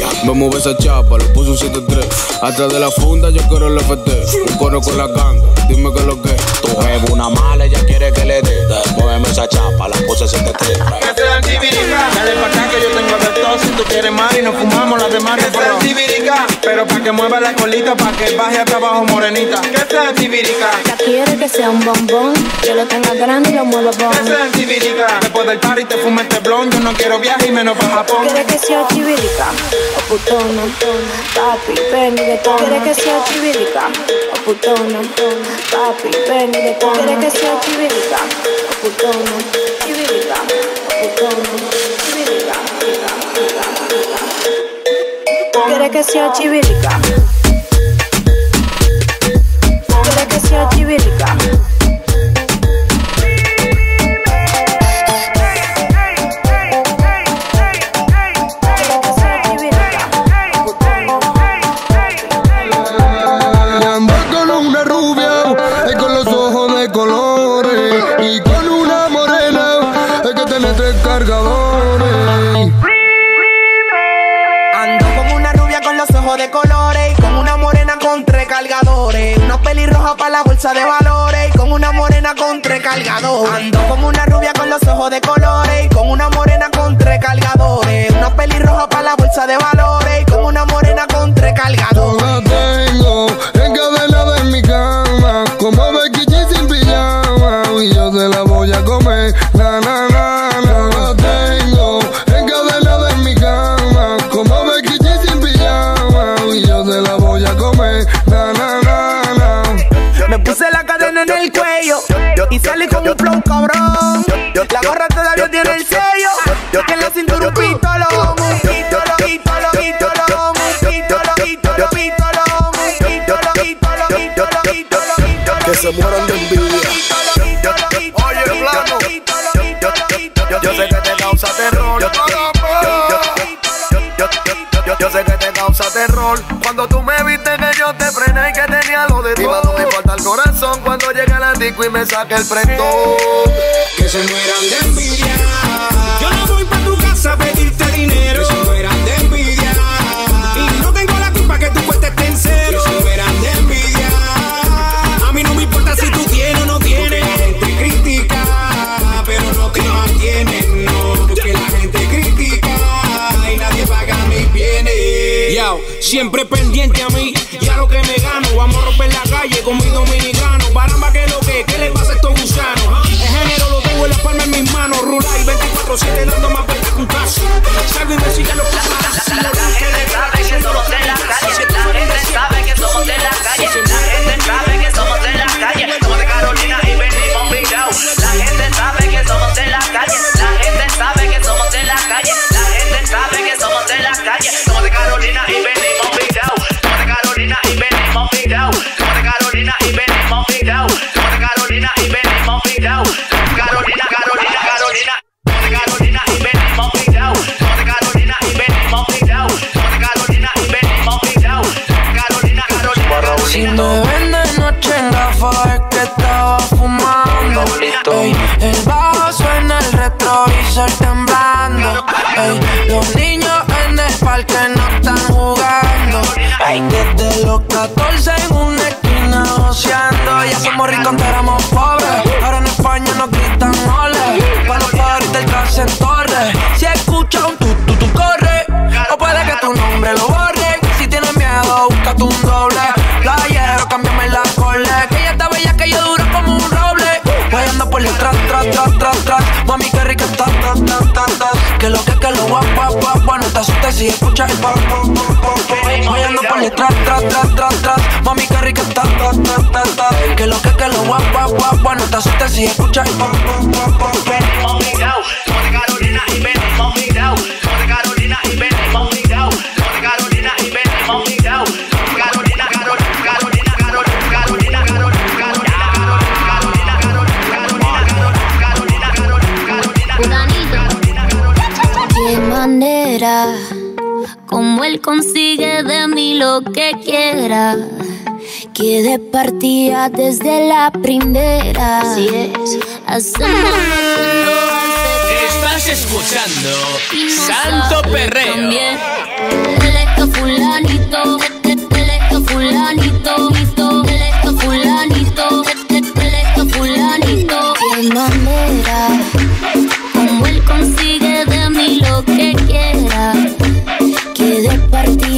Me mueve esa chapa, le puse un 7-3. Atrás de la funda yo quiero el FT. Un coro con la ganga, dime que lo que. Tu jefa una mala, ella quiere que le dé. Muéveme esa chapa, la puse 7-3. Que sea antibirica, dale pa' acá que yo tengo de todo. Si tú quieres más y nos fumamos las demás. Que sea antibirica, pero pa' que mueva la colita, pa' que baje hasta abajo morenita. Que sea antibirica. Ya quiere que sea un bombón, que lo tenga grande y lo mueva bon. Que sea antibirica, después del party te fume este blon. Yo no quiero viaje y menos pa' Japón. Quiere que sea chivirica, o putona, papi, ven y de tono. Quiere que sea chivirica, o putona, papi, ven y de tono. Quiere que sea chivirica, o putona, chivirica, o putona, chivirica. Quiere que sea chivirica. Quiere que sea chivirica. De colores, con una morena con 3 cargadores, una pelirroja para la bolsa de valores, con una morena con 3 cargadores. Ando como una rubia con los ojos de colores, con una morena con 3 cargadores, una pelirroja para la bolsa de valores, con una morena con 3 cargadores. La tengo encadenada en mi cama, como Becky G sin pijama, y yo te la voy a comer, na na na na. La tengo encadenada en mi cama, como Becky G sin pijama, y yo te la voy a comer, na na na na. Me puse la cadena en el cuello y salí con un flow cabrón. La gorra todavía tiene el sello, en la cintura un pistolón, un pistolón, pistolón, pistolón, un pistolón, pistolón, pistolón, un pistolón, pistolón, pistolón, pistolón. Que se mueran de envidia. Oye, plano, yo sé que te causa terror. Yo sé que te causa terror. Cuando tú me viste que yo te frené y que tenía lo de todo. No me importa el corazón cuando llega el disco y me saque el prendón. Que se mueran de envidia. Yo no voy pa' tu casa a pedirte dinero. Que se mueran de envidia. Y no tengo la culpa que tu cuenta esté en cero. Que se mueran de envidia. A mí no me importa si tú tienes o no tienes. La gente critica, pero no te mantienen, no. Porque la gente critica y nadie paga mis bienes. Yo, siempre pendiente a mí y a lo que me gano. Vamos a romper la calle con mi dominicano. Baramba que lo que, ¿qué le pasa a estos gusanos? El género lo tengo en la palma en mis manos. Rula y 24/7 dando más vueltas que un caso. Salgo y me sigue los platos. La gente sabe que somos de la calle. La gente sabe que somos de la calle. La gente sabe que somos de la calle. Somos de Carolina y venimos virados. La gente sabe que somos de la calle. La gente sabe que somos de la calle. La gente sabe que somos de la calle. Somos de Carolina y venimos virados. Somos de Carolina y venimos virados. Somos de Carolina y venimos virados. Somos de Carolina y venimos virados. Carolina, Carolina, Carolina. Somos de Carolina y venimos virados. Somos de Carolina y venimos virados. Somos de Carolina y venimos virados. Carolina, Carolina. Si me ven de noche en gafas es que estaba fumando. Ey, el bajo suena, el retrovisor temblando. Ey, los niños en el parque no están jugando. Ey, desde los 14 en una esquina joseando. Ya somos ricos, antes éramos pobres. Ahora en España nos gritan ole. Pa' los padres del clase en torre. Si escuchas un tú corre. O puede que tu nombre lo borre. Si tienes miedo, búscate un doble. Playero, cámbiame la cole. Que ella está bella, que yo duro como un roble. Voy ando por el tras. Mami, qué rica está. Que lo guap. No te asustes si escuchas el pop. Voy ando por el tras. Mami, qué rica está. Que lo guap. No te asustes si escuchas el pop. Venimos virados. Somos de Carolina y venimos virados. Somos de Carolina y venimos virados. Somos de Carolina y venimos virados. Carolina, Carolina, Carolina, Carolina, Carolina, Qué manera, como él consigue de mí lo que quiera. Que de partida desde la primera. Así es. Estás escuchando Santo Perreo.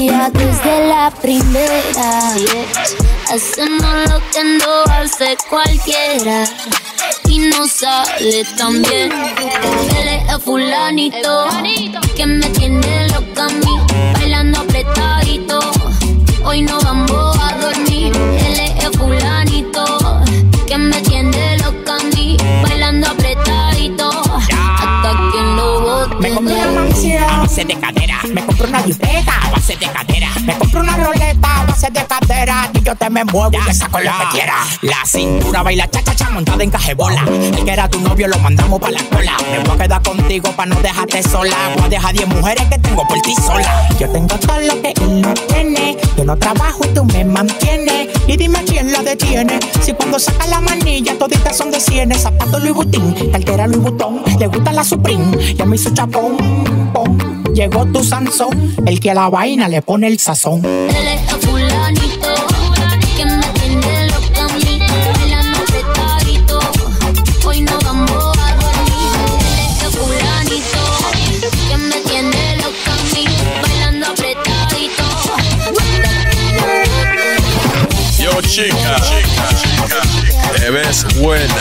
mía desde la primera. Hacemos lo que no hace cualquiera y no sale tan bien. Él es el fulanito que me tiene loca a mí, bailando apretadito. Hoy no vamos a dormir. Él es el fulanito que me tiene loca a mí, bailando apretadito hasta que lo bote. Me compré una mansión a base de cadera, me compré una jipeta a base de cadera, me compré una roleta a base de cadera, y yo te me muevo y te saco lo que quieras. La cintura baila cha-cha-cha montada en cajebola. El que era tu novio lo mandamos pa' la cola. Me voy a quedar contigo pa' no dejarte sola. Voy a dejar 10 mujeres que tengo por ti sola. Yo tengo todo lo que él no tiene. Yo no trabajo y tú me mantienes. Y dime quién la detiene. Si cuando saca la manilla toditas son de cienes. Zapato Louis Vuitton, cartera Louis Vuitton. Le gusta la Supreme, ya me hizo chapón, pom. Llegó tu Sansón, el que a la vaina le pone el sazón. Él es el fulanito que me tiene loca a mí, bailando apretadito. Hoy no vamos a dormir. Él es el fulanito que me tiene loca a mí, bailando apretadito. Yo chica, te ves buena.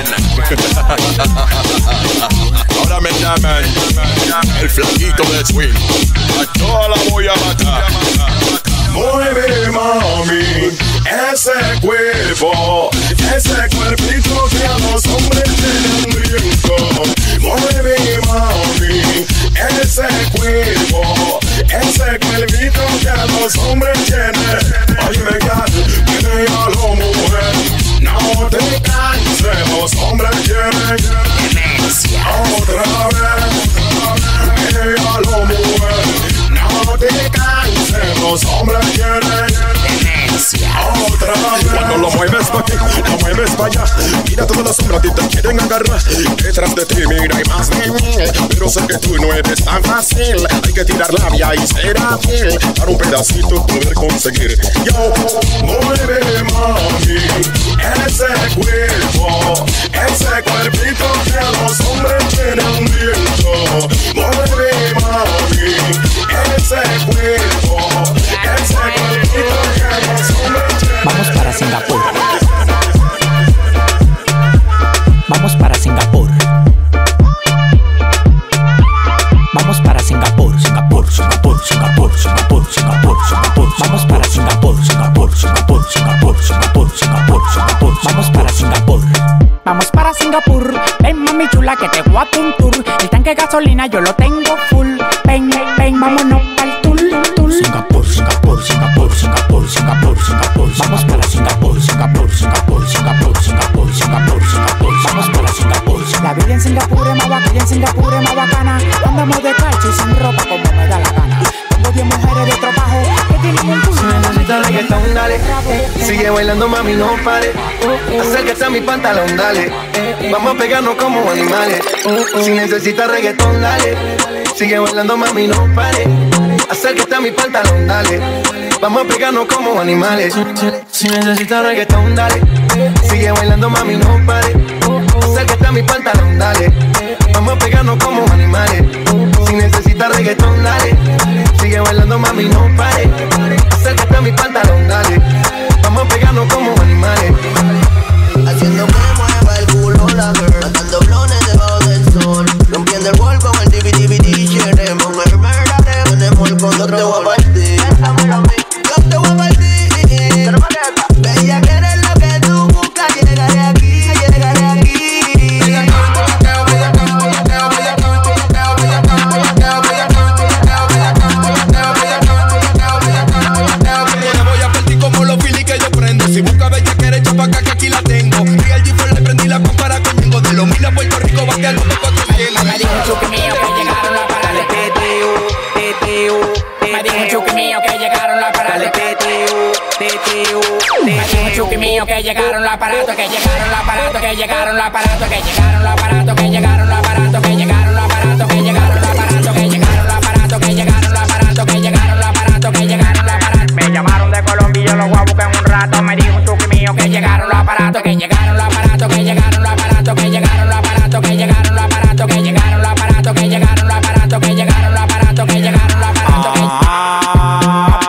Ahora me llaman el flaquito de swing. A toda la voy a matar. Mueve, mami, ese cuerpo, ese cuerpito que a los hombres tienen brinco. Mueve, mami, ese cuerpo, ese cuerpito que a los hombres tienen. Oye, viene a lo mujer, no te canses, los hombres tienen demencia. Otra vez, viene a lo mujer, no te canses, los hombres tienen demencia. Otra vez. Cuando lo mueves pa' aquí, lo mueves pa' allá. Mira todas las sombras que te quieren agarrar. Detrás de ti mira hay más de mil, pero sé que tú no eres tan fácil. Hay que tirar labia y ser ágil para un pedacito poder conseguir. Yo, mueve, mami, ese cuerpo, ese cuerpito que a los hombres tienen viento. Mueve, mami, ese cuerpo, ese cuerpito que a los hombres tienen. Vamos para Singapur. Vamos para Singapur. Vamos para Singapur, Singapur, Singapur, Singapur, Singapur, Singapur, Singapur. Vamos para Singapur, Singapur, Singapur, Singapur, Singapur, Singapur, Singapur. Vamos para Singapur. Vamos para Singapur. Ven mami chula que te voy a un tour. El tanque de gasolina yo lo tengo full. Ven, ven, vámonos al tour, tour. Singapur, Singapur, Singapur, Singapur, Singapur, Singapur. Vamos para Singapur, Singapur, Singapur, Singapur, Singapur, Singapur, Singapur. Vamos para Singapur. La vida en Singapur es más bacana, en Singapur es más bacana. Andamos de calcio y sin ropa como me da la gana. Tengo 10 mujeres de trabajo que tienen un culo. Si necesitas reggaetón, dale. Sigue bailando, mami, no pare. Acércate a mi pantalón, dale. Vamos a pegarnos como animales. Si necesitas reggaetón, dale. Sigue bailando, mami, no pare. Acércate a mi pantalón, dale. Vamos a pegarnos como animales. Si necesitas reggaetón, dale. Sigue bailando, mami, no pare. Acércate a mi pantalón, dale. Vamos a pegarnos como animales. Si necesitas reggaetón, dale. Sigue bailando, mami, no pare. Acércate a mi pantalón, dale. Vamos a pegarnos como animales. Haciendo que mueva el culo la girl, matando blones debajo del sol, rompiendo el wall con el DVD. Queremos mermelada, tenemos el control. Yo te voy a partir, yo te voy a partir. Bella, que eres lo que tú buscas. Llegaré aquí, llegaré aquí. voy a partir como los filis que yo prendo. Si busca bella que eres chapaca que aquí la tengo. Real G4 le prendí la compara con Ñengo. De los 1000 a Puerto Rico va que al mundo 400. Me dijo un chuki mío que llegaron la parada de Me dijo un chuki mío que llegaron la parada de Me dijo un chuki mío que llegaron la aparato, que llegaron la aparato, que llegaron la aparato, que llegaron la aparato, que llegaron la aparato, que llegaron la aparato, que llegaron la aparato, que llegaron la aparato, que llegaron la aparato, que llegaron la aparato, que llegaron la aparato. Me llamaron de Colombia y yo los voy a buscar en un rato. Me dijo un chuki mío que llegaron la aparato, que llegaron la aparato, que llegaron la aparato, que llegaron la aparato, que llegaron la aparato, que llegaron la aparato, que llegaron la aparato, que llegaron la aparato, que llegaron la aparato, que llegaron la aparato.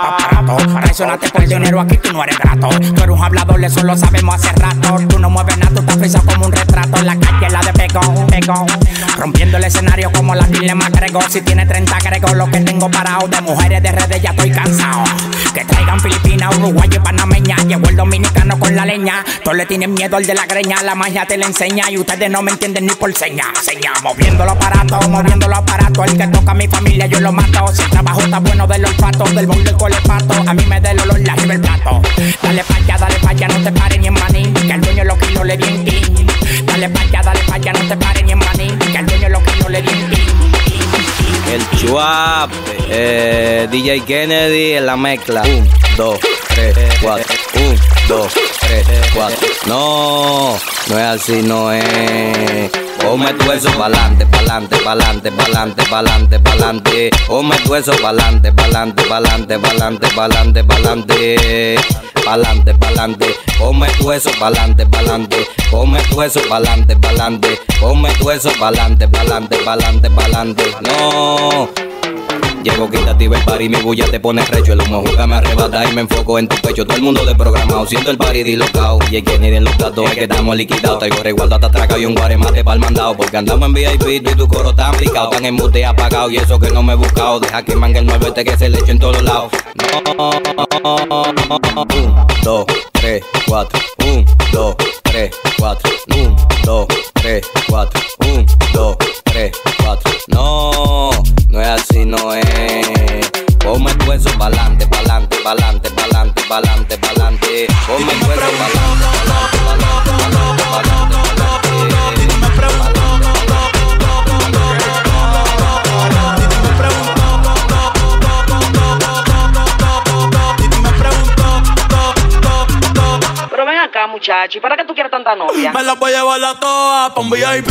traicionaste por dinero, aquí tú no eres grato. Tú eres un hablador, eso lo sabemos hace rato. Tú no mueves nada, tú estás frisado como un retrato. En la calle la de pegón, pegón. Rompiendo el escenario como la dilema agrego. Si tiene 30 agrego lo que tengo parado. De mujeres de redes ya estoy cansado. Que traigan Filipinas, Uruguay y Panameña. Llegó el dominicano con la leña. Todos le tienen miedo al de la greña. La magia te la enseña y ustedes no me entienden ni por seña. Seña, moviendo los aparatos, moviendo los aparatos. El que toca a mi familia yo lo mato. Si el trabajo está bueno del olfato, del mundo el colepato. A mí me da el olor, la arriba el plato. Dale pa' allá, no te pares ni en maní. Que el dueño lo kilos le bien clean. Dale pa' allá, no te pares ni en maní. Que el dueño lo kilos le bien clean. El Chuap, DJ Kennedy en la mezcla. 1, 2, 3, 4. 1, 2, 3, 4. No, no es así, no es. Ponme tu eso pa'lante, pa'lante, pa'lante, pa'lante, pa'lante, pa'lante. Ponme tu eso pa'lante, pa'lante, pa'lante, pa'lante, pa'lante, pa'lante. Pa'lante, pa'lante. Ponme tu eso pa'lante, pa'lante. Ponme tu eso pa'lante, pa'lante. Ponme tu eso pa'lante, pa'lante, pa'lante, pa'lante. No. Llego quitativa el party, mi bulla te pone recho. El humo juega me arrebata y me enfoco en tu pecho. Todo el mundo desprogramado, siento el party dislocado. Y el que ni en los datos es que estamos liquidados. Traigo resguardo hasta atracado y un guaremate pa'l mandado. Porque andamos en VIP, tú y tu coro tan picado. Tan en bute apagado y eso que no me he buscado. Deja que mangue el 9 que se le eche en todos lados. No. 1, 2, 3, 4. 1, 2, 3, 4. 1, 2, 3, 4. 1, 2, 3, 4. No, no es así, no es. Ponme tu eso pa'lante, pa'lante, pa'lante, pa'lante, pa'lante, pa'lante. Ponme tu eso pa'lante, pa'lante, pa'lante, pa'lante, pa'lante, Pero ven acá, muchacho, ¿y para qué tú quieres tanta novia? Me la voy a llevar a todas pa' un VIP,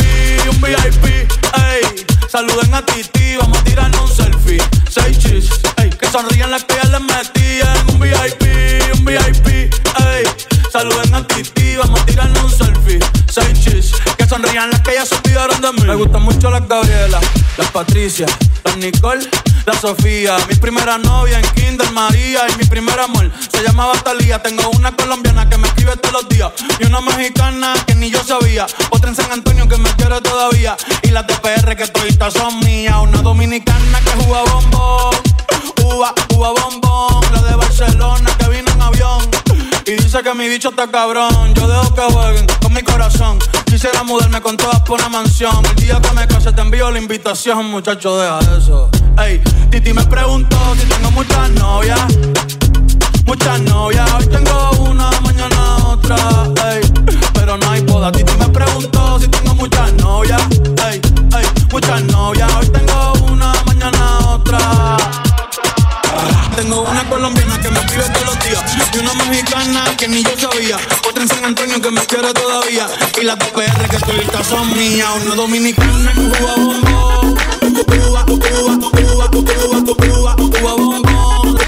ey. Saluden a Titi, vamos a tirarnos un selfie. 6 chis, ey. Que sonrían las que ya les metí en un VIP, ey. Saluden a Titi, vamos a tirarnos un selfie. 6 chis, que sonrían las que ya se olvidaron de mí. Me gustan mucho las Gabriela, las Patricia, las Nicole, la Sofía. Mi primera novia en Kinder María y mi primer amor se llamaba Talía. Tengo una colombiana que me escribe todos los días y una mexicana que ni yo sabía. Otra en San Antonio que me quiere todavía y las de PR que toditas son mías. Una dominicana que juega bombón, uva bombón. La de Barcelona que vino en avión y dice que mi bicho está cabrón. Yo dejo que jueguen con mi corazón. Quisiera mudarme con todas por una mansión. El día que me case te envío la invitación, muchacho, deja eso. Ey, Titi me preguntó si tengo muchas novias. Muchas novias, hoy tengo una, mañana otra, ey. Pero no hay boda. Titi me preguntó si tengo muchas novias. Ey, muchas novias, hoy tengo una, mañana otra. Tengo una colombiana que me escribe todos los días y una mexicana que ni yo sabía. Otra en San Antonio que me quiere todavía y las de PR que toditas son mías. Una dominicana que juega bombón, uva bombón,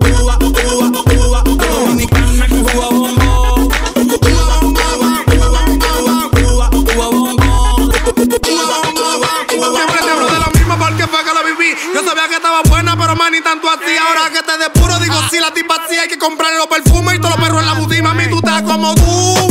dominicana que juega bombón, siempre te hablo de lo mismo porque fue que lo viví. Yo sabía que estaba buena, pero más ni tanto así. Ahora que te depuro, digo sí, la tipa sí. Hay que comprar los perfumes y todos los perros en la boutique. Mami, tú estás como tú.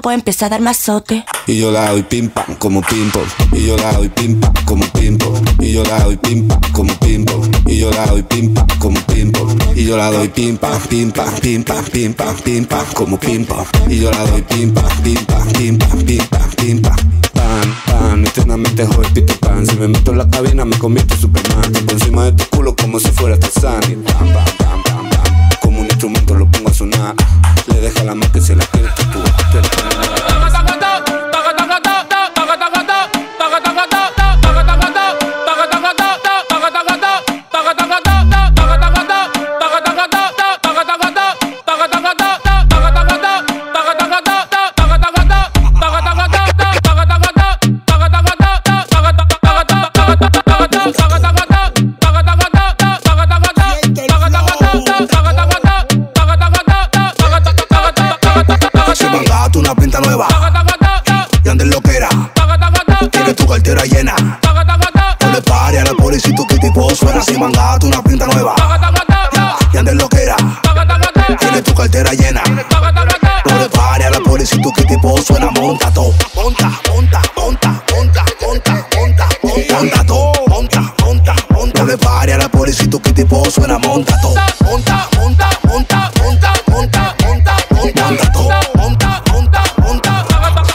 pues empieza a darme azote. Y yo la doy pim pam como pim pom. Y yo la doy pim pam como pim pom. Y yo la doy pim pam como pim pom. Y yo la doy pim pam como pim pom. Y yo la doy pim pam pim pam pim pam pim pam pim pam como pim pom. Y yo la doy pim pam pim pam pim pam pim pam pim pam. Pan, pan, eternamente joy Peter Pan. Si me meto en la cabina me convierto en Superman. Tipo encima de tu culo como si fuera Tarzán. Y pam, pam, pam, pam, pam. Como un instrumento lo pongo a sonar. Le deja la mano que se la quiere tatuar. Suena si mangato una pinta nueva y andes lo que era. Tienes tu cartera llena. No le pare a la policía y tu que tipo suena. Monta todo, monta, monta, monta, monta, monta, monta, monta todo, monta, monta, monta. No le pare a la policía y tu que tipo suena. Monta todo, monta, monta, monta, monta, monta, monta, monta todo, monta, monta, monta.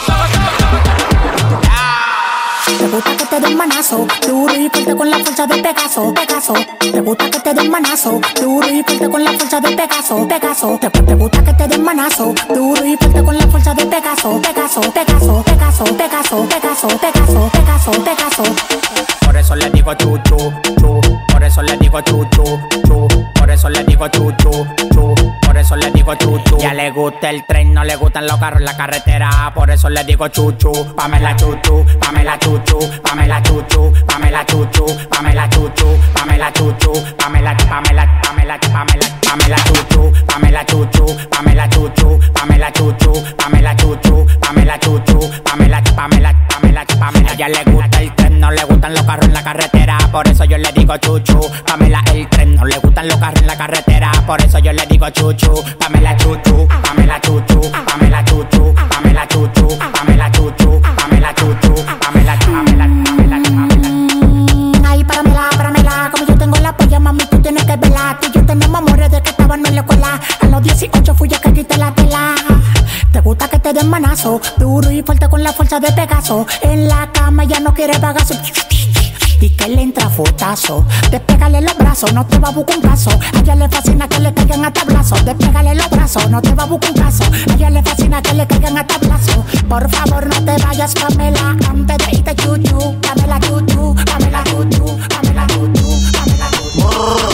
Te gusta que te dé un manazo duro y fuerte con la fuerza de Pegaso, Pegaso. Te gusta que te dé un manazo duro y fuerte con la fuerza de Pegaso, Pegaso. Te gusta que te dé un manazo duro y fuerte con la fuerza de Pegaso, Pegaso, Pegaso, Pegaso, Pegaso, Pegaso, Pegaso, Pegaso, Pegaso. Por eso le digo chu chu chu. Por eso le digo chu chu chu. Por eso le digo chu chu chu. Por eso le digo chu chu. Ya le gusta el tren, no le gustan los carros en la carretera. Por eso le digo chu chu. Pamela chu chu, Pamela chu chu, Pamela chu chu, Pamela chu chu, Pamela chu chu, Pamela chu chu, Pamela Pamela Pamela Pamela Pamela chu chu, Pamela chu chu, Pamela chu chu, Pamela chu chu, Pamela chu chu, Pamela chu chu, Pamela Pamela Pamela Pamela. Ya le gusta el tren, no le gustan los carros en la carretera. Por eso yo le digo chu chu. Pamela el tren, no le gustan los carros en la carretera. Por eso yo le digo chu chu. Pamela chu chu, Pamela chu chu, Pamela chu chu, Pamela chu chu, Pamela chu chu, Pamela chu chu, Pamela Pamela Pamela Pamela. Ay, Pamela, como yo tengo la polla, mami, tú tienes que velar. Tú y yo tenemos amores de que estábamos en la escuela. A los 18 fui yo que quité la tela. Te gusta que te den manazo duro y fuerte con la fuerza de Pegaso. En la cama ya no quiere bagazo y que le entra fotazo. Despégale los brazos, no te va a buscar un caso. A ella le fascina que le caigan a tablazos. Despégale los brazos, no te va a buscar un caso. A ella le fascina que le caigan a tablazos. Por favor no te vayas, Pamela, antes de irte chuchu. Pamela chuchu, Pamela chuchu, Pamela chuchu, Pamela chuchu.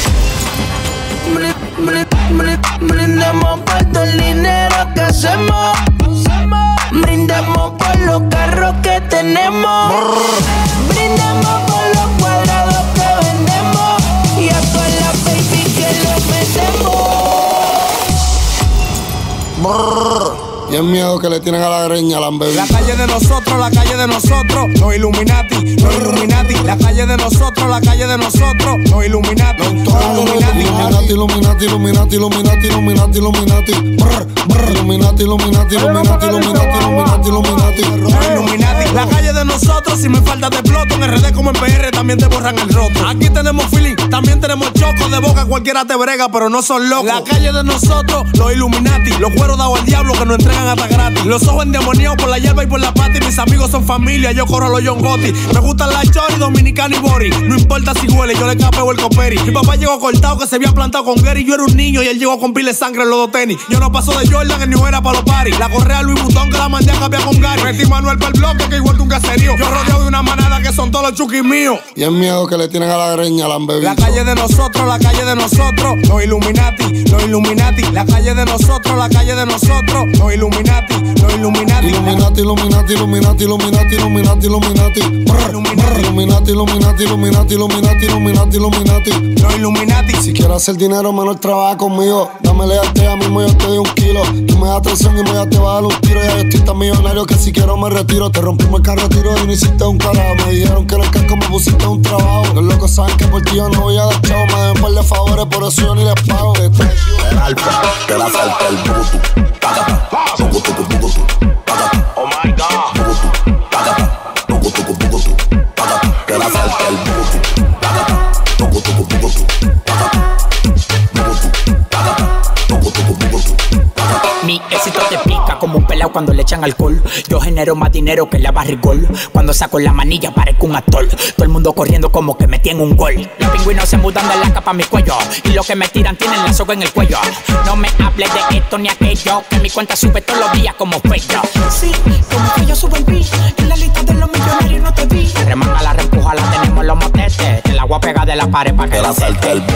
Brindemos por todo el dinero que hacemos. Brindemos por los carros que tenemos. Brindemos por los cuadrados que vendemos. Y a todas las baby que lo metemos. Y el miedo que le tienen a la greña, la baby. La calle de nosotros, la calle de nosotros, los Illuminati, los Illuminati. La calle de nosotros, la calle de nosotros, los Illuminati, los Illuminati, Illuminati, Illuminati, Illuminati, Illuminati, Illuminati. Illuminati, Illuminati, Illuminati, Illuminati, Illuminati, Illuminati. Los Illuminati. La calle de nosotros, si me falta te exploto. En RD como en PR también te borran el roto. Aquí tenemos feeling, también tenemos choco. De boca cualquiera te brega, pero no son locos. La calle de nosotros, los Illuminati. Los cueros dados al diablo que nos entregan hasta gratis. Los ojos endemoniados por la hierba y por la pata. Y mis amigos son familia, yo corro a los John Gotti. Me gustan la Chori, Dominicana y Bori. No importa si huele, yo le capeo el coperi. Mi papá llegó cortado que se había plantado con Gary. Yo era un niño y él llegó con pile de sangre en los dos tenis. Yo no paso de Jordan, el New Era para los paris. La correa Louis Vuitton que la mandé a cambiar con Gary. Metí Manuel para el bloque que igual que un caserío. Yo rodeado de una manada que son todos los chuquis míos. Y el miedo que le tienen a la greña, la baby. La calle de nosotros, la calle de nosotros, los Illuminati, los Illuminati. La calle de nosotros, la calle de nosotros, los Illuminati, los Illuminati. Illuminati, Illuminati, Illuminati, Illuminati, Illuminati, Illuminati. Illuminati, Illuminati, Illuminati, Illuminati, Illuminati, Illuminati. Los Illuminati. Si quieres hacer dinero, menor trabaja conmigo. Dame lealtad, a mismo yo te doy 1 kilo. Tú me das atención y me das te va a dar un tiro. Ya yo estoy tan millonario que si quiero me retiro. Te rompimos el carro, tiro y no hiciste un carajo. Me dijeron que en el casco me pusiste un trabajo. Los locos saben que por ti yo no voy a dar chavo. Me deben un par de favores, por eso yo ni les pago. El alfa, te la falta el bruto. echan alcohol. Yo genero más dinero que la barrigol. Cuando saco la manilla parezco un actor. Todo el mundo corriendo como que me tienen un gol. Los pingüinos se mudan de la capa a mi cuello. Y los que me tiran tienen la soga en el cuello. No me hables de esto ni aquello, que mi cuenta sube todos los días como fuego. Sí, como que yo subo el beat. En la lista de los millonarios no te vi. Remanga la reempuja, la tenemos en los motetes. El agua pega de la pared para que la salte el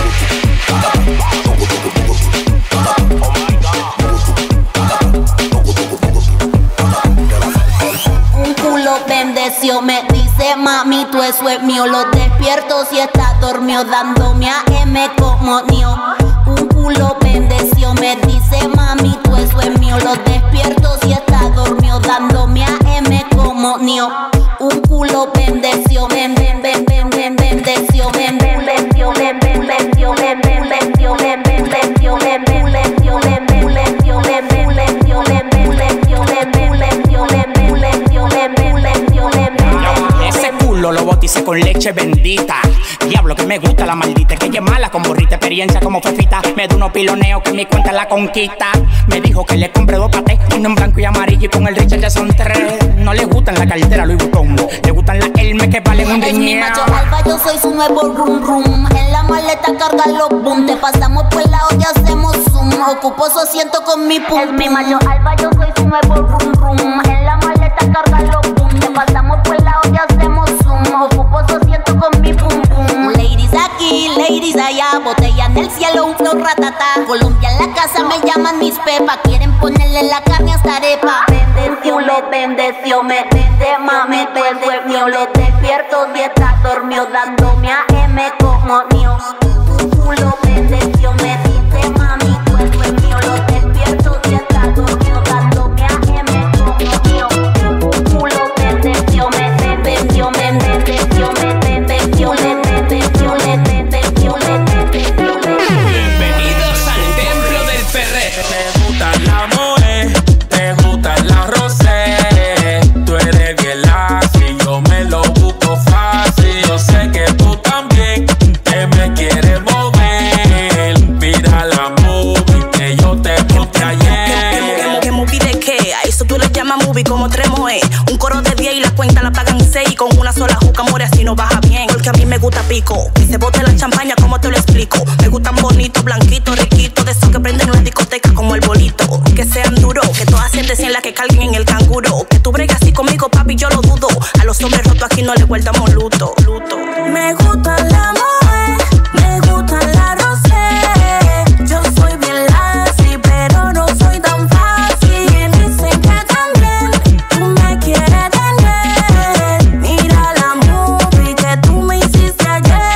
Un culo bendeció, me dice mami, tú eso es mío. Lo despierto si está dormido, dándome a M como mío. Un culo bendeció, me dice mami, tú eso es mío. Lo despierto si está dormido, dándome a M como mío. Un culo bendeció, bendeció, bendeció, bendeció, bendeció, bendeció, bendeció, bendeció, ese culo lo bauticé con leche bendita. Diablo que me gusta la maldita, que ella es mala con borrita, experiencia como fefita. Me da unos piloneos que mi cuenta la conquista. Me dijo que le compré 2 patés, uno en blanco y amarillo y con el Richard ya son 3. No le gustan la cartera Louis Vuitton, le gustan las Hermes que valen un dinero. Es mi macho alfa, yo soy su nuevo rum rum. En la maleta carga los boom, te pasamos por la olla, hacemos zoom. Ocupo su asiento con mi pum. Es mi macho alfa, yo soy su nuevo rum rum. En la maleta carga los boom, te pasamos por la olla, hacemos zoom. Ocupo su asiento con mi pum pum. Ladies aquí, ladies allá, botella en el cielo, un flow ratata. Colombia en la casa me llaman mis pepas, quieren ponerle la carne hasta arepa. Bendeció, lo bendeció, me vende mami, tú eres mío. Lo despierto si estás dormido, dándome a M como mío. Tu culo bendeció, me dice mami, tú eres mío. Lo despierto si estás dormido, dándome a M como mío. Tu culo bendeció, me bendeció, me bendeció, me bendeció, me bendeció, me bendeció, me bendeció. Bienvenidos al templo del perreo. Te gusta la moe, te gusta la rosé. Tú eres bien lazy, yo me lo busco fácil. Yo sé que tú también te me quieres mover. Mira la movie que yo te puse ayer. ¿Qué movie de qué? A eso tú le llamas movie como Tremoe. Un coro de 10 y la cuenta la pagan 6. Y con una sola juca more así no baja bien. Porque a mí me gusta pico, que se bote la champaña, como te lo explico. Me gustan bonitos, blanquitos, riquitos, de esos que prenden la discoteca como el bolito. Que sean duros, que todas sientes en la que carguen en el canguro. Que tú bregas así conmigo, papi, yo lo dudo. A los hombres rotos aquí no les guardamos luto. Me gusta la moe, me gusta la rosé. Yo soy bien lazy, pero no soy tan fácil. Me dicen que también tú me quieres tener. Mira la movie que tú me hiciste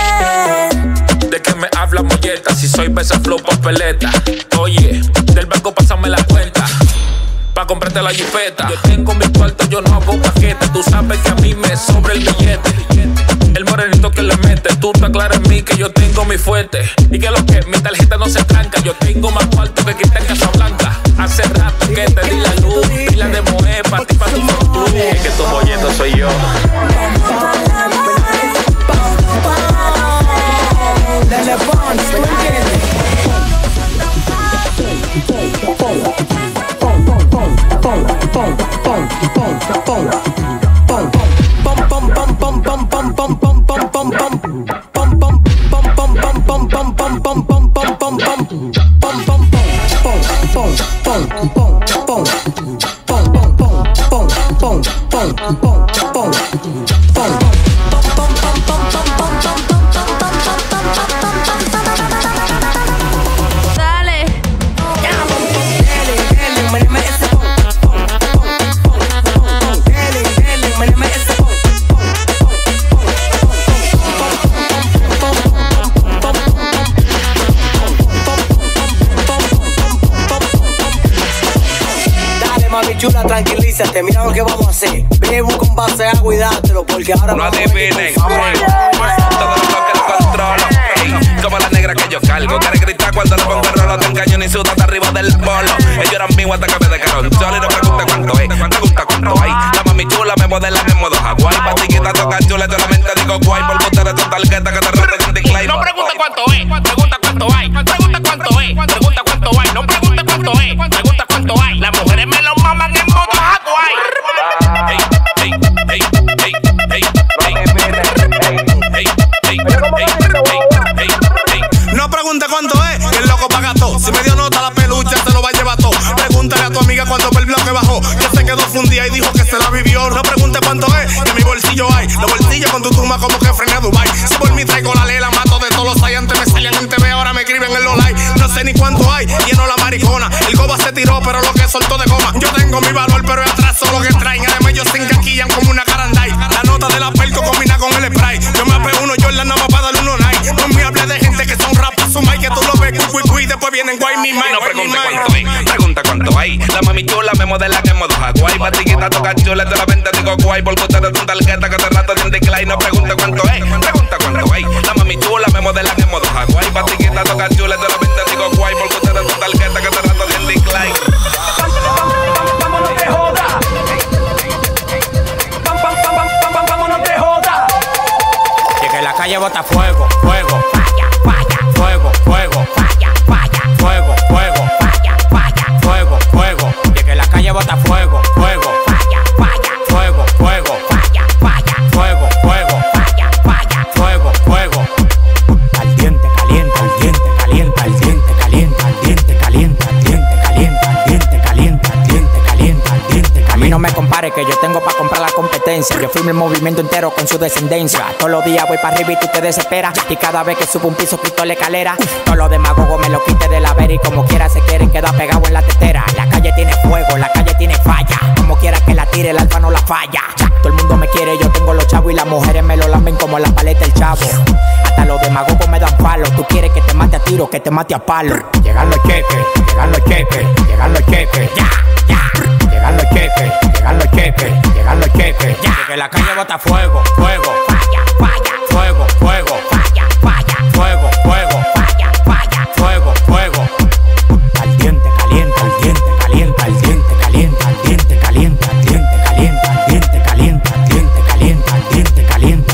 ayer. ¿De qué me hablas, molleta? Si soy besa flow papeleta. Oye, del banco pásame la cuenta pa' comprarte la jipeta. Yo tengo mi cuarto, yo no hago paquete. Tú sabes que a mí me sobra el billete. El morenito que le mete, tú te aclaras en mí que yo tengo mi fuerte. Y que lo que mi tarjeta no se tranca. Yo tengo más cuarto que quita en Casablanca. Hace rato que te di la luz, pila de moe pa' ti, pa' tu club. Es que tu molleto soy yo. Dale, Bones, ¿tú entiendes? Chula, tranquilízate, mira lo que vamos a hacer. Ven, busca un vaso de agua y dátelo, porque ahora no adivinen, todo lo que lo controlo. Como la negra que yo cargo, quiere gritar cuando le pongo el rolo. Te engaño ni suda hasta arriba del bolo. Ellos eran míos hasta que me dejaron solo. Y no pregunta cuánto es, me gusta cuánto hay. La mami chula me modela en modo Hawaii. Pa' chiquita toca chula, solamente digo guay. Por botar esa tarjeta que te roten en decline. No pregunta cuánto es, pregunta cuánto hay. Pregunta cuánto es, pregunta cuánto hay. No pregunta cuánto es, pregunta cuánto hay. Las mujeres me lo maman en modo Hawaii. llevarme a Dubai. Si por mí traigo la ley, la mato de todos los hay. Antes me salían en TV, ahora me escriben en los likes. No sé ni cuánto hay, lleno la maricona. El goba se tiró, pero lo que soltó de goma. Yo tengo mi valor, pero es atrás solo que traen. Además yo sin caquillan como una caranday. La nota de la pelco combina con el spray. Yo me apé uno, yo en la nada para darle uno night. No me hables de gente que son rapas, su mic, que tú lo ves, cuy, después vienen guay, mi mic. No pregunte cuánto hay, pregunta cuánto hay. La mami chula me modela que modo Hawaii. Batiquita toca chula, de la venta digo guay. Porque ustedes son tarjeta que te rato de decline. No pregunte cuánto hay, pregunta cuánto hay. La mami chula me modela que modo Hawaii. Batiquita toca chula, de la venta digo guay. Porque ustedes son tarjeta que te rato de decline. Vámonos de joda. Vámonos de joda. Que la calle bota fuego, fuego, falla, falla, fuego, fuego, falla, falla, fuego, fuego, falla, falla, fuego, fuego. Que la calle bota fuego, fuego, falla, falla, fuego, fuego, falla, falla, fuego, fuego, falla, falla, fuego, fuego. Al diente caliente, al diente caliente, al diente caliente, al diente caliente, al diente caliente, al diente caliente, al diente caliente, al diente caliente. A mí no me compare que yo tengo para comprar la competencia. Yo firmo el movimiento entero con su descendencia. Todos los días voy para arriba y tú te desesperas. Y cada vez que subo un piso quito la escalera. Todos los demagogos me lo quite de la vera. Y como quiera se quieren quedar pegados en la tetera. La calle tiene fuego, la calle tiene falla. Como quiera que la tire, el alfa no la falla. Todo el mundo me quiere, yo tengo los chavos. Y las mujeres me lo lamben como la paleta del chavo. Hasta los demagogos me dan palo. Tú quieres que te mate a tiro, que te mate a palo. Llegan los cheques, llegan los cheques, llegan los cheques. Ya, ya. Llegan los cheques, llegan los cheques, llegan los cheques. Ya. Que la calle bota fuego, fuego, falla, falla, fuego, fuego, falla, falla, fuego, fuego, falla, falla, fuego, fuego. Al diente caliente, al diente caliente, al diente caliente, al diente caliente, al diente caliente, al diente caliente, al diente caliente, al diente caliente.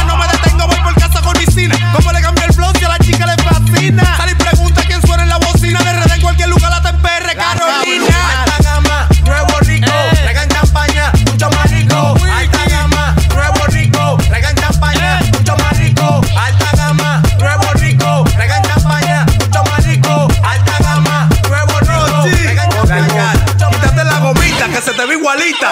Como le cambié el flow, si a la chica le fascina. Sale y pregunta quién suena en la bocina.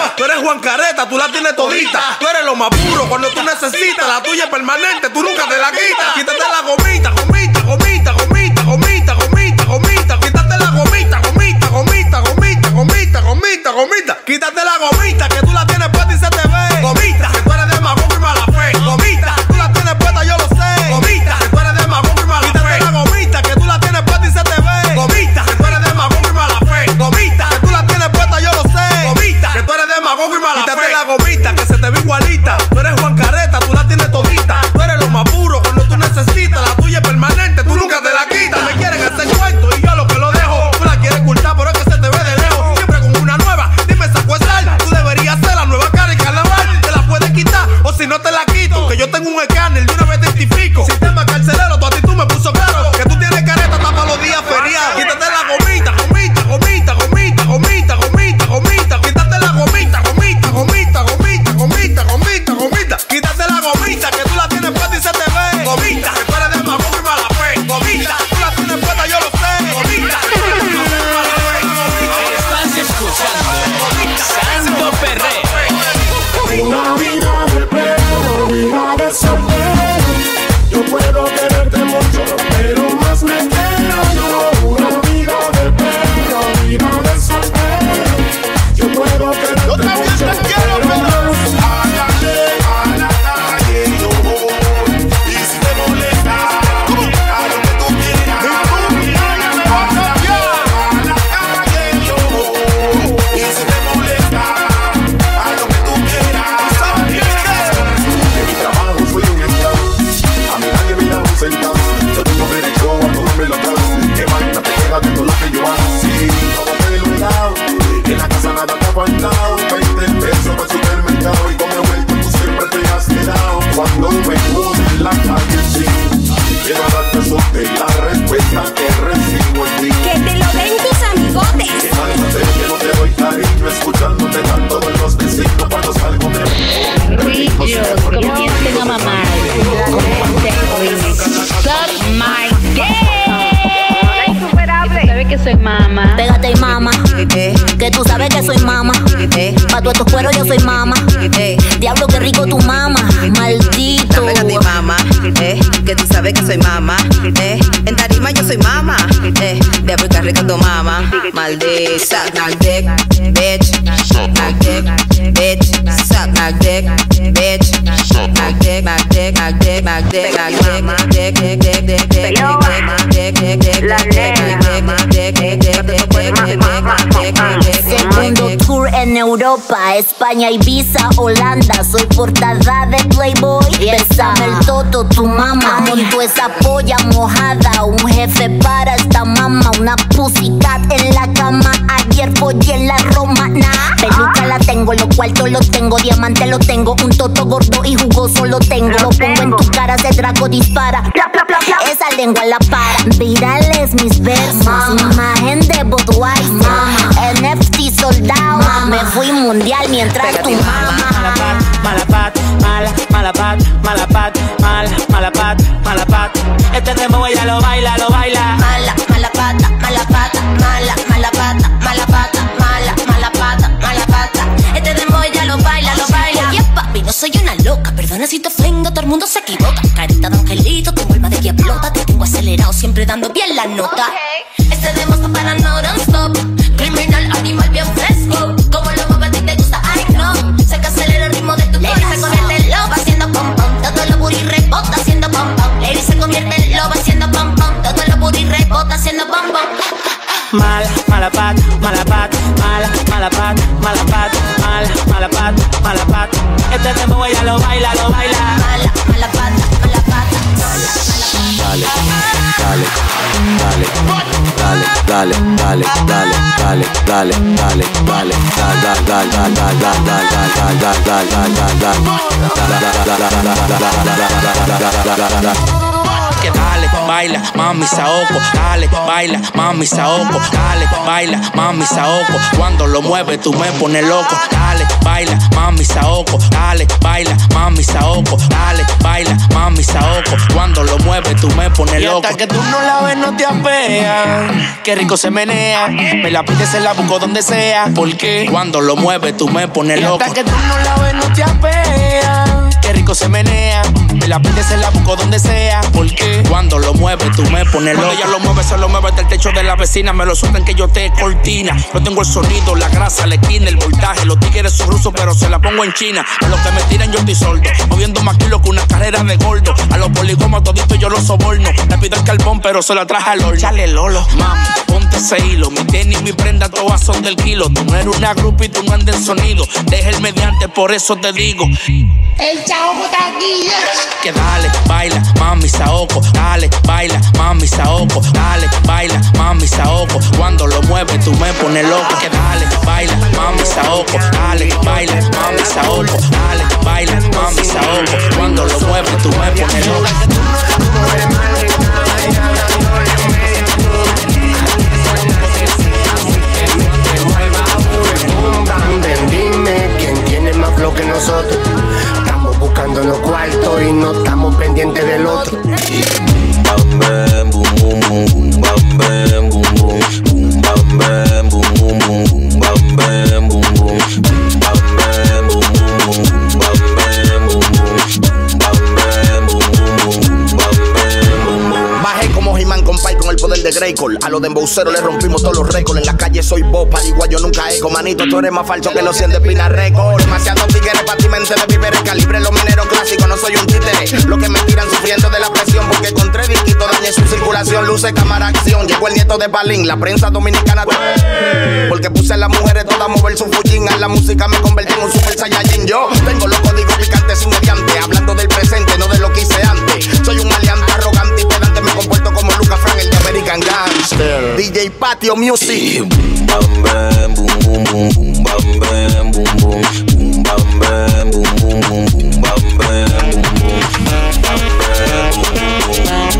Tú eres Juan Careta, tú la tienes todita. Tú eres lo más puro cuando tú necesitas. La tuya es permanente, tú nunca te la quitas. Quítate la gomita, gomita, gomita, gomita, gomita, gomita, gomita. Quítate la gomita, gomita, gomita, gomita, gomita, gomita, gomita. Quítate la gomita que tú la tienes puesta y se te ve. Gomita, que tú eres demagogo y mala fe. Gomita, tú la tienes puesta, yo lo sé. Gomita, que tú eres demagogo y mala fe. Quítate la gomita que tú la tienes puesta y se te ve. Gomita, que tú eres demagogo y mala fe. Gomita, que tú la tienes puesta, yo lo sé. Gomita, que tú eres demagogo y mala fe. Quítate la gomita que se te ve igualita. Tú eres Juan Careta, tú la tienes todita. Tú eres lo más puro cuando tú necesitas. La tuya es permanente, tú nunca te la quitas. Me quieren hacer cuento y yo lo que lo dejo. Tú la quieres ocultar, pero es que se te ve de lejos. Siempre con una nueva, dime esa cuesta. Tú deberías ser la nueva cara y carnaval. Te la puedes quitar o si no te la quito. Que yo tengo un escáner, de una vez te identifico. Sistema carcelero, tu actitud me puso claro. Que tú tienes careta hasta para los días feriados. Quítate la gomita, gomita, gomita, gomita, gomita, gomita, gomita. Quítate la gomita, gomita, gomita, gomita, gomita, gomita, gomita. Quítate la gomita que tú la tienes puesta y se te ve. Gomita, que tú eres demagogo y mala fe. Gomita, tú la tienes puesta, yo lo sé. Gomita, que tú eres demagogo y mala fe. Estás escuchando Santo Perreo. Una vida de perro, vida de soltero. Yo puedo quererte mucho, pero más me quiero yo. Una vida de perro, vida de soltero. Yo puedo quererte mucho, pero más. Hágale a la calle yo voy. Y si te molesta, a lo que tú quieras. Hágale a la calle yo voy. Y si te molesta, a lo que tú quieras. En mi trabajo soy un esclavo. A mí nadie me da un centavo. Yo tengo derecho a tomarme los tragos. Que vaina te queda de todo lo que yo hago. Sí, todo te lo he dado. En la casa nada te ha faltado. 20 pesos para el supermercado. Y con el vuelto tú siempre te has quedado. Cuando me puse en la calle, sí. Quiero darte la respuesta que recibo en ti. Que te lo den tus amigotes. Imagínate que no te doy cariño. Escuchándote tanto de los vecinos cuando salgo de Brillos, como sienten a mamá. Suck my dick. Insuperable. ¿Sabes que soy mama? Pégate y mama. Que tú sabes que soy mama. Pa' tu estos cueros yo soy mama. Diablo, qué rico tu mama. Maldito. Pégate y mama. Que tú sabes que soy mama. En tarima yo soy mama. Diablo, qué rico tu mama. Maldita. Suck my dick, bitch. Suck my dick, bitch. Suck my dick, bitch. Suck my dick, my dick, my dick, my dick, my dick, dick, dick, dick, dick, Segundo tour en Europa, España, Ibiza, Holanda. Soy portada de Playboy. Bésame el toto, tu mamá. Monto esa polla mojada. Un jefe para esta mama. Una pussycat en la cama. Ayer follé en la romana. Peluca la tengo, los cuartos los tengo. Diamante lo tengo. Un toto gordo y jugoso lo tengo. Lo pongo en tu cara, ese Draco dispara. Esa lengua la para. Virales mis versos. Imagen de Budweiser. NFT soldado. Me fui mundial mientras tu mamá. Mala pat, mala, mala pat, mala pat, mala, mala pat, mala pat. Este demo ella lo baila, lo baila. Mala, mala pata, mala pata, mala, mala pata, mala pata, mala, mala pata, mala pata. Este demo ella lo baila, lo baila. Oye papi, no soy una loca, perdona si te ofendo, todo el mundo se equivoca. Carita de angelito, tengo alma de diablota, te tengo acelerado, siempre dando bien la nota. Este demo está para no stop. Criminal, animal bien fresco. Como lo mueve a ti te gusta, ay no. Sé que acelera el ritmo de tu corazón. Se convierte en loba haciendo pom pom. Todo lo booty rebota haciendo pom pom. Lady se convierte en loba haciendo pom pom. Todo lo booty rebota haciendo pom pom. Mala, mala pat, mala pat, mala, mala pat, mala pat, mala, mala pat, mala pat. Este demo ella lo baila, lo baila. Mala, mala pata, mala pata. Dale, dale, dale, dale, dale, dale, dale, dale, dale, dale, dale, dale, dale, dale, Que dale, baila, mami, saoco. Dale, baila, mami, saoco. Dale, baila, mami, saoco. Cuando lo mueves tú me pones loco. Dale, baila, mami, saoco. Dale, baila, mami, saoco. Dale, baila, mami, saoco. Cuando lo mueves tú me pones loco. Y hasta que tú no la ves no te apeas. Qué rico se menea. Me la pides, se la busco donde sea. Porque cuando lo mueves tú me pones loco. Y hasta que tú no la ves no te apeas. Qué rico se menea. Me la pides, se la busco donde sea. Porque cuando lo mueves tú me pones loco. Cuando ella lo mueve, se lo mueve del techo de la vecina. Me lo sueltan que yo te cortina. No tengo el sonido, la grasa, la esquina, el voltaje. Los tigres son rusos, pero se la pongo en China. A los que me tiran yo estoy solto. Moviendo más kilos que una carrera de gordo. A los poligomos toditos yo los soborno. Le pido el carbón, pero se la traje al horno. Chale, Lolo. Mami, ponte ese hilo. Mi tenis, mi prenda, todas son del kilo. Tú no eres una grupa y tú no andes en sonido. Deja el mediante, por eso te digo. El chavo está aquí. Que dale, baila, mami, saoco. Dale, baila, mami, saoco. Dale, baila, mami, saoco. Cuando lo mueves tú me pones loco. Que dale, baila, mami, saoco. Dale, baila, mami, saoco. Dale, baila, mami, saoco. Cuando lo mueves tú me pones loco. Dime quién tiene más flow que nosotros. Estamos buscando los cuartos y no estamos pendientes del otro. Bam bam boom boom boom bam bam boom boom boom bam bam boom boom boom bam bam boom boom bam bam boom boom bam bam boom boom bam bam boom boom bam bam. Bajé como He-Man con Pai con el poder de Grayskull. A los de embauceros le rompimos todos los récords. En la calle soy vos, parigua yo nunca eco. Manito, tú eres más falso que los 100 de Pina Record. Demasiados tigres para ti mente de vivir el calibre. Los mineros clásicos, no soy un títere. Los que me tiran sufriendo de la presión. Porque con 3 disquitos dañé su circulación. Luce, cámara, acción. Llegó el nieto de Balín, la prensa dominicana. Porque puse a las mujeres todas a mover su fujín. A la música me convertí en un super saiyajin. Yo tengo los códigos picantes sin mediante. Hablando del presente, no de lo que hice antes. Soy un maleante, arrogante y pedante. Me comporto como Lucas Frank, el de American Gangster. DJ Patio Music. Bam bam boom boom boom boom bam bam boom boom boom bam bam boom boom boom boom bam bam boom boom bam bam boom boom bam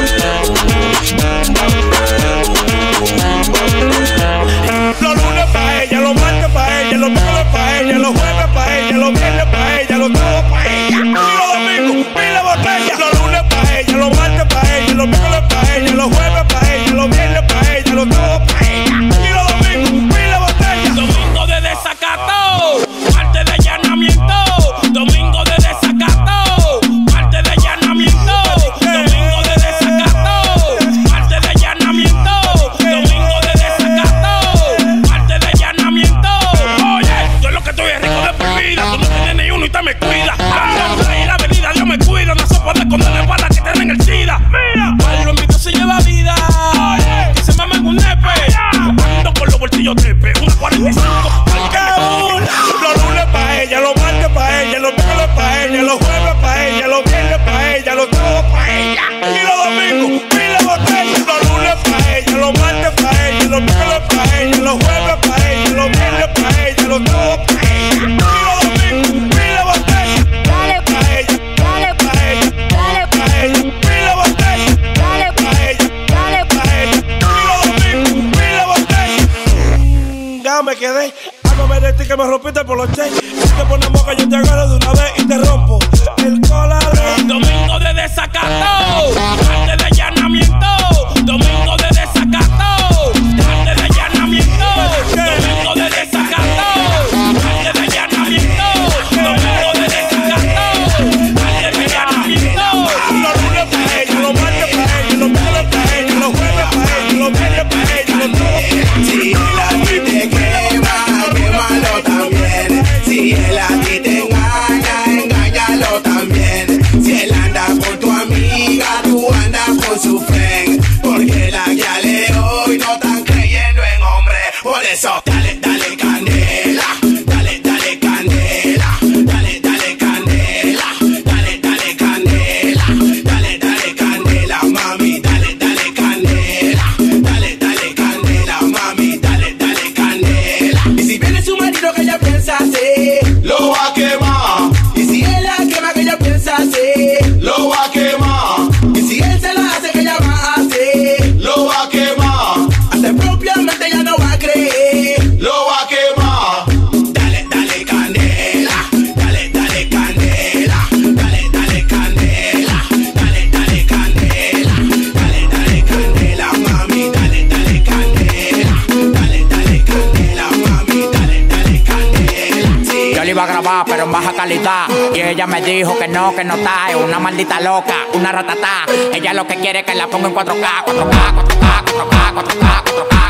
bam. Los lunes pa' ella, los martes pa' ella, los miércoles pa' ella, los jueves pa' ella, los viernes pa' ella, los sábados pa' ella, y los domingos pila botella. Los lunes pa' ella, los martes pa' ella, los miércoles pa' ella, los jueves pa' ella, los viernes pa' ella, los sábados pa' ella, y los domingos pila botella. Domingo de desacato, parte de allanamiento. Domingo de desacato, parte de allanamiento. Domingo de desacato, parte de allanamiento. Domingo de desacato, parte de allanamiento. Oye, yo lo que estoy es rico de por vida. Tú no tienes ni uno y te me cuida. Y la avenida Dios me cuida. No se puede esconder para que te den el SIDA. Mira, Pablo Mito se lleva vida. Oye, que se mama en un nepe. Ando con los bolsillos tepe. Una 45. Los lunes pa' ella, los martes pa' ella, los miércoles pa' ella, los jueves pa' ella, los viernes pa' ella, los sábados pa' ella, y los domingos pila botella. Los lunes pa' ella, los martes pa' ella, los miércoles pa' ella, los jueves pa' ella, los viernes pa' ella, los sábados pa' ella, y los domingos pila botella. Dale pa' ella, dale pa' ella, dale pa' ella, pila botella. Dale pa' ella, dale pa' ella, y los domingos pila botella. Ya me quedé. De ti que me rompiste por los chains. Si te pones moca yo te agarro de una vez y te rompo el coladrón. Domingo de desacato, parte de allanamiento. Domingo de desacato, parte de allanamiento. Domingo de desacato, parte de allanamiento. Domingo de desacato, parte de allanamiento. Los lunes pa' ella, los martes pa' ella, los miércoles pa' ella, los jueves pa' ella, los viernes pa' ella, los sábados. Si él a ti te quema, quémalo también. Si él a ti te engaña, engáñalo también. Si él anda con tu amiga, tú andas con su friend. Porque la guía de hoy no están creyendo en hombre. Por eso, dale, dale candela. Dale, dale candela. Dale, dale candela. Dale, dale candela. Dale, dale candela, mami. Dale, dale candela. Dale, dale candela, mami. Dale, dale candela. Y si viene su marido que ella piensa hacer, lo va a quemar. Y si él la quema que ella piensa hacer, lo va a quemar. Y si él se va, pero en baja calidad. Y ella me dijo que no está. Es una maldita loca, una ratatá. Ella lo que quiere es que la ponga en 4K, 4K, 4K, 4K, 4K, 4K.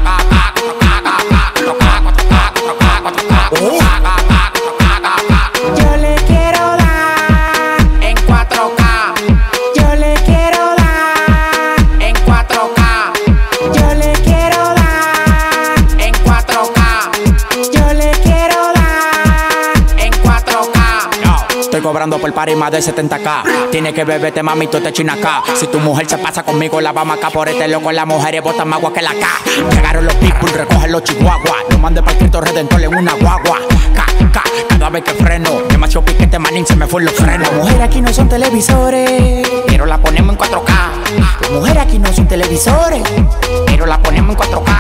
Yo le quiero dar en 4K. Yo le quiero dar en 4K. Yo le quiero dar en 4K. Yo le quiero dar en 4K. Yo estoy cobrando por party más de 70K. Tiene que beberte, mami, tú te china acá. Si tu mujer se pasa conmigo, la vamos acá por este loco. Las mujeres botan más agua que la K. Llegaron los people, recogen los chihuahuas. Lo mandé para el Cristo Redentor en una guagua. Cada vez que freno, demasiado piquete, manín, se me fue los frenos. Las mujeres aquí no son televisores, pero la ponemos en 4K. Las mujeres aquí no son televisores, pero la ponemos en 4K.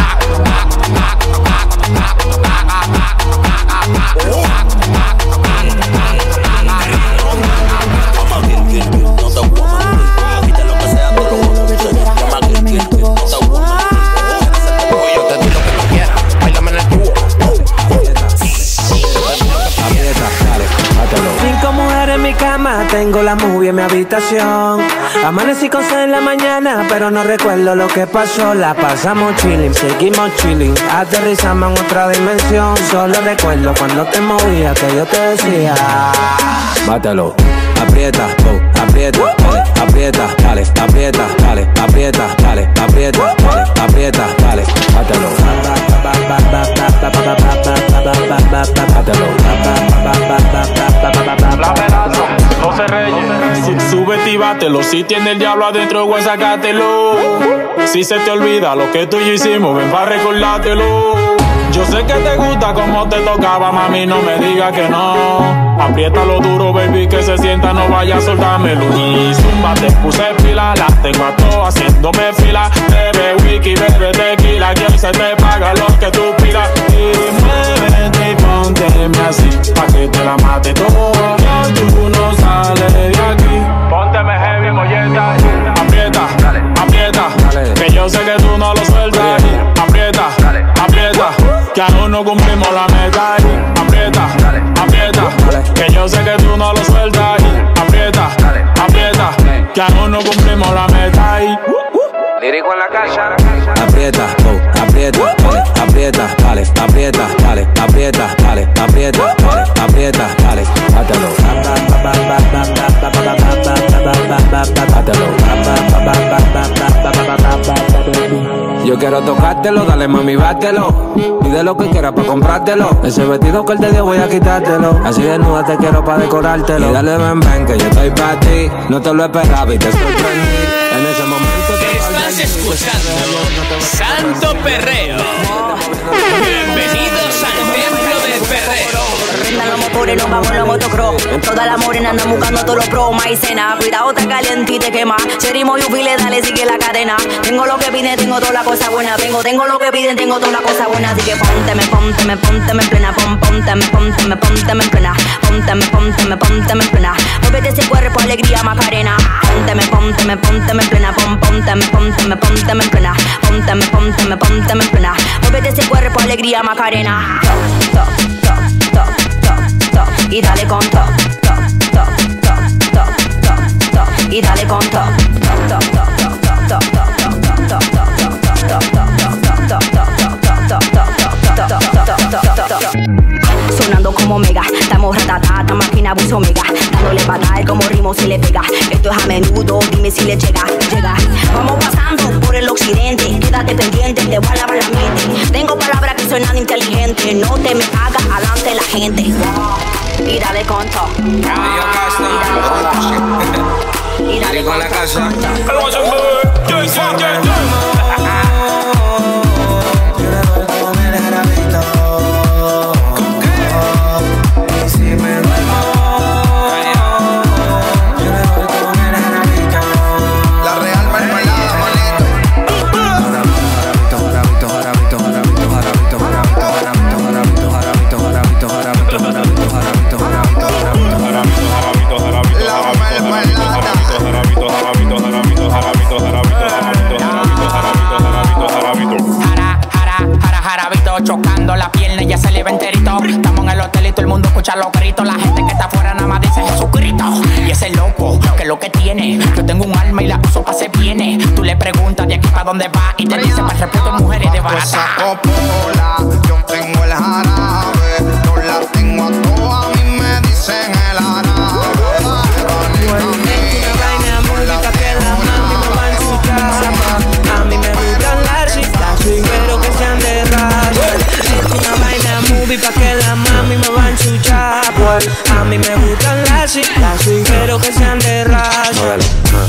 en mi cama, tengo la movie en mi habitación. Amanecí con 6 en la mañana, pero no recuerdo lo que pasó. La pasamos chilling, seguimos chilling, aterrizamos en otra dimensión. Solo recuerdo cuando te movías que yo te decía: mátalo, aprieta, oh, aprieta, dale, aprieta, dale, aprieta, dale, aprieta, dale, aprieta, dale, aprieta, dale, mátalo. La pedazo, no se reye. Súbete y bátelo. Si tiene el diablo adentro, güey, sácatelo. Si se te olvida lo que tú y yo hicimos, ven pa' recordártelo. Yo sé que te gusta como te tocaba, mami, no me digas que no. Apriétalo duro, baby, que se sienta, no vaya a soltármelo. Y zumba, te puse pila, las tengo a todas haciéndome fila. Bebe wiki, bebe tequila, que hoy se te paga lo que tú pidas. Y muévete y pónteme así, pa' que te la mate todo. Tú no sales de aquí. Pónteme heavy, molleta. Aprieta, dale, aprieta, dale, que yo sé que tú no lo sueltas. Aprieta, dale, aprieta, que aún no cumplimos la meta. Aprieta, dale, aprieta, dale, que yo sé que tú no lo sueltas. Aprieta, dale, aprieta, que aún no cumplimos la meta. Lírico en la casa. Aprieta, oh, aprieta, dale, aprieta, dale, aprieta, dale, aprieta, dale, aprieta, dale, aprieta, dale, mátalo. Yo quiero tocártelo, dale mami, bátelo. Pide lo que quieras pa' comprártelo. Ese vestido que él te dio voy a quitártelo. Así desnuda te quiero pa' decorártelo. Y dale ven, ven, que yo estoy pa' ti. No te lo esperaba y te sorprendí. En ese momento te estás escuchando Santo Perreo. Bienvenidos al templo del perreo. Prendan los motores, nos vamos en la motocross. Todas las morenas andan buscando todos los pros. Maicena, cuidado, está caliente y te quema. Cherimo y ufile, dale, sigue la cadena. Tengo lo que piden, tengo toda la cosa buena. Tengo lo que piden, tengo toda la cosa buena. Así que pónteme en plena. Pónteme en plena. Pónteme en plena. Muévete ese cuerpo, alegría, Macarena. Pónteme en plena. Pónteme en plena. Pónteme en plena. Muévete ese cuerpo, alegría, Macarena. Y dale con top, y dale con top, sonando como mega, estamos ratatá, esta máquina buzo mega, dándole patada como ritmo si le pega. Esto es a menudo, dime si le llega. Vamos pasando por el occidente, quédate pendiente, te voy a lavar la mente. Tengo palabras que suenan inteligentes, no te me hagas adelante la gente. Y dale con top. Y dale con la casa. jarabito, chocando la pierna y ya se le ve enterito. Estamos en el hotel y todo el mundo escucha los gritos. La gente que está afuera nada más dice Jesucristo. Y ese loco, que es lo que tiene. Yo tengo un alma y la uso pa' se viene. Tú le preguntas de aquí pa' dónde va y te dice para respeto mujeres de barata. Esa copola, yo tengo el jarabe. Yo la tengo a todas, a mí me dicen el árabe. A mí me gustan las chicas, pero que sean de raza. Es una vaina movie pa' que la mami me va a enchuchar. A mí me gustan las chicas, pero que sean de raza.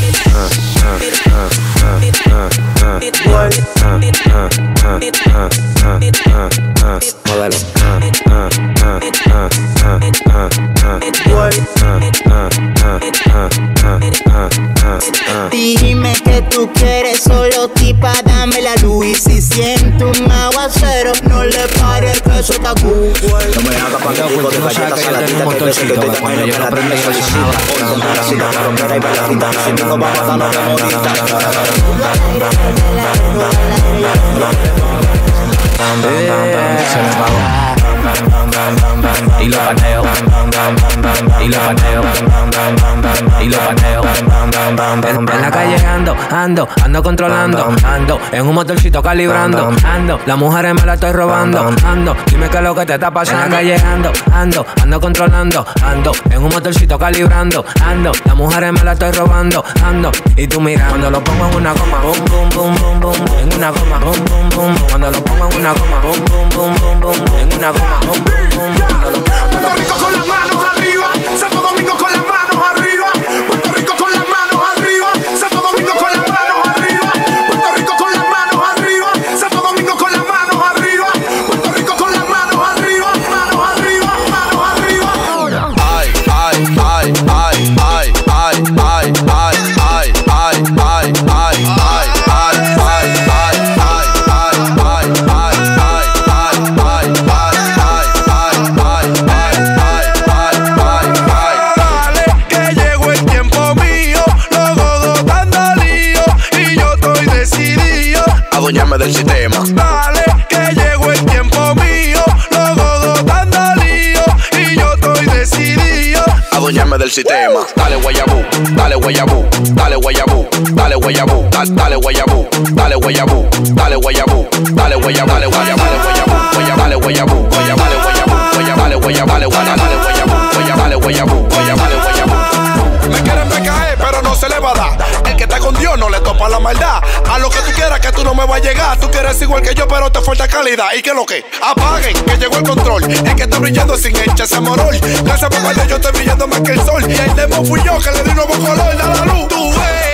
Dime que tú quieres solo tipa, dame la luz. Y si siento un aguacero, no le pares que eso está cool. No me hagas paquetico de galletas a la tita que ves que te cuando yo la prende solicita. Si la rompera y peladita, si tengo para matarnos de morita. Se me pagó. Y lo pateo. Y lo pateo. Y lo pateo. En la calle ando controlando. Ando en un motorcito calibrando. Ando, las mujeres me la estoy robando. Ando, dime qué es lo que te está pasando. En la calle ando controlando. Ando en un motorcito calibrando. Ando, las mujeres me la estoy robando. Ando, y tú mirando. Cuando lo pongo en una goma, boom, boom, boom, boom, boom. En una goma, boom, boom, boom. Cuando lo pongo en una goma, boom, boom, boom, boom, boom. En una goma, boom, boom, boom. Puerto Rico con las manos arriba, Santo Domingo con las manos arriba. Puerto Rico con las manos arriba, Santo Domingo con las manos arriba. Puerto Rico con las manos arriba, Santo Domingo con las manos arriba. Puerto Rico con las manos arriba, manos arriba, manos arriba. Ay, ay, ay, ay, ay, ay, ay, ay, ay, ay, ay, ay, adueñarme del sistema. Dale, que llegó el tiempo mío. Los godos dando lío y yo estoy decidido a adueñarme del sistema. Dale guayabú, dale guayabú, dale guayabú, dale guayabú, dale guayabú, dale guayabú, dale guayabú, dale guayabú, dale guayabú, dale guayabú, dale guayabú. Me quieren ver caer, pero no se le va a dar. El que está con Dios no le topa la maldad. A lo que tú quieras que tú no me vas a llegar. Tú quieres igual que yo, pero te falta calidad. ¿Y qué es lo que? Apaguen, que llegó el control. El que está brillando sin ese morol. Gracias papá, yo estoy brillando más que el sol. Y el demo fui yo que le di nuevo color. Da la luz. Tú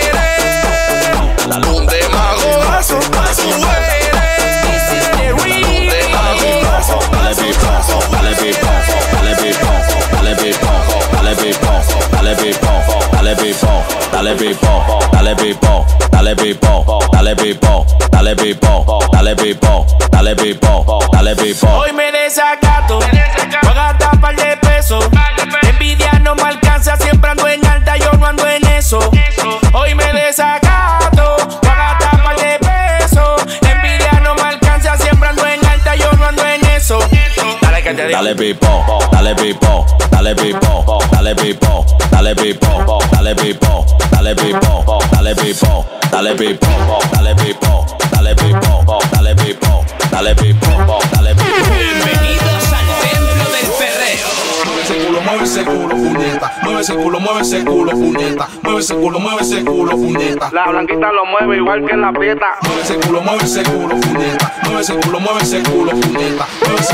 eres un demagogazo. Tú eres un demagogazo. Dale pipo, dale pipo, dale pipo, dale pipo, dale pipo, dale pipo, dale pipo, dale pipo, dale pipo, dale pipo, dale pipo, dale pipo, dale pipo, dale pipo, dale pipo. Hoy me desacato, voy a gastar par de pesos. Envidia no me alcanza, siempre ando en alta, yo no ando en eso. Hoy me desacato, voy a gastar par de pesos. Envidia no me alcanza, siempre ando en alta, yo no ando en eso. Dale que te digo. Dale pipo, dale pipo, dale pipo, dale pipo, dale pipo, dale pipo, dale pipo, dale pipo, dale pipo, dale pipo, dale pipo, dale pipo, dale pipo, dale pipo. Bienvenidos al templo del perreo. Mueve ese culo, puñeta. Mueve ese culo, puñeta. Mueve ese culo, puñeta. La blanquita lo mueve igual que en la prieta. Mueve ese culo, puñeta. Mueve ese culo, puñeta. Mueve ese culo, puñeta.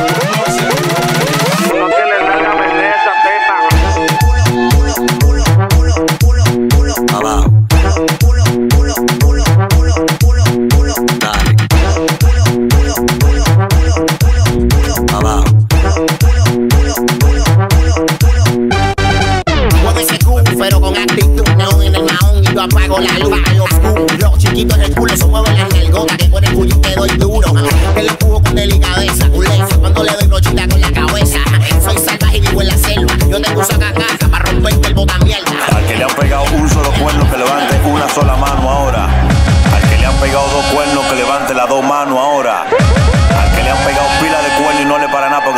Tú no tienes nada, vende esa teta. Abajo. Dale. Abajo. Mueve ese culo, pero con actitud. Neón en el maón y yo apago la luz. Los chiquitos en el culo se mueven las nalgotas. Que con el culo te doy duro. Que le empujo con delicadeza. Un laser cuando le doy brochita con la cabeza. Soy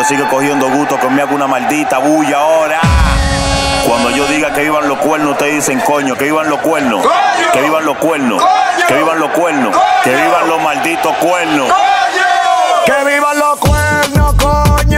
que sigue cogiendo gusto que me haga una maldita bulla ahora. Cuando yo diga que vivan los cuernos, ustedes dicen coño, que vivan los cuernos. ¡Coño! Que vivan los cuernos. ¡Coño! Que vivan los cuernos. ¡Coño! Que vivan los malditos cuernos. ¡Coño! Que vivan los cuernos, coño.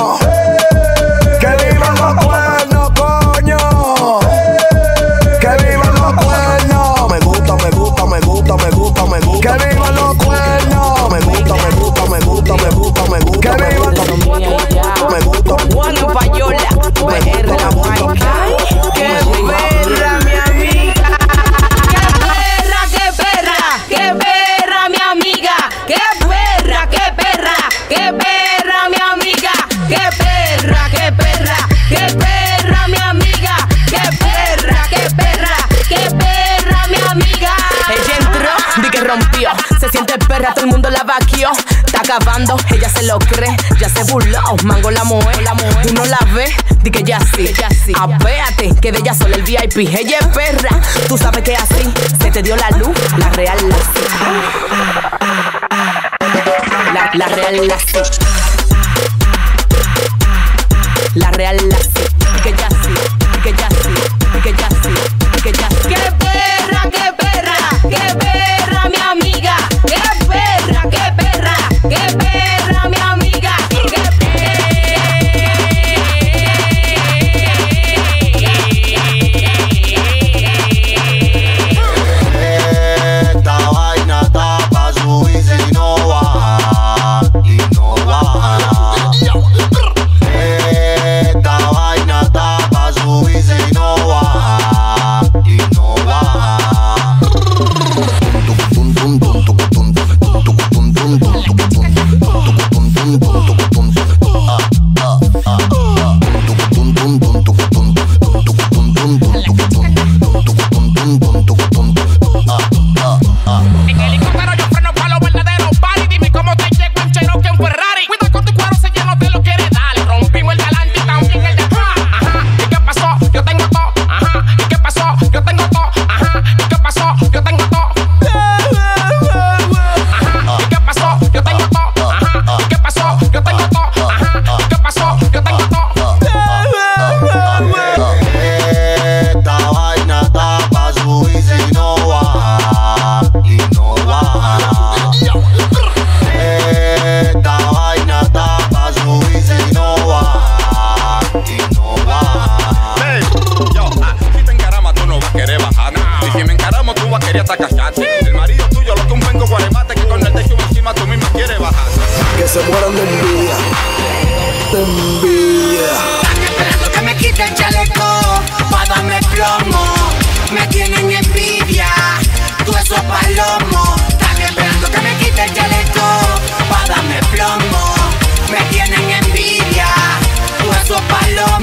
Que vivan los cuernos, coño. Que vivan los cuernos. Me gusta, me gusta, me gusta, me gusta, me gusta. Que vivan los cuernos. Me gusta, me gusta, me gusta, me gusta, me gusta. Que vivan los cuernos. Me gusta. Juan Payola, PR la guay. ¡Qué perra, mi amiga! ¡Qué perra, qué perra! ¡Qué perra, mi amiga! ¡Qué perra, qué perra! ¡Qué perra, mi amiga! ¡Qué perra, qué perra! ¡Qué perra, mi amiga! ¡Qué perra, qué perra! ¡Qué perra, mi amiga! Ella entró, di que rompió. Se siente perra, todo el mundo la vaquió. Está acabando, ella se lo cree. Ya se burló, mango la moe. Uno la ve, di que ya sí. Apéate, que de ella solo el VIP. Ella es perra, tú sabes que así se te dio la luz, la real la real la real que ya sí, que ya sí, que ya sí, que ya sí. ¡Qué perra, qué perra! ¡Qué perra, mi amiga! ¡Qué perra, qué perra! ¡Qué perra, mi amiga! ¡Qué Esta vaina está pa' subirse y no baja, y no baja. Esta vaina está pa' subirse y no baja, y no baja. En helicóptero yo freno pa' los verdaderos party. Dime cómo te llego en Cherokee, en Ferrari. Cuida con tu cuero si ya no te lo quieres dar. Rompimos el de adelante y también el de atrás. Ajá, ¿y qué pasó? Yo tengo todo. Ajá, ¿y qué pasó? Yo tengo todo. Ajá, ¿y qué pasó? Yo tengo todo. Ajá, ¿y qué pasó? Yo tengo todo. Ajá, ¿y qué pasó? Yo tengo todo. Ajá, ¿y qué pasó? Yo tengo todo. Esta vaina está pa' subirse y no baja, y no baja. Esta vaina está pa' subirse y no baja, y no baja. Si te encarama tú no vas a querer bajar. Y si me encaramo tú vas a querer hasta cacharte. El marido tuyo lo que un vengo guaremate que con el techo encima tú misma quieres bajar. Que se mueran de envidia, de envidia. Están esperando que me quite el chaleco pa' darme plomo. Me tienen envidia, tú esos palomos. Están esperando que me quite el chaleco pa' darme plomo. Me tienen envidia, tú esos palomos.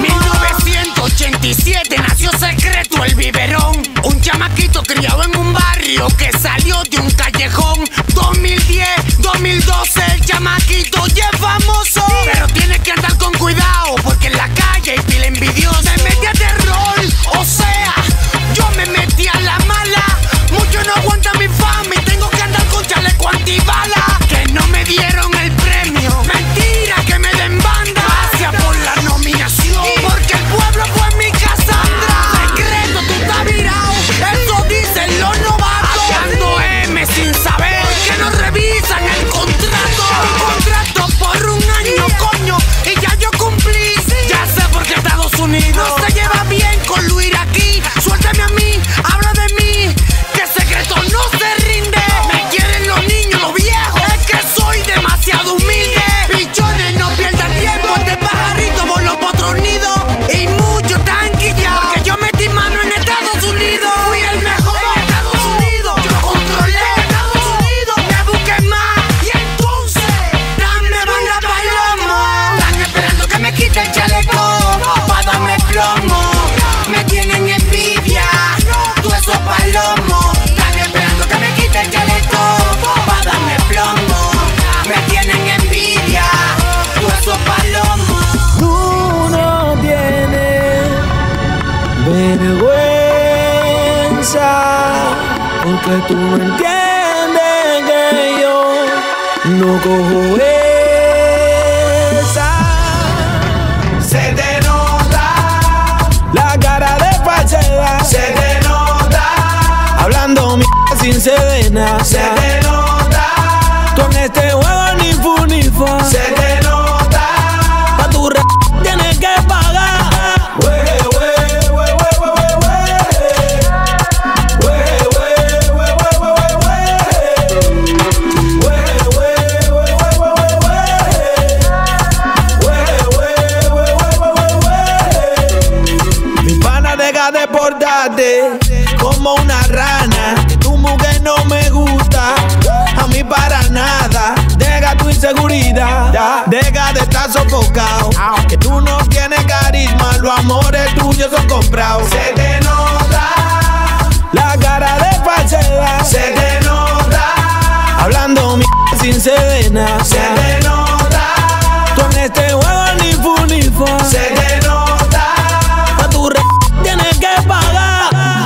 1987 nació Secreto el Biberón, un chamaquito criado en un barrio que salió de un callejón. 2010, 2012 el chamaquito ya es famoso, pero tiene que andar con cuidado porque en la calle hay pila envidiosa. Me metí a terror, o sea, yo me metí a la mala. Mucho no aguanta mi fama y tengo que andar con chaleco antibala. Que no me dieron el premio, mentira que me den banda. Gracias por la nominación, porque el pueblo fue mi Cassandra. Secreto, tú estás virado, eso dicen los novatos. Ando M sin saber que no revisan el contrato. Un contrato por un año, coño, y ya yo cumplí. Ya sé por qué Estados Unidos no se lleva bien con Luis aquí. Suéltame a mí, habla de mí, que Secreto no se rinde. Me quieren los niños, los viejos, es que soy demasiado humilde. Pichones, no pierdan tiempo, este pajarito por los potros nidos. Y muchos están quillados, porque yo metí mano en Estados Unidos. Fui el mejor en Estados Unidos, yo controlé Estados Unidos. Me busqué más, y entonces dame banda palomo. Están esperando que me quite el chaleco pa' darme plomo. Me tienen envidia, tú esos palomos. Están esperando que me quite el chaleco pa' darme plomo. Me tienen envidia, tú esos palomos. Tú no tienes vergüenza, porque tú no entiendes que yo no cojo esa. sin sedena. Se te nota. Tú en este juego ni fu ni fa. Se te nota. Pa' tu tienes que pagar. Mi pana, deja de portarte como una rana. Que tu mujer no me gusta, a mí para nada. Deja tu inseguridad, deja de estar sofocado. Que tú no tienes carisma, los amores tuyos son comprados. Se te nota La cara de falsedad. se te nota, Hablando sin sedena. se te nota, Tú en este juego ni fu ni fa. se te nota. Pa' tu tienes que pagar.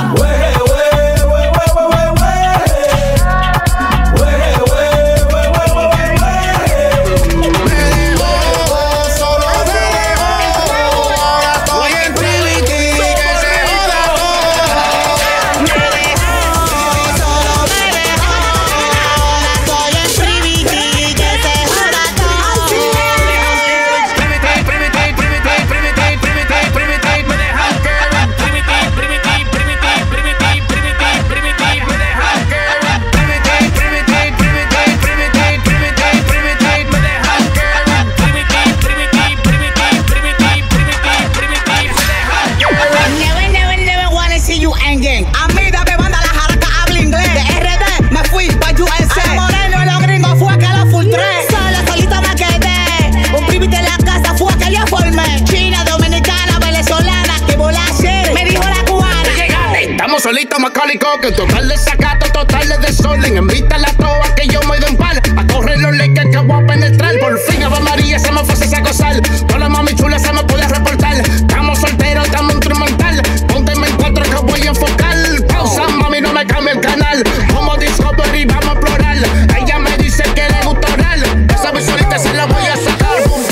Solito Macálico, que total de sacato, total de desorden. Invita a la toa que yo me doy en pal. A correr los leques que voy a penetrar. Por fin, Ave María, se me fuese a gozar. Toda la mami chula se me puede reportar. Estamos solteros, estamos instrumental. Pónteme en 4 que voy a enfocar. Pausa, mami, no me cambie el canal. Como Discovery, vamos a explorar. Ella me dice que le gusta oral. Esa visualita se la voy a sacar.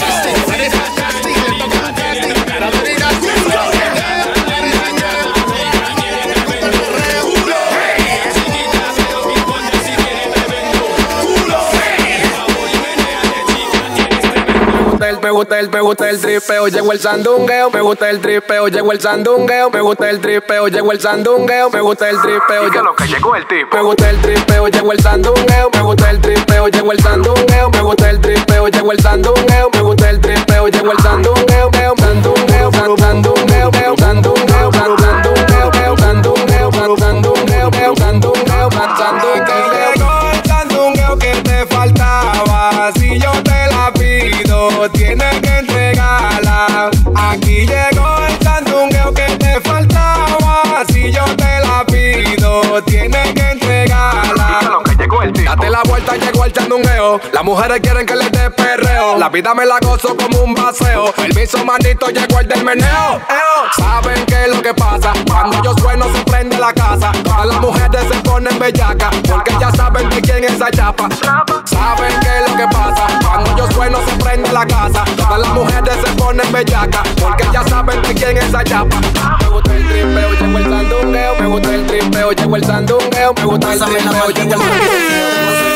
Me gusta el tripeo, llegó el sandungueo. Me gusta el tripeo, llegó el sandungueo. Me gusta el tripeo, llegó el sandungueo. Me gusta el tripeo, ¿qué es lo que llegó el tipo? Me gusta el tripeo, llegó el sandungueo. Me gusta el tripeo, llegó el sandungueo. Me gusta el tripeo, llegó el sandungueo. Me gusta el tripeo, llegó el sandungueo. Sandungueo, sandungueo, sandungueo, sandungueo, sandungueo, sandungueo, sandungueo, sandungueo, Llegó el sandungueo que te faltaba. Si yo te la pido, tienes que entregarla. Aquí llegó el sandungueo que te faltaba. Si yo te la pido, tienes que entregarla. Date la vuelta, llegó el sandungueo. Las mujeres quieren que les dé perreo. La vida me la gozo como un baseo. El miso manito llegó el del meneo. ¿Saben qué es lo que pasa? Cuando yo sueno se prende la casa. Todas las mujeres se ponen bellacas, porque ya saben de quién es esa chapa. ¿Saben qué es lo que pasa? Cuando yo sueno se prende la casa. Todas las mujeres se ponen bellacas, porque ya saben de quién es esa chapa. Me gusta el tripeo, llegó el sandungueo. Me gusta el tripeo, llegó el sandungueo. Me gusta el tripeo, llegó el sandungueo.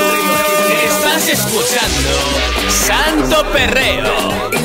Estás escuchando Santo Perreo.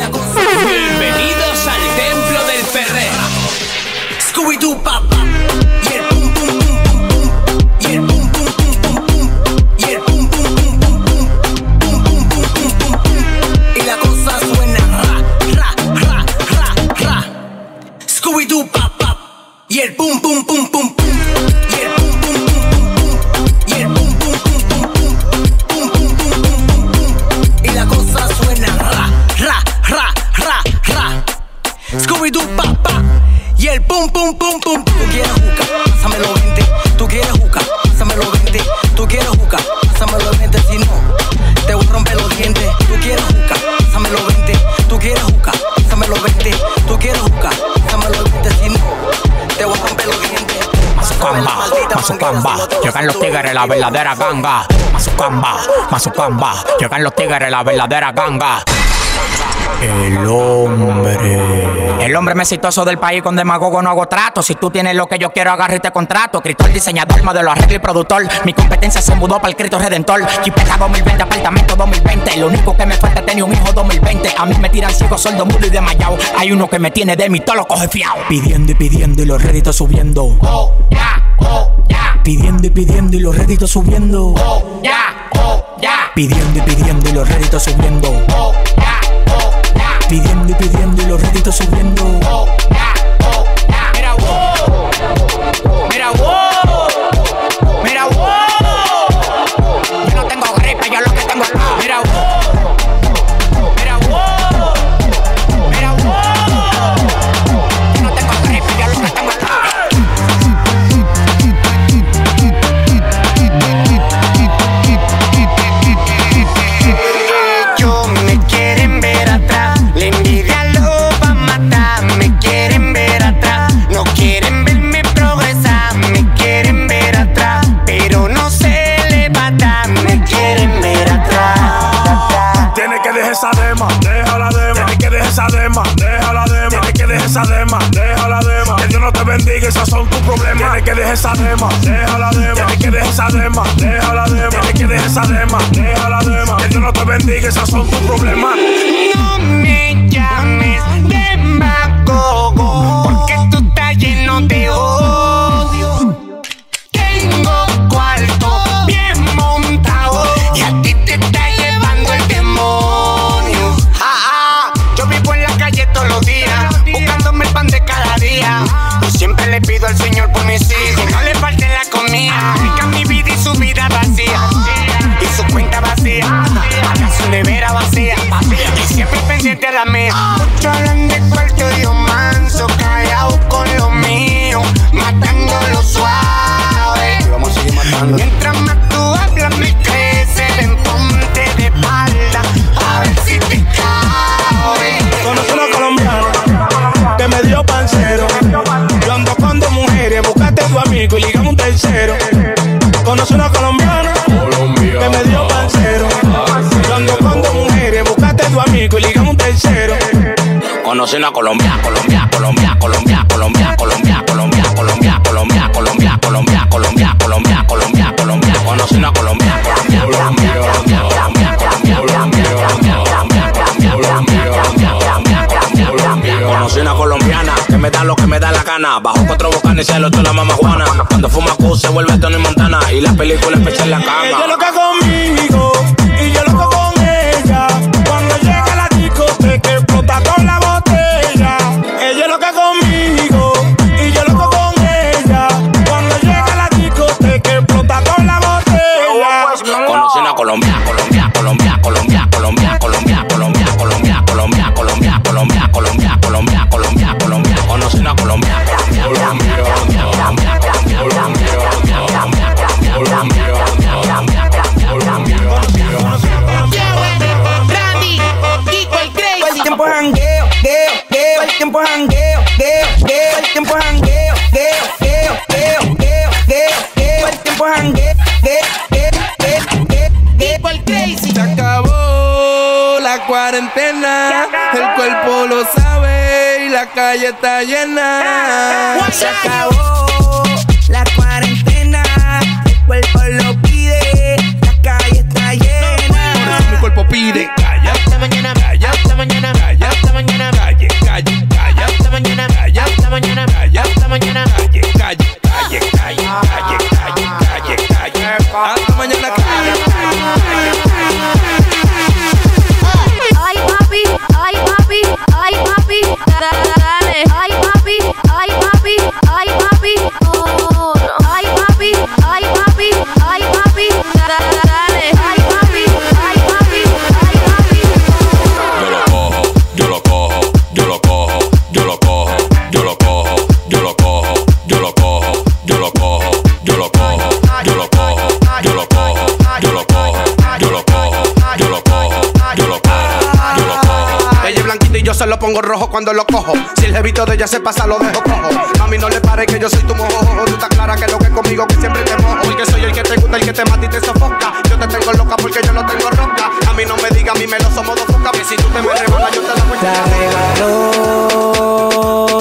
Bienvenidos al templo del perreo. Scooby-Doo papá. Y el pum pum pum pum pum. Y el pum pum pum pum pum. Y el pum pum pum pum pum. Pum pum pum pum pum pum. Y la cosa suena ra ra ra ra ra. Scooby-Doo papá. Y el pum pum pum pum pum. Y el pum pum pum pum pum. Y el pum pum pum pum pum. Pum pum pum pum pum pum. Y la cosa suena ra ra ra ra ra. Scooby-Doo papá. Y el pum pum pum pum. Tú quieres juca, pásamelo 20. Tú quieres juca, pásamelo 20. Tú quieres juca, pásamelo 20. Si no, te voy a romper los dientes. Tú quieres juca, pásamelo 20. Tú quieres juca, pásamelo 20. Tú quieres juca, pásamelo 20. Si no, te voy a romper los dientes. Mazucamba, llegan los tigres, la verdadera ganga. Mazucamba, llegan los tigres, la verdadera ganga. El hombre. El hombre más exitoso del país, con demagogo no hago trato. Si tú tienes lo que yo quiero, agarro y te contrato. Escritor, diseñador, modelo, arreglo y productor. Mi competencia se mudó para el Cristo Redentor. Chipeta 2020, apartamento 2020. Lo único que me falta es tener un hijo 2020. A mí me tiran ciego, sordo, mudo y desmayado. Hay uno que me tiene de mí, todo lo coge fiao. Pidiendo y pidiendo y los réditos subiendo. Oh, ya, oh, ya. Pidiendo y pidiendo y los réditos subiendo. Oh, ya, oh, ya. Pidiendo y pidiendo y los réditos subiendo. Oh, ya, oh, ya. Pidiendo y pidiendo y los réditos subiendo. Oh, ya, oh, ya. Mira, wow. Mira, wow. Mira, wow. Yo no tengo gripe, yo lo que tengo es paz. Mira, wow. Mira, wow. Mira, wow. Yo no tengo gripe, yo lo que tengo es paz. Ellos me quieren ver atrás, la envidia lo va a matar. Me quieren ver atrás, no quieren verme progresar. Me quieren ver atrás, pero no se levanta. Me quieren ver atrás. Tienes que dejar esa dema, déjala dema. Tienes que dejar esa dema, déjala dema. Tienes que dejar esa dema, déjala dema. Que Dios no te bendiga, esos son tus problemas. Tienes que dejar esa dema, déjala dema. Tienes que dejar esa dema, déjala dema. Tienes que dejar esa dema, déjala dema. Que Dios no te bendiga, esos son tus problemas. No me llames demagogo, porque tú estás lleno de odio. Tengo cuarto bien montado y a ti te está llevando el demonio. Yo vivo en la calle todos los días, buscándome el pan de cada día. Yo siempre le pido al Señor por mis hijos, que no le falte la comida. Rica mi vida y su vida vacía, y su cuenta vacía, haga su nevera vacía, y siempre pendiente a la mía. Muchos hablan de cuarto y yo manso, callado con lo mío, matándolo suave. Vamos a seguir matando. Mientras más tú hablas me crece, ven ponte de espalda, a ver si te cabe. Conocí una colombiana que me dio pancero. Yo ando con dos mujeres, buscaste tu amigo y ligamos un tercero. Conocí una colombiana que me dio pancero. Yo ando con dos mujeres, buscaste tu amigo y ligamos un tercero. Conocí una Colombia, Colombia, Colombia, Colombia, Colombia, Colombia, Colombia, Colombia, Colombia, Colombia, Colombia, Colombia, Colombia, Colombia, Colombia. Conocí una Colombia, Colombia, Colombia, Colombia, Colombia, Colombia, Colombia, Colombia, Colombia, Colombia, Colombia, Colombia, Colombia, Colombia. Conocí una colombiana que me da lo que me da la gana. Bajo 4 bocanes y se lo estoy la mamá Juana. Cuando fuma Q se vuelve Tony Montana y la película empieza en la cama. Ella loca conmigo y yo loco con ella. Cuando llega la discoteca explota con la botella. Ella loca conmigo y yo loco con ella. Cuando llega la discoteca explota con la botella. Conocí una Colombia, Colombia, Colombia, Colombia, Colombia, Colombia, Colombia, Colombia, Colombia, Colombia, Colombia, Colombia, Colombia, Colombia, Colombia. Conocí una Colombia, Colombia, Colombia, Colombia, Colombia, Colombia, Colombia, Colombia, Colombia, Colombia, Colombia, Colombia. Randy, Kiko el Crazy. Todo el tiempo jangueo, geo, geo. Todo el tiempo jangueo, geo, geo. Todo el tiempo jangueo, geo, geo, geo, geo, geo, geo. Todo el tiempo jangueo, geo, geo, geo, geo. Kiko el Crazy. Se acabó la cuarentena, el cuerpo lo sabe y la calle está llena. Se acabó la cuarentena, el cuerpo lo pide, la calle está llena. Por eso mi cuerpo pide calla, hasta mañana, calla, hasta mañana, calla, hasta mañana, calle, calle, calla, hasta mañana, calla, hasta mañana, calla, hasta mañana, calle, calle, calle, calle, calle, calle, calle, calle, hasta mañana, calle. Ay papi, ay papi, ay papi, dale. Ay papi, ay papi, ay papi, oh, no. Ay papi, ay papi, ay papi, dale. Ay papi, ay papi, ay papi. Yo lo cojo, yo lo cojo, yo lo cojo, yo lo cojo, yo lo cojo, yo lo cojo, yo lo cojo, yo lo cojo, yo lo cojo, yo lo cojo, yo lo cojo, yo lo cojo, yo lo cojo, yo lo cojo, yo lo cojo, yo lo cojo. Ella es blanquita y yo se lo pongo rojo cuando lo cojo. Si el jevito de ella se pasa, lo dejo cojo. Mami, no le pare que yo soy tu mojo. Tú estás clara que lo que es conmigo, que siempre te mojo. Porque soy el que te gusta, el que te mata y te sofoca. Yo te tengo loca porque yo lo tengo roca. A mí no me diga, a mí me lo somos dos focas. Que si tú te me rebalas, yo te la voy a regaló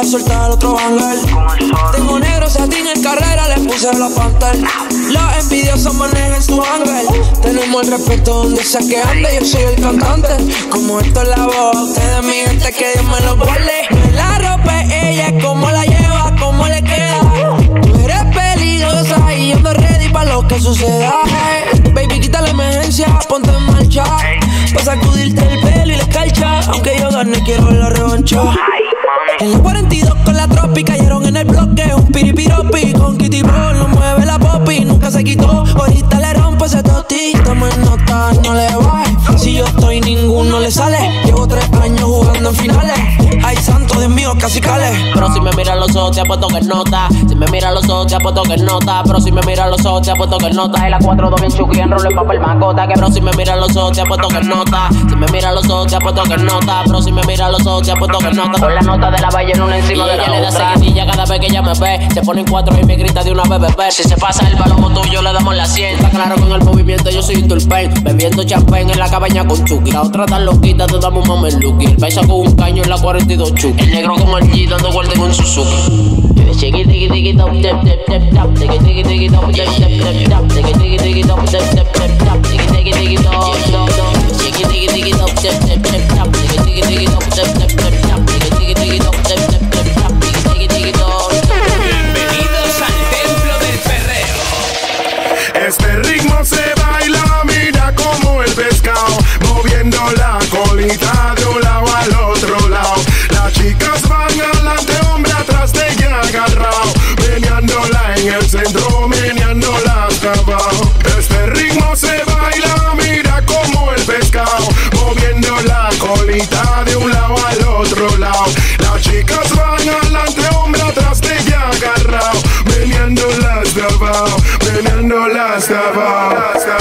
a soltar otro ángel. Tengo negro satín en carrera, le puse la Panther. Los envidiosos manejan su ángel. Tenemos el respeto donde sea que ande, yo soy el cantante. Como esto es la voz, ustedes mi gente, que Dios me lo guarde. No la ropa es ella, cómo la lleva, cómo le queda. Tú eres peligrosa y yo ando ready pa' lo que suceda. Baby, quita la emergencia, ponte en marcha. Pa' sacudirte el pelo y la escarcha. Aunque yo gane, quiero la revancha. En la 42 con la tropi cayeron en el bloque. Un piripiropi con Kitty Ball, no mueve la popi, nunca se quitó. Ahorita le rompe ese toti. Toma nota, no le baje. Si yo estoy, ninguno le sale. Llevo 3 años jugando en finales. Ay, santo Dios mío, casi cale. Pero si me miran los ojos, te apuesto que nota. Si me miran los ojos, te apuesto que nota. Pero si me miran los ojos, te apuesto que nota. Y la 4-2 bien chuki, enrollo en papel macota. Que pero si me miran los ojos, te apuesto que nota. Si me miran los ojos, te apuesto que nota. Pero si me miran los ojos, te apuesto que nota. Con la nota de la ballena una encima de la otra. Y ella le da seguidilla cada vez que ella me ve. Se ponen 4 y me grita de una vez, bebé. Si se pasa el balón tuyo, le damos la 100. Está claro con el movimiento, yo soy un turpen. Bebiendo champán en la cabaña con Chucky. La otra tan loquita, te damos un mameluki. El paisa con un caño en la 42 Chucky. El negro con el G dando vuelta en un Suzuki. Chiqui tiki tiki top tap tap tap tap. Tiki tiki tiki top tap tap tap. Tiki tiki tiki top tap tap tap. Tiki tiki tiki top. Chiqui tiki tiki top tap tap tap. Tiki tiki tiki top tap tap tap. Tiki tiki tiki top tap tap tap. Tiki tiki tiki top. Bienvenidos al templo del perreo. Este ritmo se baila, mira como el pescado, moviendo la colita de un lado al otro lado. Las chicas van adelante, hombre atrás de ella agarrado, meneándola en el centro, meneándola hasta abajo. Este ritmo se baila, mira como el pescado, moviendo la colita de un lado al otro lado. Las chicas van adelante, hombre atrás de ella agarrado, meneándola hasta abajo, meneándola hasta abajo.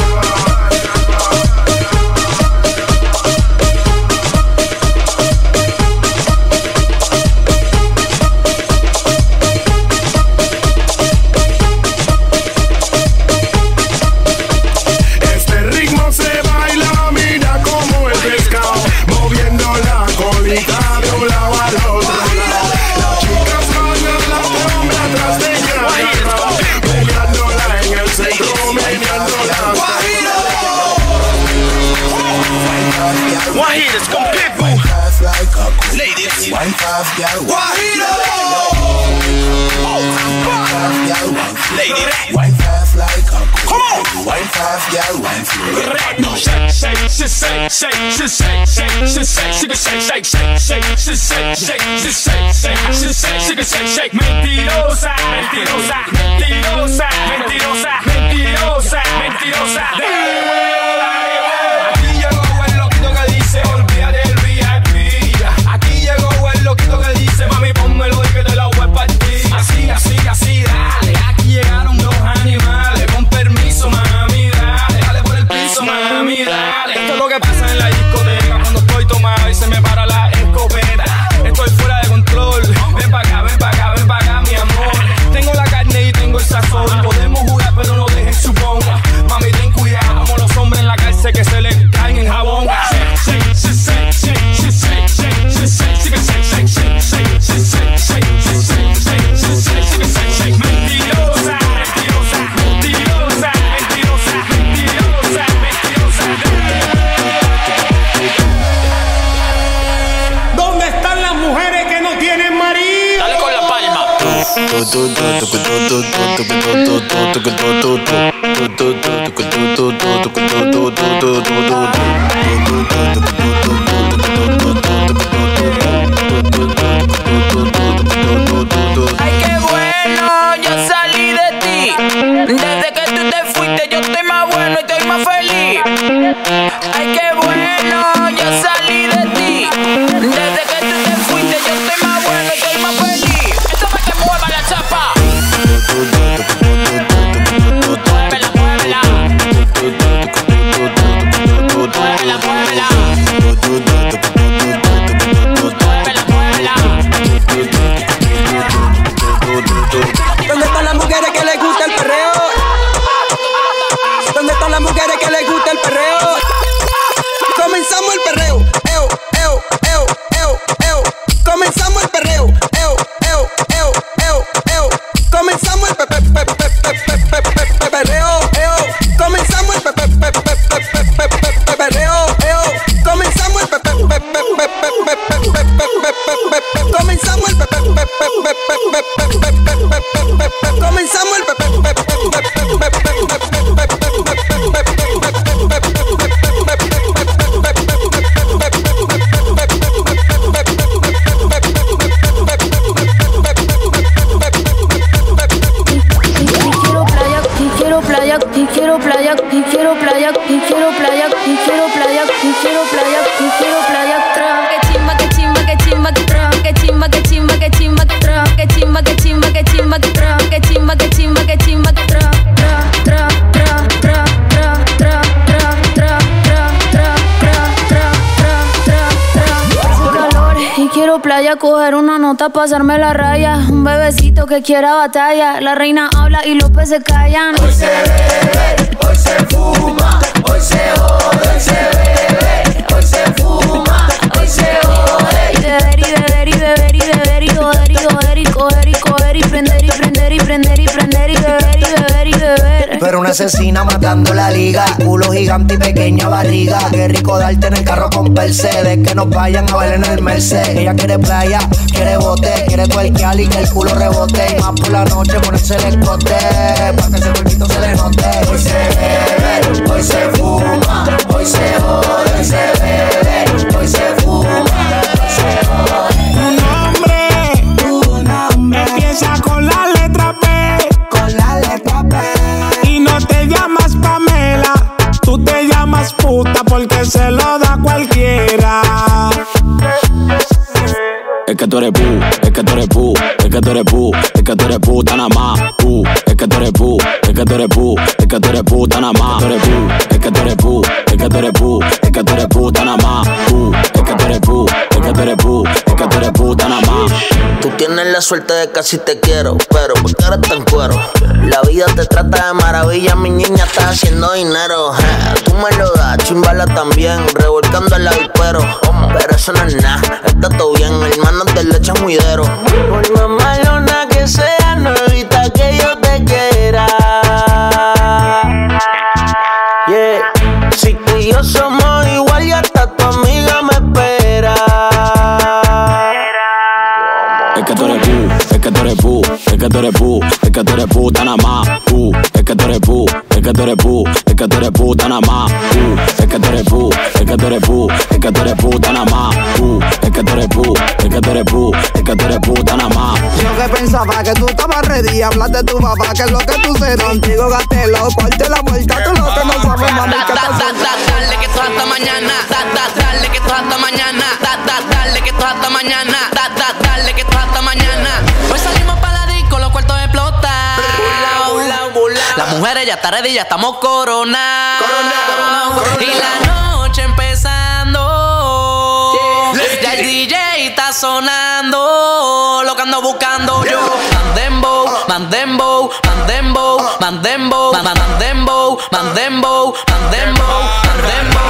Guajiros con Pitbull. Ladies. Wine fast, girl. Guajiro. Ladies. Wine fast like a cool. Come on. Wine fast, girl. Wine slow. Shake, shake, shake, shake, shake, shake, shake, shake, shake, shake, shake, shake, shake, shake, shake, shake. Mentirosa, mentirosa, mentirosa, mentirosa, mentirosa, mentirosa. Mami, pónmelo y que te la voy a partir. Así, así, así, dale. Aquí llegaron los animales. Con permiso, mami, dale. Dale por el piso, mami, dale. Esto es lo que pasa en la discoteca cuando estoy tomado y se me para la escopeta. Estoy fuera de control. Ven pa' acá, ven pa' acá, ven pa' acá, mi amor. Tengo la carne y tengo el sazón. Podemos jugar, pero no dejen su bomba. Mami, ten cuidado, como los hombres en la cárcel que se le caen en jabón. Shake, shake, shake, shake, shake, shake, shake, shake, shake, shake, shake, shake, shake. Mentirosa, mentirosa, mentirosa, mentirosa, mentirosa, mentirosa. ¿Dónde están las mujeres que no tienen marido? Dale con la palma. Ay, qué bueno, yo salí de ti. Desde que tú te fuiste, yo estoy más bueno y estoy más feliz. Ay, qué bueno, yo salí de ti. Desde que tú te fuiste, yo estoy más bueno y estoy más feliz. Esto es para que mueva la chapa. Muévela, muévela. Muévela, muévela. Muévela, muévela. ¿Dónde están las mujeres que les gusta el perreo? quiero playa, y quiero playa, y quiero playa, y quiero playa, y quiero playa, y quiero playa. Que chimba, que chimba, que chimba, que chimba, que chimba, que chimba, que chimba, que chimba, que chimba, que chimba, que chimba, que chimba, que chimba, y quiero playa, coger una nota, pasarme la raya. Un bebecito que quiera batalla. La reina habla y los peces callan. Hoy se bebe, hoy se fuma, hoy se jode, hoy se bebe, hoy se fuma, hoy se jode. Y beber y beber y beber y beber y joder y joder y coger y coger y prender y prender y prender y prender y beber y beber y beber. Tú eres una asesina matando la liga. Culo gigante y pequeña barriga. Qué rico darte en el carro con Mercedes. Que nos vayan a ver en el Mercedes. Ella quiere playa, quiere bote, quiere tuerquear y que el culo rebote. Y más por la noche ponerse el escote, pa' que ese cuerpito se le note. Hoy se bebe, hoy se fuma, hoy se jode, hoy se bebe, hoy se fuma, hoy se jode. Tu nombre empieza con la letra P, con la letra P. Y no te llamas Pamela, tú te llamas puta porque se lo da cualquiera. Es que tú eres pu, es que tú eres pu, es que tú eres pu, es que tú eres puta nada más. Es que tú eres pu, es que tú eres pu, es que tú eres puta nada más. Es que tú eres pu, es que tú eres pu, es que tú eres puta nada más. Es que tú eres pu, es que tú eres pu, es que tú eres puta nada más. Tú tienes la suerte de que así te quiero, pero ¿por qué eres tan cuero? La vida te trata de maravilla, mi niña está haciendo dinero. Tú me lo das, chimbala también, revolcando el avispero. Pero eso no es nada, está todo bien, hermano te le echan muidero. Por más malona que sea, no evita que yo te quiera. Yeah, si tú y yo somos igual y hasta tu amiga me espera. Es que tú eres pu, es que tú eres pu, es que tú eres pu, es que tú eres puta nada más. Es que tú eres pu, es que tú eres pu, es que tú eres puta nada más. Es que tú eres pu, es que tú eres pu, es que tú eres puta nada más. Es que tú eres pu, es que tú eres pu, es que tú eres puta nada más. Yo que pensaba que tú estabas ready, hablas de tu papá, que es lo que tú serás. Contigo gasté los cuartos la vuelta, tú lo que no sabes, mami, que dale que tú hasta mañana, dale que tú hasta mañana, dale que tú hasta mañana, dale que tú hasta mañana. Hoy salimos para la disco, los cuartos explotan. Las mujeres ya está ready, ya estamos coronados. Y la noche empezando, ya el DJ está sonando. Lo que ando buscando yo, Mandembo, Mandembo, Mandembo, Mandembo, Mandembo, Mandembo, Mandembo, Mandembo.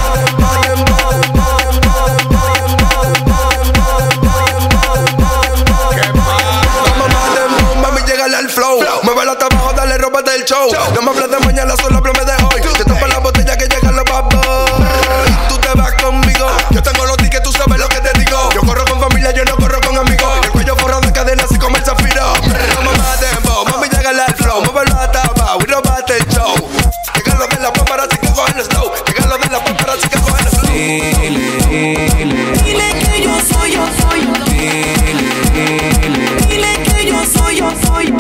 Al flow, muévelo hasta abajo, dale, róbate el show. No me hables de mañana, solo háblame de hoy. Te topa la botella que llegan los bad boys. Tú te vas conmigo, yo tengo los tickets, tú sabes lo que te digo. Yo corro con familia, yo no corro con amigos. El cuello forrado de cadenas y como el zafiro. Mamá dembow, mami, llega al flow. Muévelo hasta abajo y róbate el show. Llegan los de la paparazzi que cogen el slow. Llegan los de la paparazzi que cogen el slow. Dile que yo soy, yo soy. Dile que yo soy, yo soy.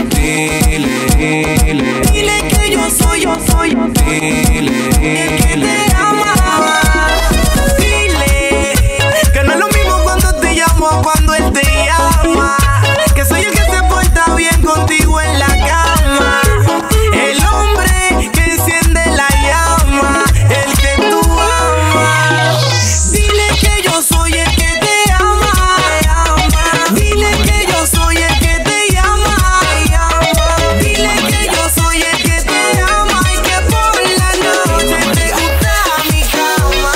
Dile que yo soy, yo soy. El que te ama. Dile que no es lo mismo cuando te llamo a cuando él te llama. Que soy el que se porta bien contigo en la cama. El hombre que enciende la llama. El que tú amas. Dile que yo soy el que te ama. Dile que yo soy el que te llama. Dile que yo soy el que te ama y que por la noche te gusta mi cama.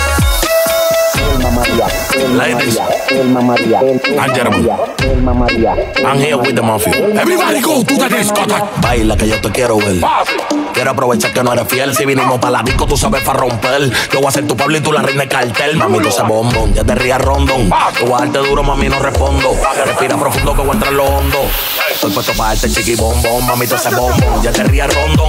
Ladies, I'm Jeremy. I'm here with the mafia. Everybody go to the discotheque. Baila que yo te quiero ver. Quiero aprovechar que no eres fiel. Si vinimos para la disco, tú sabes para romper. Yo voy a ser tu Pablo y tú la reina de cartel. Mami, tú ese bombón, ya te rías rondón. Yo voy a darte duro, mami, no respondo. Respira profundo que voy a entrar en lo hondo. Estoy puesto para darte chiqui bombón. Mami, tú ese bombón, ya te rías rondón. Yo voy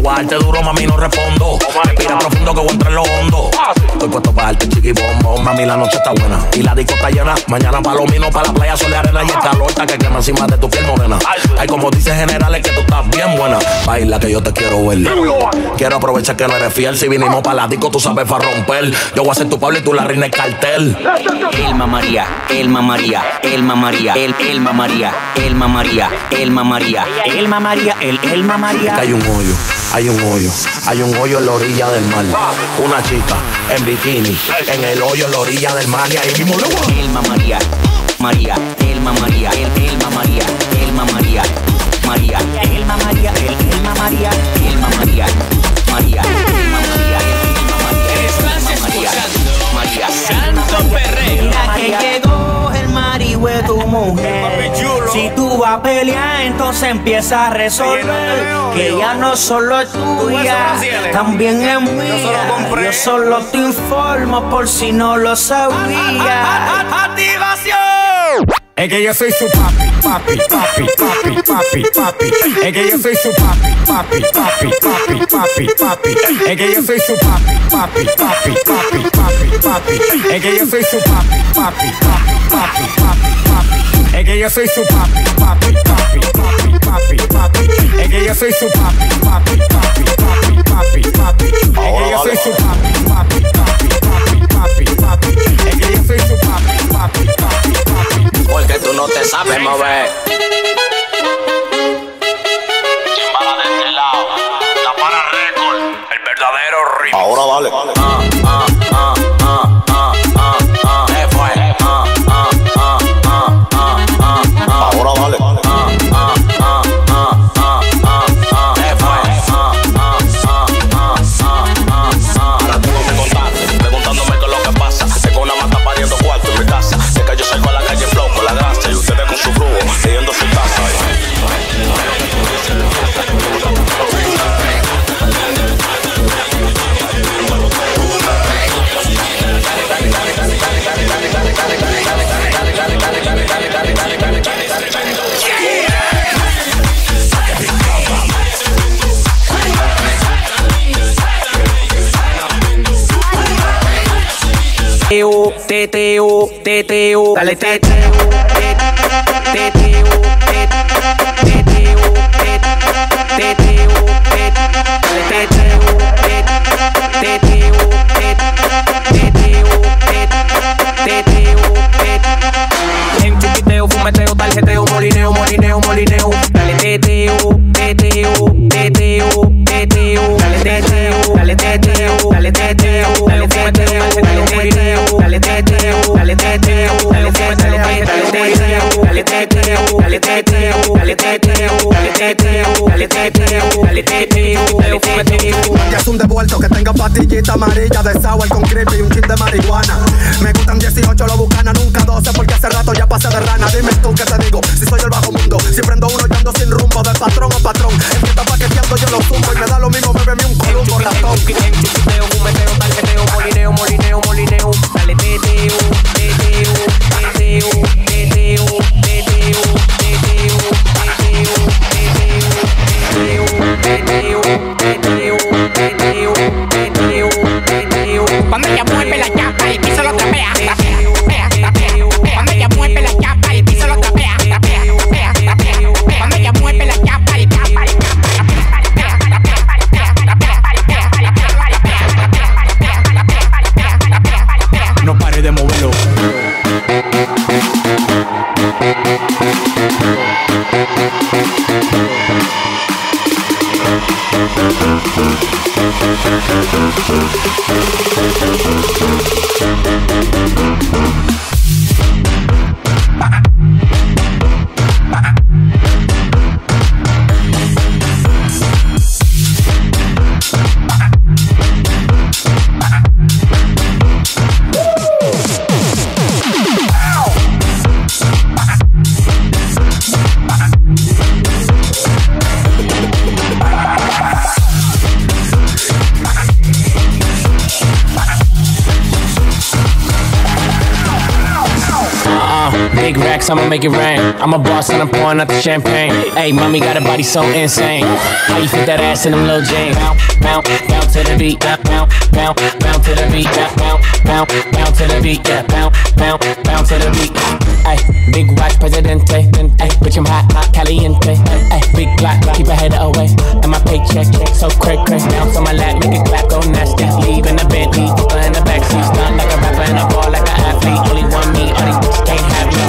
voy a darte duro, mami, no respondo. Respira profundo que voy a entrar en lo hondo. Estoy puesto para darte chiquibombón, mami, la noche está buena y la disco está llena. Mañana palomino para la playa, sol y arena y el calor está que quema encima de tu piel morena. Ay, como dice generales que tú estás bien buena. Baila que yo te quiero ver. Quiero aprovechar que no eres fiel. Si vinimos para la disco, tú sabes para romper. Yo voy a ser tu Pablo y tú la reina del cartel. El mamaría, el mamaría, el mamaría, el mamaría, el mamaría, el mamaría, el mamaría, el mamaría. Hay un hoyo, hay un hoyo, hay un hoyo en la orilla del mar. Una chica en bikini, en el hoyo en la orilla del mar. Y ahí mismo lo voy. El mamaría, María, el mamaría, el mamaría, el mamaría, María, el mamaría, el mamaría, el mamaría, María, el mamaría, el mamaría. Estás escuchando María, Santo Perreo. mira que llegó el marihué tu mujer. Si tú vas a pelear, entonces empieza a resolver que ya no solo es tuya, también es mía. Yo solo te informo por si no lo sabía. ¡Activación! Es que yo soy su papi, papi, papi, papi, papi, papi. Es que yo soy su papi, papi, papi, papi, papi, papi. Es que yo soy su papi, papi, papi, papi, papi, papi. Es que yo soy su papi, papi, papi, papi, papi, papi. Es que yo soy su papi, papi, papi, papi, papi, papi. Es que yo soy su papi, papi, papi, papi, papi, papi. Es que yo soy su papi, papi, papi, papi, papi, papi. Es que yo soy su papi, papi, papi, papi. Porque tú no te sabes mover. Chimbala de este lado, la para récord, el verdadero remix. Ahora vale. Ahora vale. Ahora tú no me contaste, preguntándome qué es lo que pasa. Tengo una mata pariendo cuarto en mi casa. Sé que yo salgo a la calle flow con la grasa y ustedes con su flujo, pidiendo su casa. Teteo, teteo, dale teteo, teteo, teteo, teteo, en chuquiteo, fumeteo, tarjeteo, molineo, molineo, molineo, dale teteo, teteo, teteo, teteo, dale teteo, dale teteo, dale teteo, dale fumeteo, dale molineo, dale teteo, dale teteo, dale fumeteo, dale teteo, dale teteo, dale teteo, dale teteo, dale teteo, dale teteo, dale teteo, dale fumeteo. Ya es un devuelto que tenga pastillita amarilla de sour con creepy y un kit de marihuana. Me gustan 18, lo bucana, nunca 12 porque hace rato ya pasé de rana. Dime tú qué te digo, si soy el bajo mundo, si prendo uno y ando sin rumbo, de patrón o patrón. En que está paqueteando yo lo zumbo y me da lo mismo, bébeme un columbo ratón. Chuquiteo, fumeteo, tarjeteo, molineo, molineo, molineo, dale teteo, teteo, teteo, teteo, teteo, teteo, teteo, teteo, teteo, teteo, teteo. Cuando ella mueve la chapa, el piso lo trapea, trapea, trapea, trapea. Cuando ella mueve la chapa, el piso lo trapea, trapea, trapea, trapea. Cuando ella mueve la chapa, el chapa, el No pare de moverlo. Big racks, I'ma make it rain. I'm a boss and I'm pouring out the champagne. Hey, mommy got a body so insane. How you fit that ass in them little jeans? Bounce, bounce to the beat. Bounce, bounce, bounce to the beat. Bounce, bounce, bounce to the beat. Bounce, bounce, bounce to the beat. Ay, big watch, presidente. Ay, bitch, I'm hot, hot, caliente. Ay, big block, keep a head away. And my paycheck, so crack, crack. Bounce on my lap, make it clap, go nasty. Leave in the Bentley, in the backseat. Stunt like a rapper and a ball like an athlete. Only one me, all these bitches can't have me.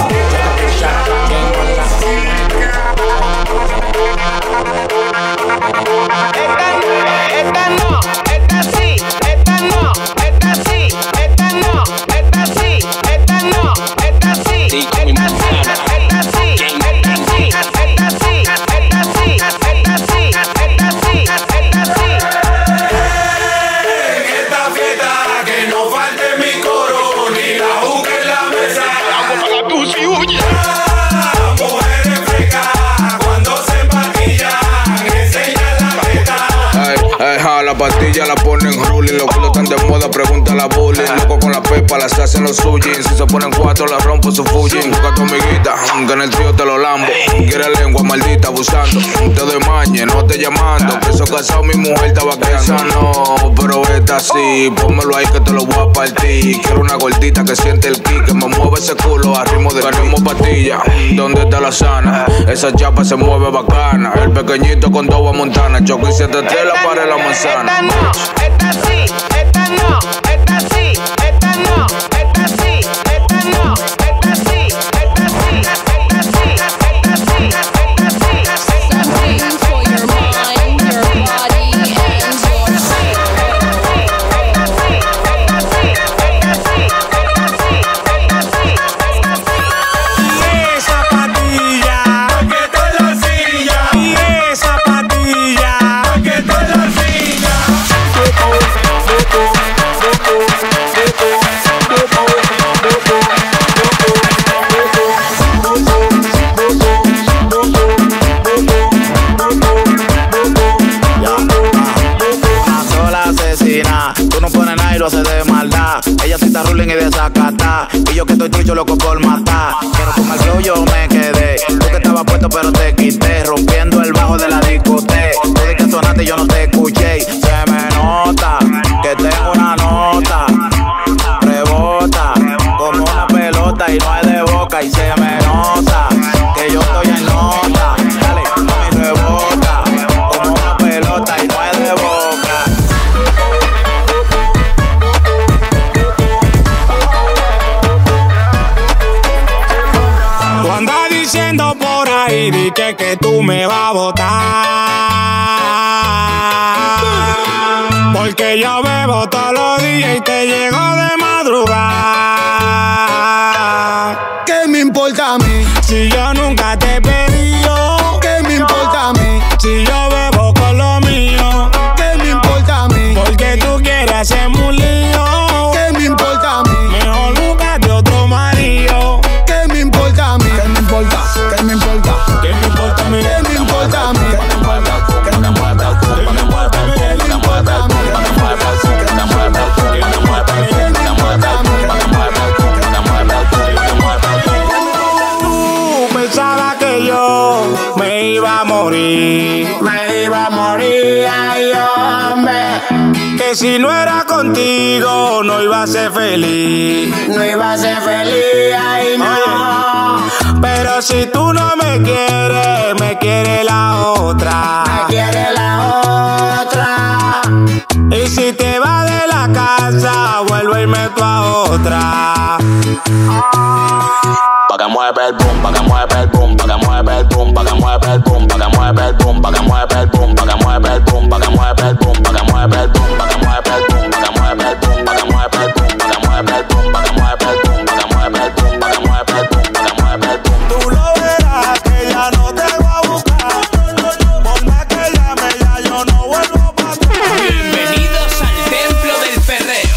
Esta no, esta sí, esta no, esta sí, esta no, esta sí, esta no, esta sí, esta sí, esta sí, esta sí, esta sí, esta sí, esta sí, esta sí, esta sí. En esta fiesta que no falte mi coro ni la juca en la mesa. Vamos para la tuya y huye. Mujeres frescas cuando se maquillan enseñan la teta. La pastilla la ponen ruling, los culos están de moda, pregunta a la bullying. Loco con la pepa, las hacen los suying. Si se ponen cuatro, la rompo su Fujin. Busca a tu amiguita, que en el trío te lo lambo. Quiere lengua maldita abusando. Te doy mañe, no te llamando. Que soy casado, mi mujer estaba quedando. No, pero esta sí, pónmelo ahí que te lo voy a partir. Quiero una gordita que siente el ki, que me mueve ese culo a ritmo de ritmo pastilla. ¿Dónde está la sana? Esa chapa se mueve bacana. El pequeñito con dos Montana. Choco y siete la pared la manzana. Esta no, esta sí, esta no, esta sí, esta no, esta sí, esta no, esta sí, esta sí, esta sí, esta sí, esta sí, esta sí. For your mind, your body, and your soul. Y esa patilla, que está en la silla. y esa patilla, Que está en la silla. Una sola asesina, tú no pones nada y lo haces de maldad. Ella sí está ruling y desacata, y yo que estoy tuyo loco por matar. Quiero tu mal flow, yo me quedé. Tú que estabas puesto pero te quité, rompiendo el bajo de la discoteca. Tú di que sonaste y yo no te escuché. Se me nota que tengo una nota, rebota como una pelota y no es de boca. Y se me nota que yo estoy en nota. Dale, mami, rebota como una pelota y no es de boca. tú andas diciendo por ahí di que tú me vas a botar. Porque yo bebo todos los días y te llego de madrugada. ¿Qué me importa a mí? Si yo nunca te he pedido, ¿Qué me importa a mí? si yo bebo con lo mío, ¿Qué me importa a mí? porque tú quieres hacerme un lío. ¿Qué me importa a mí? Mejor búscate otro marido. ¿Qué me importa a mí? ¿Qué me importa? ¿Qué me importa? ¿Qué me importa a mí? ¿Qué me importa a mí? ¿Qué me importa a mí? ¿Qué me importa a mí? ¿Qué me importa a mí? ¿Qué me importa a mí? Tú pensabas que yo me iba a morir. Me iba a morir, ay hombre. Que si no era contigo no iba a ser feliz. No iba a ser feliz, ay no. Pero si tú no me quieres, me quiere la otra. Me quiere la otra. Y si te vas de la casa, vuelvo y meto a otra. Pa' que mueve el boom, pa' que mueve el boom, pa' que mueve el boom, pa' que mueve el boom, pa' que mueve el boom, pa' que mueve el boom, pa' que mueve el boom, pa' que mueve el boom, pa' que mueve el boom, pa' que mueve el boom, pa' que mueve el boom, pa' que mueve el boom, pa' que mueve el boom, pa' que mueve el boom, pa' que mueve el boom, pa' que mueve el boom, pa' que mueve el boom. Tú lo verás que ya no te voy a buscar. Por más que llame ya yo no vuelvo pa' atrás. Bienvenidos al templo del perreo.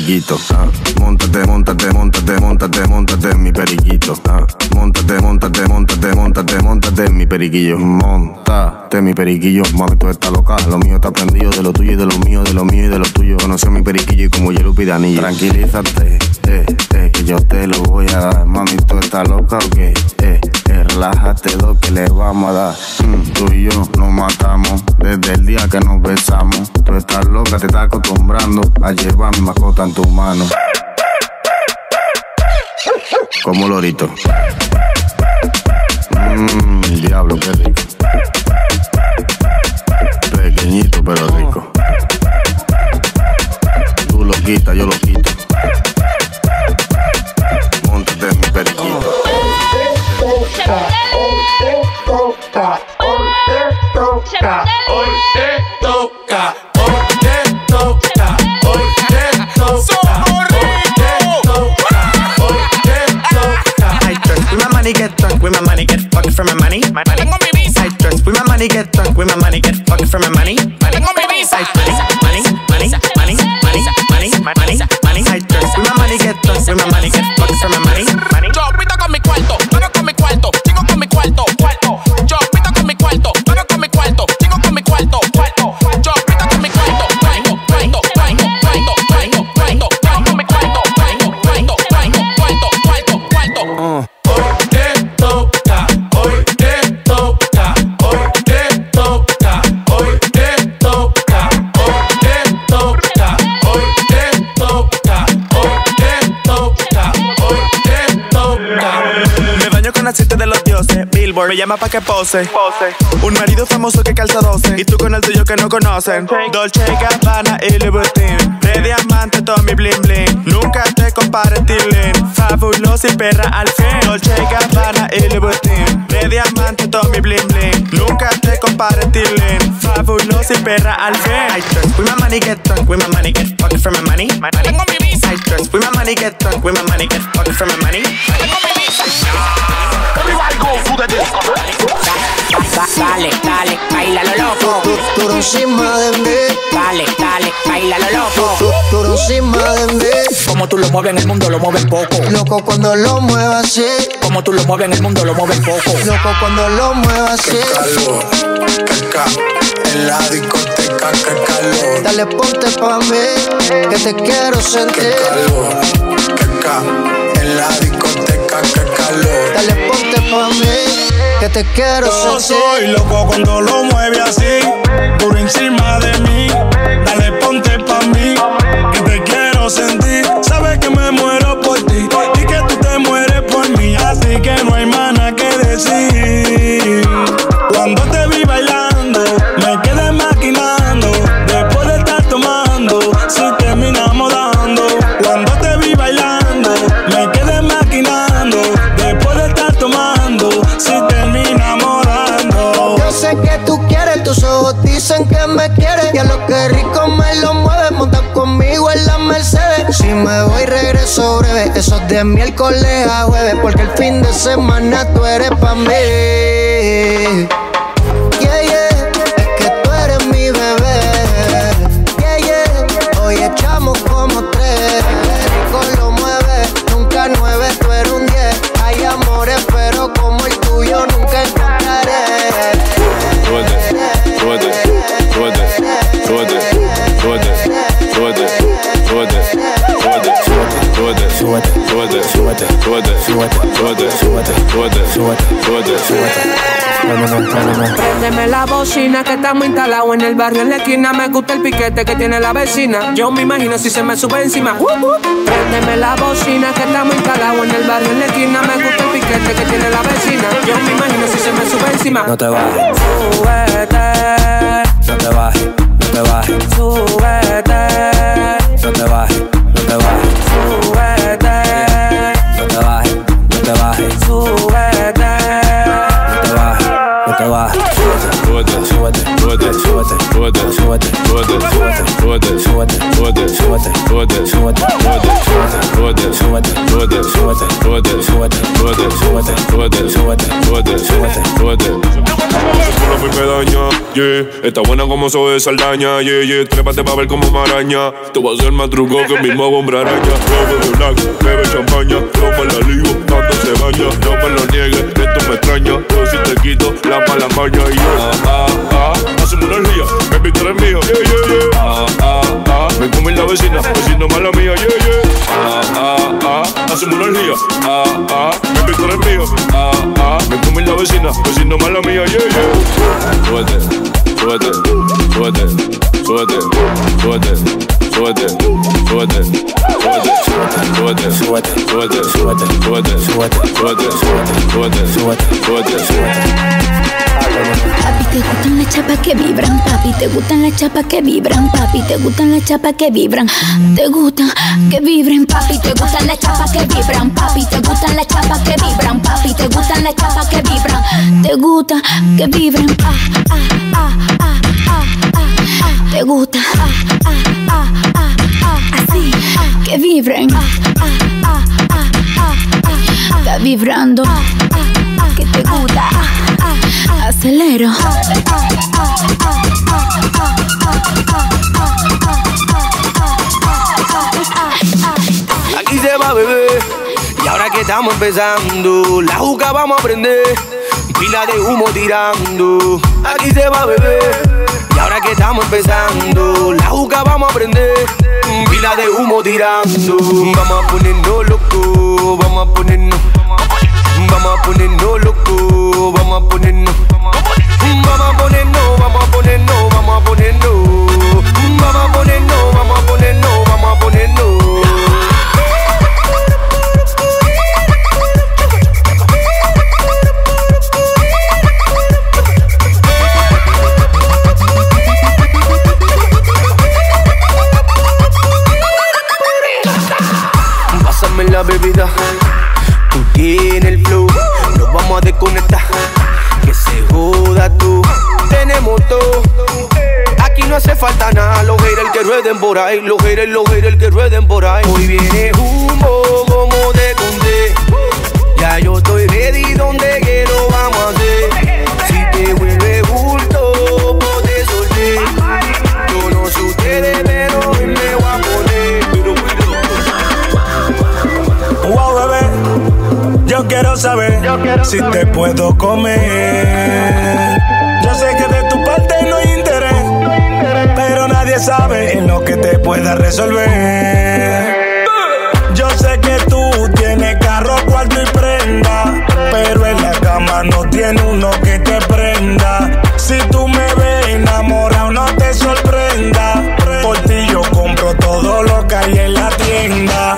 periquito. Móntate, móntate, móntate, móntate, móntate en mi periquito. Móntate, móntate, móntate, móntate, móntate en mi periquillo. Móntate mi periquillo, mami, tú estás loca. Lo mío está prendido de lo tuyo y de lo mío, de lo mío y de lo tuyo. Conocí a mi periquillo y como hielo pide anillo. Tranquilízate, que yo te lo voy a dar. Mami, tú estás loca o qué? Relájate, lo que le vamos a dar. Tú y yo nos matamos desde el día que nos besamos. Tú estás loca, te estás acostumbrando a llevar mi mascota en tu mano. Como lorito. Diablo, qué rico. Pequeñito pero rico. Tú lo quitas, yo lo quito. Móntate en mi periquito. Hoy te toca, hoy te toca, hoy te toca, hoy te toca, hoy te toca, hoy te toca. I dress with my money, get drunk with my money, get fucked for my money. Tengo mi visa. I dress with my money, get drunk with my money, get fucked for my money. Tengo mi visa. Money, money, money, money, money, money, money. I dress with my money, get drunk with my money, get fucked for my money. Yo pito con mi cuarto, pero con mi cuarto, chico con mi cuarto, cuarto. Yo pito con mi cuarto, pero con mi cuarto, chico con mi cuarto, cuarto. Yo pito con mi cuarto, cuarto, cuarto, cuarto, cuarto, cuarto, cuarto, cuarto, mi cuarto, cuarto, cuarto, cuarto, cuarto, cuarto, cuarto. Hoy te toca, hoy te toca, hoy te toca, hoy te toca, hoy te toca, hoy te toca, hoy te toca, hoy te toca. Me baño con aceite de los dioses. Billboard me llama pa' que pose. Un marido famoso que calza 12 y tú con el tuyo que no conocen. Dolce & Gabbana y Louis Vuitton. De diamante todo mi bling bling. Nunca te compares, Tilín. Fabulosa y perra al fin. Dolce & Gabbana y Louis Vuitton. De diamante todo mi bling bling. Nunca te compares, Tilín. Fabulosa y perra al fin. I dress with my money, get drunk with my money, get fucked for my money. Tengo mi visa. I dress with my money, get drunk with my money, get fucked for my money. Tengo mi visa. Dale, dale, baila lo loco. Tú encima de mí. Dale, dale, baila lo loco. Tú encima de mí. Como tú lo mueves en el mundo, lo mueves poco. Loco cuando lo muevas así. Como tú lo mueves en el mundo, lo mueves poco. Loco cuando lo muevas así. Qué calor, en la discoteca, qué calor. Dale, ponte pa' mí, que te quiero sentir. Qué calor, en la discoteca, qué calor. Dale, ponte pa' mí, que te quiero Yo sentir. soy loco cuando lo mueve así, duro encima de mí. Dale, ponte pa' mí, que te quiero sentir. Sabes que me muero por ti y que tú te mueres por mí, así que no hay más nada que decir. Cuando te vi bailando, me quedé maquinando. Después de estar tomando, si terminamos dando. Cuando te vi bailando, me quedé maquinando. Después de estar tomando, si terminamos dando. Yo sé que tú quieres, tus ojos dicen que me quieres. Y a lo que rico me lo mueves, monta conmigo en la Mercedes. Si me voy regreso breve, eso es de miércoles a jueves. Porque el fin de semana tú eres pa' mí. Yeah, yeah, es que tú eres mi bebé. Yeah, yeah, hoy echamos como 3. Rico lo mueve, nunca 9, tú eres un 10. Hay amores, pero como el tuyo nunca encontraré. Préndeme la bocina que estamos instalados en el barrio en la esquina. Me gusta el piquete que tiene la vecina. Yo me imagino si se me sube encima. Préndeme la bocina que estamos instalados en el barrio en la esquina. Me gusta el piquete que tiene la vecina. Yo me imagino si se me sube encima. No te bajes, Súbete, no te bajes, no te bajes, súbete, no te bajes, no te bajes, súbete, no te bajes, no te bajes, súbete. no te bajes, súbete, súbete, súbete, súbete, súbete, súbete, súbete, súbete, súbete, súbete, súbete, súbete, súbete, súbete, súbete, súbete, súbete, súbete, súbete, súbete, súbete, súbete, súbete, súbete, súbete, súbete, súbete. Por la me daña, yeah. Está buena como soy de Saldaña, yeah, yeah. Trépate pa' ver como maraña. Te voy a hacer más truco que el mismo hombre araña. No bebe black, bebe champaña. No me la ligo, tanto se baña. No me lo niegues, esto me extraña. Yo si te quito la mala maña. Y yo, hacemos una energía, baby, tú eres mío, yeah, yeah, yeah. Me come la vecina, vecino mala mía, yeah, yeah. Hacemos una energía, baby, tú eres mío, me come la vecina, vecino mala mía, yeah, yeah. Súbete, súbete, súbete, súbete, súbete, súbete, súbete, súbete, súbete, súbete, súbete, súbete, súbete, súbete, súbete, súbete, súbete. Papi, te gustan las chapas que vibran. Papi, te gustan las chapas que vibran. Papi, te gustan las chapas que vibran. Te gustan que vibren. Papi, te gustan las chapas que vibran. Papi, te gustan las chapas que vibran. Papi, te gustan las chapas que vibran. Te gusta que vibren. Te gusta así que vibren. Está vibrando. Que te gusta. Acelero. Aquí se va, bebé. Y ahora que estamos empezando, la juca vamos a prender. Pila de humo tirando. Aquí se va, bebé. Y ahora que estamos empezando, la juca vamos a prender. Pila de humo tirando. Vamos a ponernos loco. Vamos a ponernos. Vamos a ponernos loco. Vamos a ponernos. Vamos a ponernos, vamos a ponernos, vamos a ponernos. Vamos a ponernos, vamos a ponernos, vamos a ponernos. Pásame la bebida, tú tienes el flow, nos vamos a desconectar. Que se joda tú, tenemos todo. Aquí no hace falta nada, los haters que rueden por ahí. Los haters que rueden por ahí. Hoy viene humo, como te conté. Ya yo estoy ready, donde quiero vamos a hacer. Si te vuelve bulto, pues te solté. Yo no sé ustedes, pero hoy me voy a poner. Wow, bebé, yo quiero saber si te puedo comer. Yo sé que de tu parte no hay interés, pero nadie sabe en lo que te pueda resolver. Yo sé que tú tienes carro, cuarto y prenda, pero en la cama no tiene uno que te prenda. Si tú me ves enamorado, no te sorprenda. Por ti yo compro todo lo que hay en la tienda.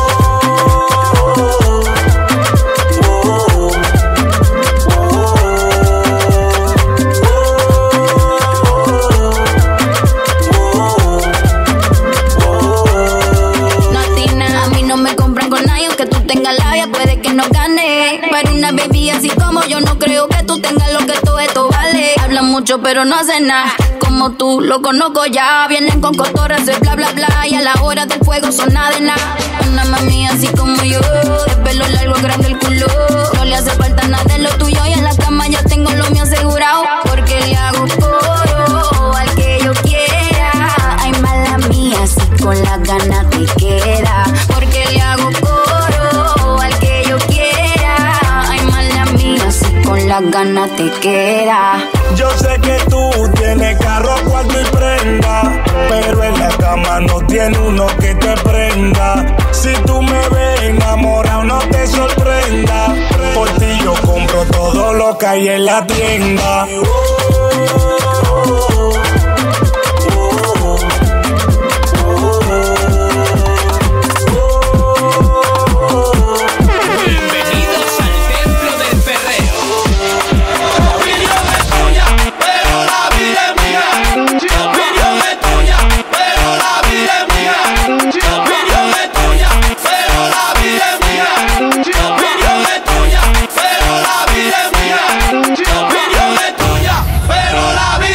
Puede que no gane, pero una baby así como yo no creo que tú tengas lo que todo esto vale. Hablan mucho pero no hacen nada, como tú lo conozco ya. Vienen con cotorras de bla bla bla y a la hora del fuego son nada de nada. Una mami así como yo, de pelo largo, grande el culo. No le hace falta nada de lo tuyo y en la cama ya tengo lo mío asegurado. Porque le hago coro al que yo quiera. Ay, mala mía, si con las ganas te queda. Porque le hago coro al que yo quiera. Ay, mala mía, si con las ganas te queda. Yo sé que tú tienes carro, cuarto y prenda, pero en la cama no tiene uno que te prenda. Si tú me ves enamorado, no te sorprenda. Por ti yo compro todo lo que hay en la tienda. Pero la vida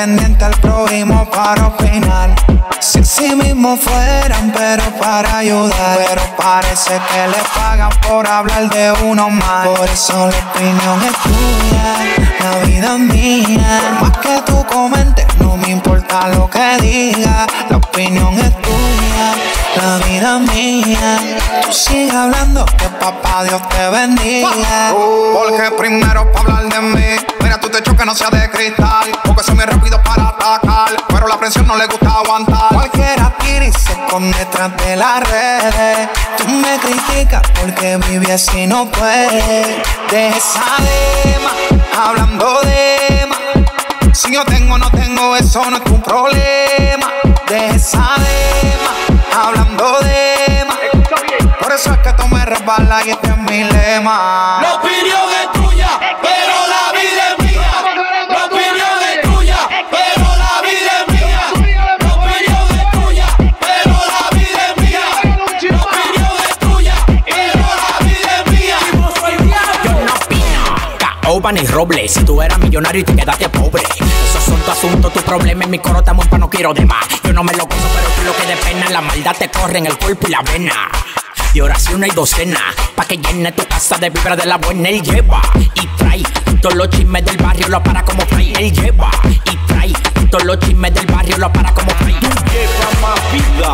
pendiente al prójimo para opinar. Si sí mismo fueran, pero para ayudar. Pero parece que le pagan por hablar de uno más. Por eso la opinión es tuya, la vida es mía. Por más que tú comentes, no me importa lo que digas. La opinión es tuya, la vida es mía. Tú sigue hablando, que papá Dios te bendiga. Porque primero pa' hablar de mí, mira tu techo que no sea de cristal. Porque soy muy rápido para atacar, pero la presión no le gusta aguantar. Cualquiera tira y se esconde detrás de las redes. Tú me criticas porque viví así no puedes. Deja esa dema, hablando de más. Si yo tengo o no tengo, eso no es tu problema. Deja esa dema, hablando de más. Por eso es que tú me resbalas y este es mi lema. La opinión es tuya, pero la vida es mía. La opinión es tuya, pero la vida es mía. La opinión es tuya, pero la vida es mía. La opinión es tuya, pero la vida es mía. Yo no opino, caoba ni roble. Si tú eras millonario y te quedaste pobre, esos son tu asunto, tu problema. En mi coro está muy pa' no quiero de más. Yo no me lo gozo, pero tú lo que de pena. La maldad te corre en el cuerpo y la vena. De oración y docena, pa' que llene tu casa de vibra de la buena. Él lleva y trae todos los chismes del barrio, lo para como fray. Él lleva y trae todos los chismes del barrio, lo para como fray. Tú llevas más vida.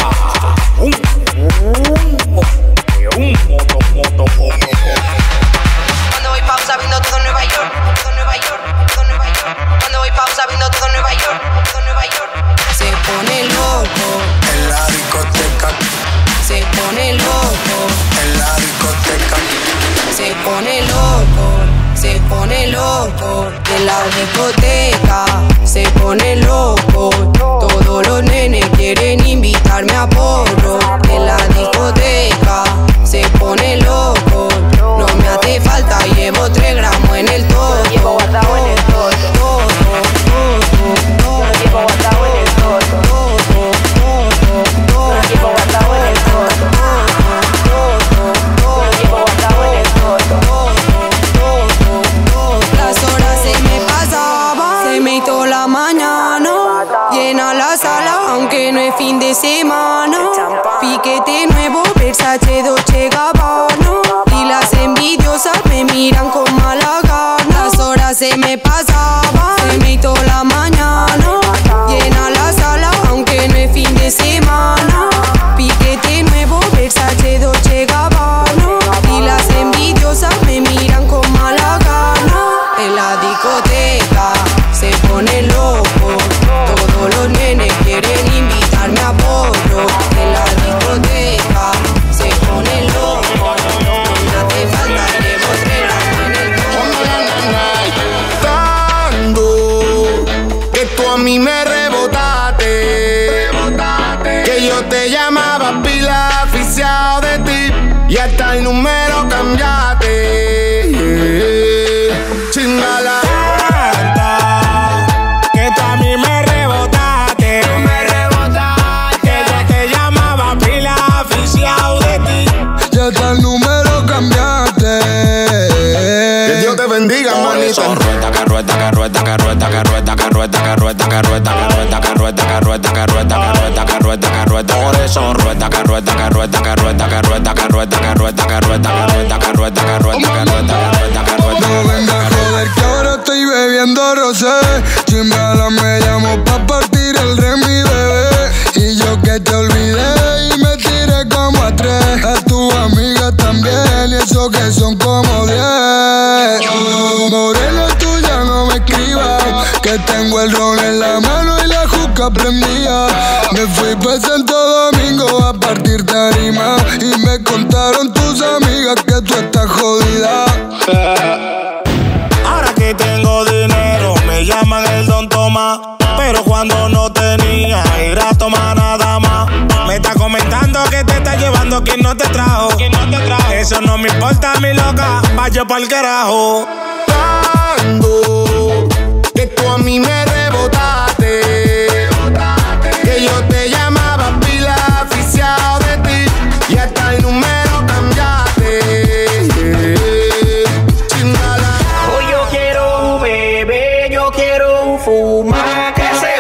Cuando voy pausa viendo todo Nueva York, todo Nueva York, todo Nueva York. Cuando voy pausa viendo todo Nueva York, todo Nueva York. Se pone loco En la discoteca, se pone loco, en la discoteca. se pone loco, se pone loco. En la discoteca se pone loco. Todos los nenes quieren invitarme a porro. En la discoteca se pone loco. No me hace falta, llevo 3 gramos en el todo. Llevo guardado en el todo. Llevo guardado en el todo. Llevo guardado en el todo. Las horas se me pasaban, se me hizo la mañana. Llena la sala, aunque no es fin de semana. Piquete nuevo, Versace, Dolce Gabbana. Y las envidiosas me miran con mala gana. Las horas se me pasaban, se me hizo la mañana. Llena la sala, aunque no es fin de semana. Piquete nuevo, Versace, Dolce Gabbana. Y las envidiosas me miran con mala gana. En la discoteca se pone loco. Todos los nenes quieren invitarme a porro. En la discoteca se pone loco. No me hace falta, llevo 3 gramos en el Tanto que tú a mí me rebotaste, que yo te llamaba pila oficial de ti y hasta el número cambiaste. Chingala. Que tú a mí me rebotaste, que yo te llamaba pila oficial de ti. Ya hasta el número cambiaste. Que Dios te bendiga, manito. Rueda, carrueta, carrueta, carrueta, carrueta, carrueta, carrueta, carrueta, carrueta, carrueta, carrueta, carrueta, carrueta, carrueta, carrueta. Por eso rueda, carrueta, carrueta, carrueta, carrueta, carrueta, carrueta, carrueta, carrueta, carrueta, carrueta, carrueta, carrueta. No venga a joder que ahora estoy bebiendo rosé. Chimbala me llamó pa' partir el re, mi bebé. Y yo que te olvidé y me tiré como a 3. A tu amiga también y eso que son como 10. Morena, tú ya no me escribas, que tengo el ron en la mano y la juca prendida. Me fui pa' Santo Domingo a partir tarima y me contaron tus amigas que tú estás jodida. Ahora que tengo dinero me llaman el Don Tomás, pero cuando no tenía ir a tomar nada más. Me está comentando que te está llevando quien no te trajo. Eso no me importa, mi loca, vaya pa'l carajo. Que tú a mí me rebotaste, que yo te llamaba pila oficial de ti y hasta el número cambiaste. Chingala. Hoy yo quiero beber, yo quiero fumar, que se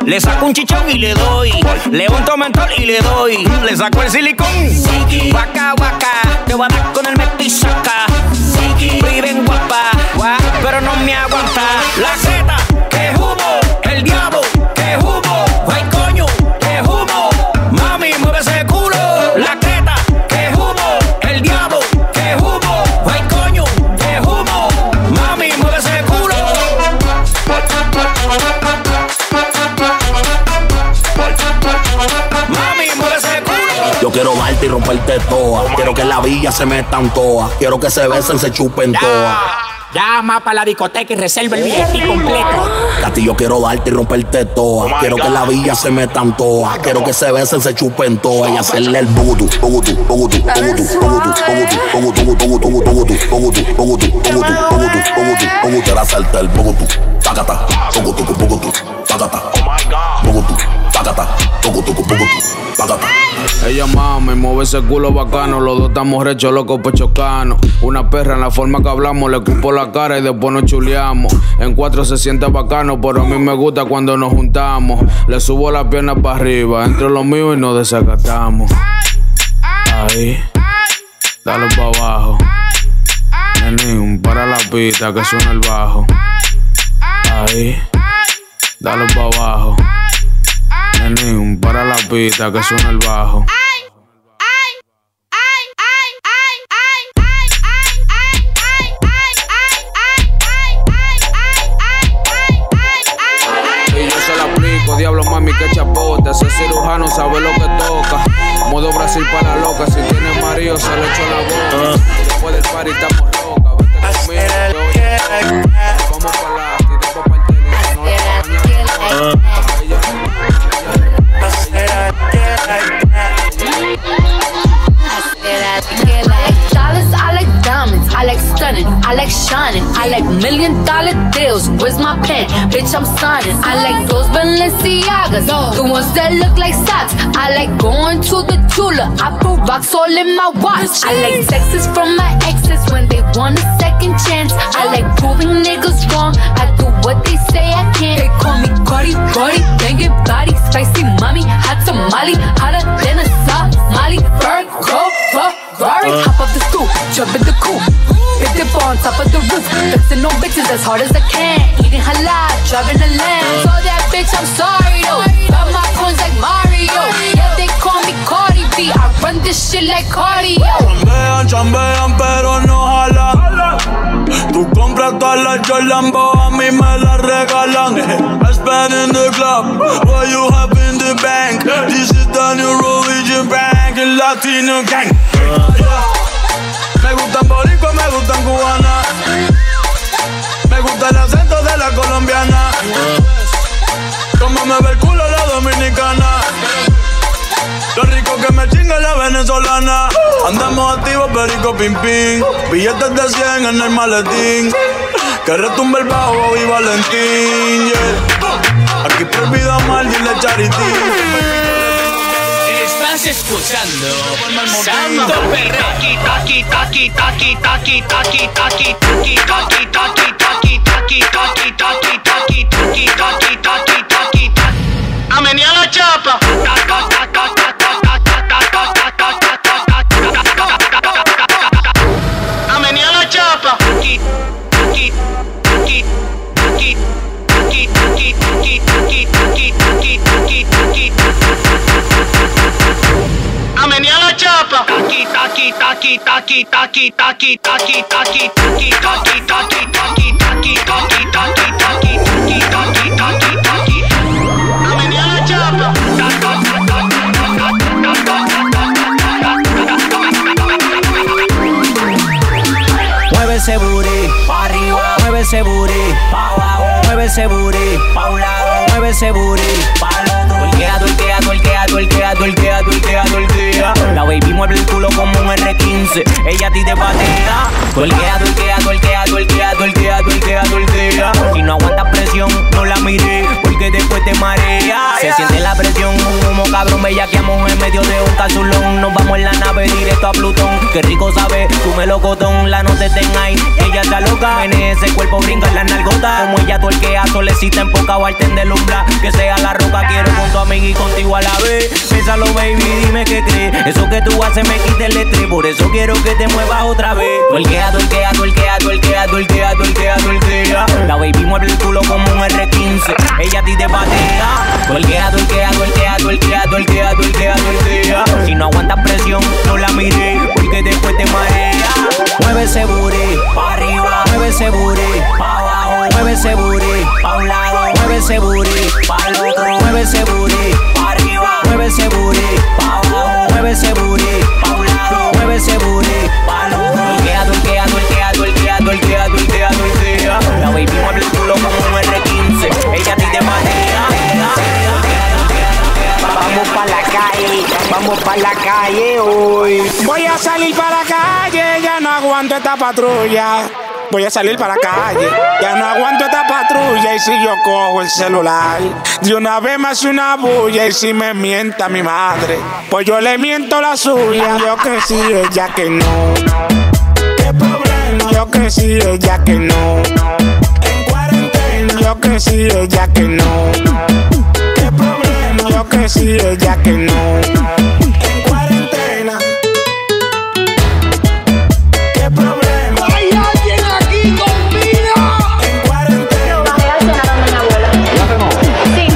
Le saco un chichón y le doy. Le unto mentol y le doy. Le saco el silicón. Waka, waka. Te voy a dar con el metisaca. Viven guapa, pero no me aguanta. La Z, que humo. El diablo, que humo. Ay, coño, que humo. Mami, mueve ese culo. La creta, que humo. El diablo, que humo. Ay, coño, que humo. Mami, mueve ese culo. Mami, mueve ese culo. Yo quiero darte y romperte toa. Quiero que en la villa se metan toa. Quiero que se besen, se chupen toa. Llama para la discoteca y reserva el billete completo. Cati, yo quiero darte y romperte toa. Quiero que en la villa se metan toa. Quiero que se besen, se chupen toa. Y hacerle el bugutu, bugutu, bugutu, bugutu, bugutu, bugutu, bugutu, bugutu, bugutu, bugutu, bugutu, bugutu, bugutu, bugutu. Quiero hacerte el bugutu, tacata, bugutu, bugutu, tacata, bugutu, tacata, bugutu, bugutu, tacata. Ella mama y mueve ese culo bacano. Los dos estamos rechos, locos, pechocanos. Una perra en la forma que hablamos. Le escupo la cara y después nos chuleamos. En cuatro se siente bacano, pero a mí me gusta cuando nos juntamos. Le subo las piernas para arriba, entre los míos y nos desacatamos. Ahí, dale para abajo. Nenín, para la pista que suena el bajo. Ahí, dale para abajo. Nenín, para la pista que suena el bajo. Y yo se la aplico, diablo mami que chapote. Ese cirujano sabe lo que toca. Modo Brasil para la loca. Si tiene marido se le echa la boca. Después del party estamos locas. Vete conmigo, vamos para la y después para el tenis. No le mañana. I like diamonds, I like stunning, I like shining, I like $1 million deals. Where's my pen? Bitch, I'm signing. I like those Balenciagas, the ones that look like socks. I like going to the Tula, I put rocks all in my watch. I like texts from my exes when they want a second chance. I like proving niggas wrong, I do what they say I can't. They call me Cardi, banging body, spicy mommy, hot tamale, hotter than a Somali. Virgo, Ferrari, hop off the stoop, jump in the coupe, big dip on top of the roof, flexing on bitches as hard as I can, eating halal, driving a lamb. So that bitch, I'm sorry though, got my coins like Mario. Yeah, they call me Cardi B, I run this shit like cardio. Chambean, pero no jalan. Tú compras todas las Jordan, a mí me las regalan. I spend in the club, what you have in the bank. This is the new Norwegian bank, el Latino gang. Me gustan boricua, me gustan cubana. Me gusta el acento de la colombiana. Como me ve el culo la dominicana. Lo rico que me chinga la venezolana. Andamos activos, perico, pim, pim. Billetes de 100 en el maletín. Que retumbe el bajo y Valentín, yeah. Aquí prohibido mal, dile Charity. Estás escuchando Santo Perreo. Taki, taki, taki, taki, taki, taki, taki, taki, taki, taki, taki, taki, taki, taki, taki, taki, taki, taki, taki. A menear la chapa. A menear la chapa. A menear la chapa. Taki, taki, taki, taki, taki, taki, taki, taki, taki, taki, taki, taki, taki, taki, taki, taki, taki, taki, taki. A menear la chapa. Mueve ese booty pa' arriba, mueve ese booty pa' abajo, mueve ese booty pa' un lado, mueve ese booty pa' el otro. Tuerquea, tuerquea, tuerquea, tuerquea, tuerquea, tuerquea, tuerquea. La baby mueve el culo como un R15, ella a ti te patea. Tuerquea, tuerquea, tuerquea, tuerquea, tuerquea, tuerquea, tuerquea. Si no aguantas presión, no la mires, porque después te marea. Se siente la presión, un humo cabrón. cabrón, bellaqueamos en medio de un casulón. Nos vamos en la nave directo a Plutón. Qué rico sabe, tu melocotón. La no te ten ahí, ella está loca. Menea ese cuerpo, brinca en la nalgota. Como ella tuerquea, solecita en poca o al tender lumbra. Que sea la roca, quiero con tu amiga y contigo a la vez. Pésalo, baby, dime qué crees. Eso que tú haces me quita el estrés. Por eso quiero que te muevas otra vez. Tuerquea, tuerquea, tuerquea, tuerquea, tuerquea, tuerquea, tuerquea. La baby mueve el culo como un R15. Ella a ti te patea. Tuerquea, tuerquea, tuerquea, tuerquea, tuerquea, tuerquea, tuerquea. Si no aguantas presión, no la mires, porque después te marea. Mueve ese booty pa' arriba, mueve ese booty pa' abajo, mueve ese booty pa' un lado, mueve ese booty pa' el otro, mueve ese booty pa' arriba, mueve ese booty pa' abajo, mueve ese booty pa' un lado, mueve ese booty pa' el otro. Tuerquea, tuerquea, tuerquea, tuerquea, tuerquea, tuerquea, tuerquea. La baby mueve el culo como un R15, ella a ti te patea. Vamos pa' la calle, vamos pa' la calle hoy. Voy a salir para la calle, ya no aguanto esta patrulla. Voy a salir para la calle, ya no aguanto esta patrulla. Y si yo cojo el celular, de una vez me hace una bulla. Y si me mienta mi madre, pues yo le miento la suya. Yo que sí, ella que no. ¿Qué problema? Yo que sí, ella que no. En cuarentena. Yo que sí, ella que no. ¿Qué problema? Yo que sí, ella que no. En cuarentena. ¿Qué problema? ¿Hay alguien aquí con vida? En cuarentena. Va a pegar sonar a mi abuela. Sí.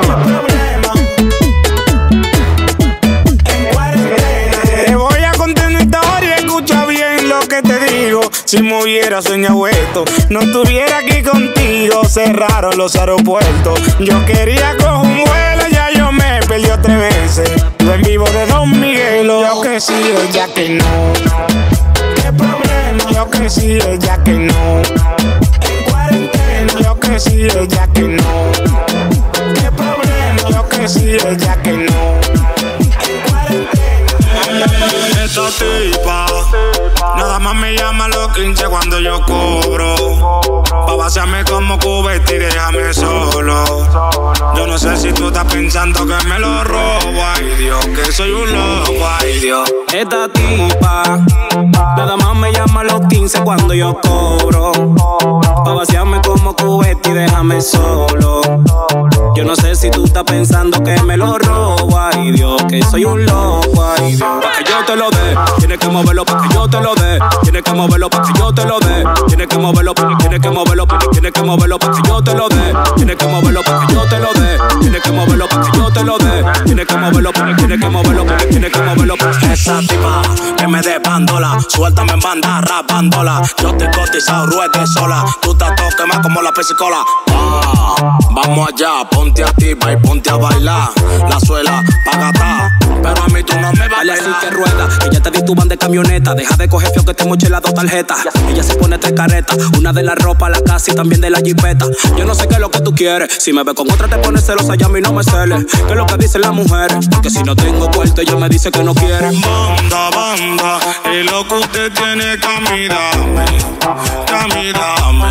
En cuarentena. Te voy a contar una historia, escucha bien lo que te digo. Si me hubiera soñado esto, no estuviera aquí contigo. Cerraron los aeropuertos. Yo quería coger un vuelo, ya yo me perdí 3 veces. Lo en vivo de Don Miguelo. Yo que sí, ella que no. ¿Qué problema? Yo que sí, ella que no. En cuarentena. Yo que sí, ella que no. ¿Qué problema? Yo que sí, ella que no. En cuarentena. Esta tipa nada más me llama los 15 cuando yo cobro. Pa' vaciarme como cubeta y déjame solo. Yo no sé si tú estás pensando que me lo robo. Ay Dios, que soy un loco, ay Dios. Esta tipa nada más me llama a los 15 cuando yo cobro. Pa' vaciarme como cubeta y déjame solo. Yo no sé si tú estás pensando que me lo robo. Ay Dios, que soy un loco, ay Dios. Pa' que yo te lo dé, tienes que moverlo pa' que yo te lo dé. Tienes que moverlo pa' que yo te lo dé. Tienes que moverlo, tienes que moverlo, tienes que moverlo pa' que yo te lo dé. Tienes que moverlo pa' que yo te lo dé. Tienes que moverlo pa' que yo te lo dé. Tienes que moverlo, tienes que moverlo, tienes que moverlo. Esa tipa que me dé bandola, suéltame en banda rapándola. Yo estoy cotizado, ruede sola. Tú estás todo quemado como la pesicola. Vamos allá, ponte activa y ponte a bailar. La suela pa' gatar, pero a mí tú no me bailas. Así que rueda, ella te di tu van de camioneta. Deja de coger fio que te moché las 2 tarjetas. Ella se pone 3 caretas, una de la ropa, la casa y también de la jipeta. Yo no sé qué es lo que tú quieres. Si me ve con otra te pones celosa y a mí no me celes. ¿Qué es lo que dicen las mujeres? Porque si no tengo puerto ella me dice que no quiere. Banda, banda, y lo que usted tiene que a mí dame, que a mí dame.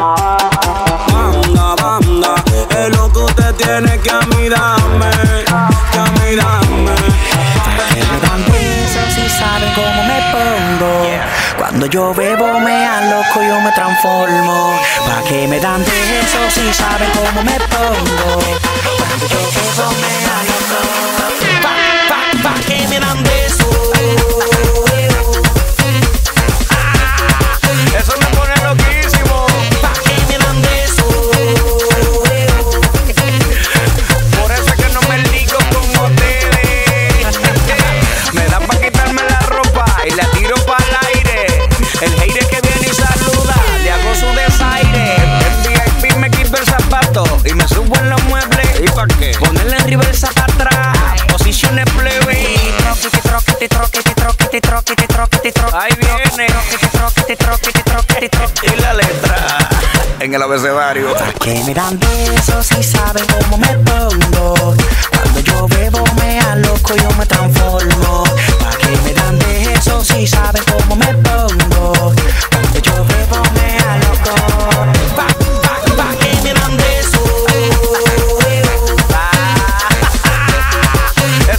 Banda, banda, es lo que usted tiene que a mí dame, que a mí dame. Me dan besos y saben cómo me pongo. Cuando yo bebo me aloco, yo me transformo. Pa' que me dan besos y saben cómo me pongo. Cuando yo bebo me aloco. Pa' que me dan besos. Eso me pone loquísimo. Pa' que me dan besos. Por eso es que no me ligo con ustedes. Me da pa' quitarme la ropa y la tiro para el aire. El hater que viene y saluda, le hago su desaire. En VIP me quito el zapato y me subo en los muebles. ¿Y pa' qué? Ponerle en reversa para atrás. Posiciones plebe. Ahí viene. Y la letra en el abecedario. Que me dan besos y saben cómo me pongo. Cuando yo bebo me aloco, yo me transformo. Pa' que me dan besos y saben cómo me pongo. Cuando yo bebo me aloco. Pa' que me dan besos.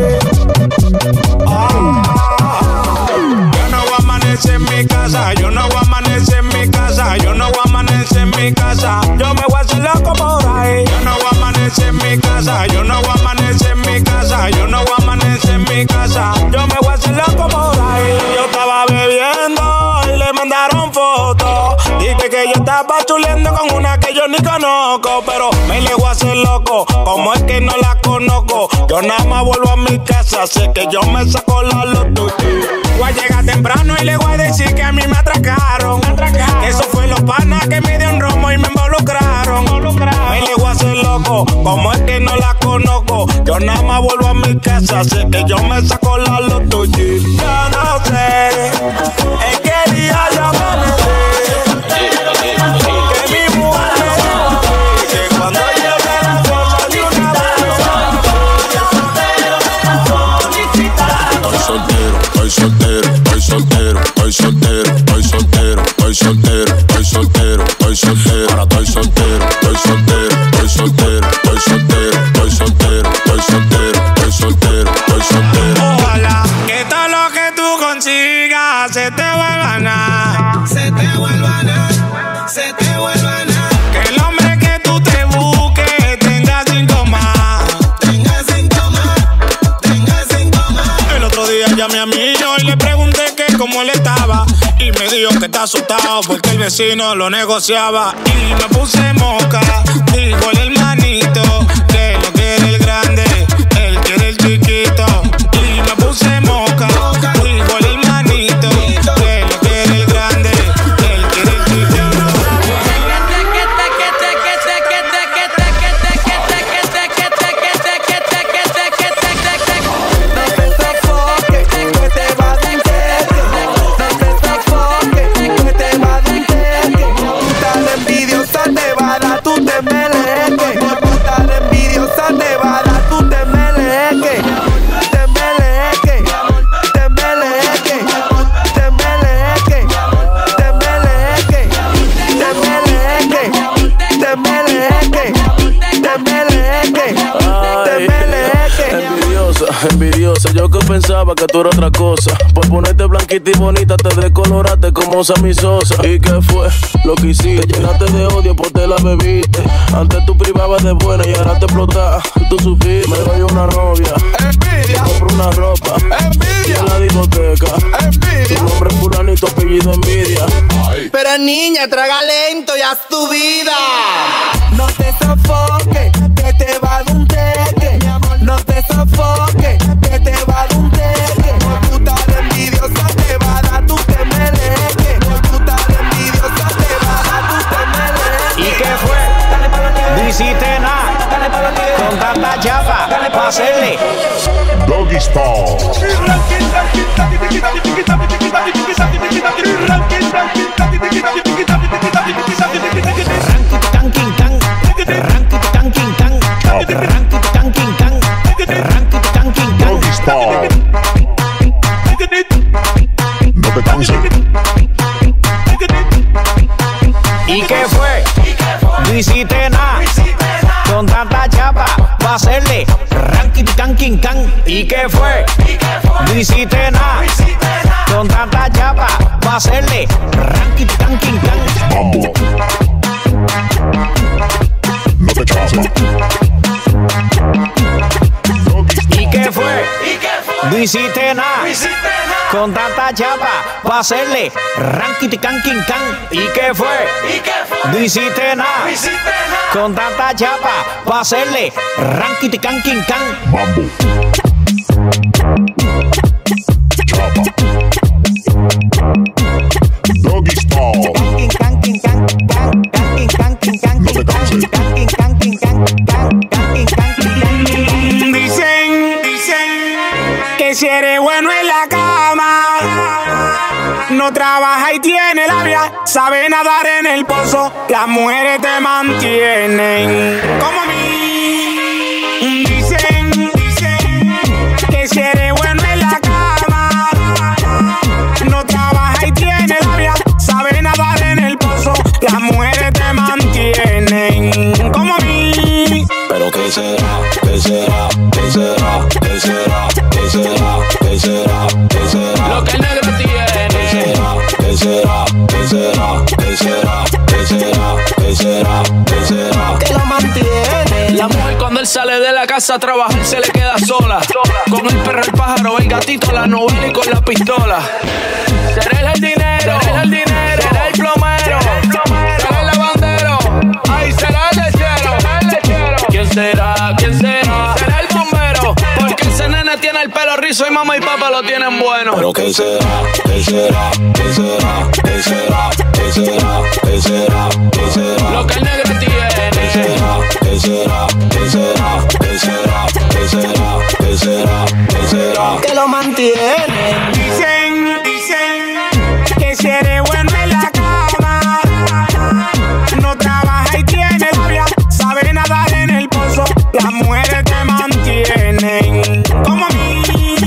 Yo nada más vuelvo a mi casa, sé que yo me saco la loto. Voy a llegar temprano y le voy a decir que a mí me atracaron. Eso fue los panas que me dieron romo y me involucraron. Me le voy a hacer loco, como es que no la conozco. Yo nada más vuelvo a mi casa, sé que yo me saco la loto. Yo no sé en qué día yo amanecí. Que mi mujer me dijo que cuando llegue la cosa de una Estoy soltero, estoy soltero, estoy soltero, estoy soltero, estoy soltero, estoy soltero, estoy soltero, ahora estoy soltero, estoy soltero, estoy soltero, estoy soltero, estoy soltero, estoy soltero, estoy soltero, estoy soltero. Ojalá que todo lo que tú consigas se te vuelva a nada. Se te vuelva a nada, se te vuelva a nada. Que el hombre que tú te busques tenga 5 más. Tenga 5 más, tenga 5 más. El otro día llamé a mi hijo y le pregunté que cómo él estaba. Y me dijo que está asustado porque el vecino lo negociaba. Y me puse mosca, dijo el hermanito que lo quiere el grande, él quiere el chiquito. Y me puse mosca, dijo el hermanito que lo quiere el grande, él quiere el chiquito. Envidiosa, yo que pensaba que tú eras otra cosa. Por ponerte blanquita y bonita te decoloraste como Sammy Sosa. ¿Y qué fue lo que hiciste? Te llenaste de odio porque te la bebiste. Antes tú privabas de buena y ahora te explotas. Tú supiste, me doy una novia, envidia. Compro una ropa, envidia. En la discoteca, envidia. Tu nombre es fulanito, apellido envidia. Pero niña, traga lento y haz tu vida. No te sofoques, que te va a dar un teque. No te sofoques, que te va a dar un teque. Tú estás envidiosa, te va a dar tu temeleque. Tú estás envidiosa, te va a dar tu temeleque. ¿Y qué fue? No hiciste nada con tanta chapa para hacerle Doggy Style. Doggy Style. No te canses. ¿Y qué fue? No hiciste nada con tanta chapa para hacerle ranking can king can. ¿Y qué fue? No hiciste nada con tanta chapa para hacerle ranking can king can. Mambo. No te canses. ¿Y qué fue? No hiciste nada con tanta chapa para hacerle ranking can king can. ¿Y qué fue? No hiciste nada con tanta chapa para hacerle ranking can king can. Mambo. Chapa. Doggy Style. No te canses. Dicen que si eres bueno en la cama, no trabaja y tiene labia, sabe nadar en el pozo, las mujeres te mantienen como a mí. Dicen que si eres bueno en la cama, no trabaja y tiene labia, sabe nadar en el pozo, las mujeres te mantienen como a mí. Pero qué será, qué será, qué será, qué será, qué será, qué será, qué será. Lo que el negro tiene. ¿Qué será? ¿Qué será? ¿Qué será? ¿Qué será? ¿Qué será? ¿Qué será? Que lo mantiene. La mujer cuando él sale de la casa a trabajar se le queda sola. Con el perro, el pájaro, el gatito, la novela y con la pistola. Será el dinero, será el dinero, será el plomero, será el lavandero, ay será el lechero, ¿Quién será? ¿Quién será? Será el bombero, el pelo rizo y mamá y papá lo tienen bueno. Pero ¿qué será? ¿Qué será? ¿Qué será? ¿Qué será? ¿Qué será? ¿Qué será? ¿Qué será? Lo que el negro tiene. ¿Qué será? ¿Qué será? ¿Qué será? ¿Qué será? ¿Qué será? ¿Qué será? ¿Qué será? Que lo mantiene. Dicen que si eres bueno en la cama, no trabaja y tiene novia, sabe nadar en el pozo, las mujeres te mantienen como a mí.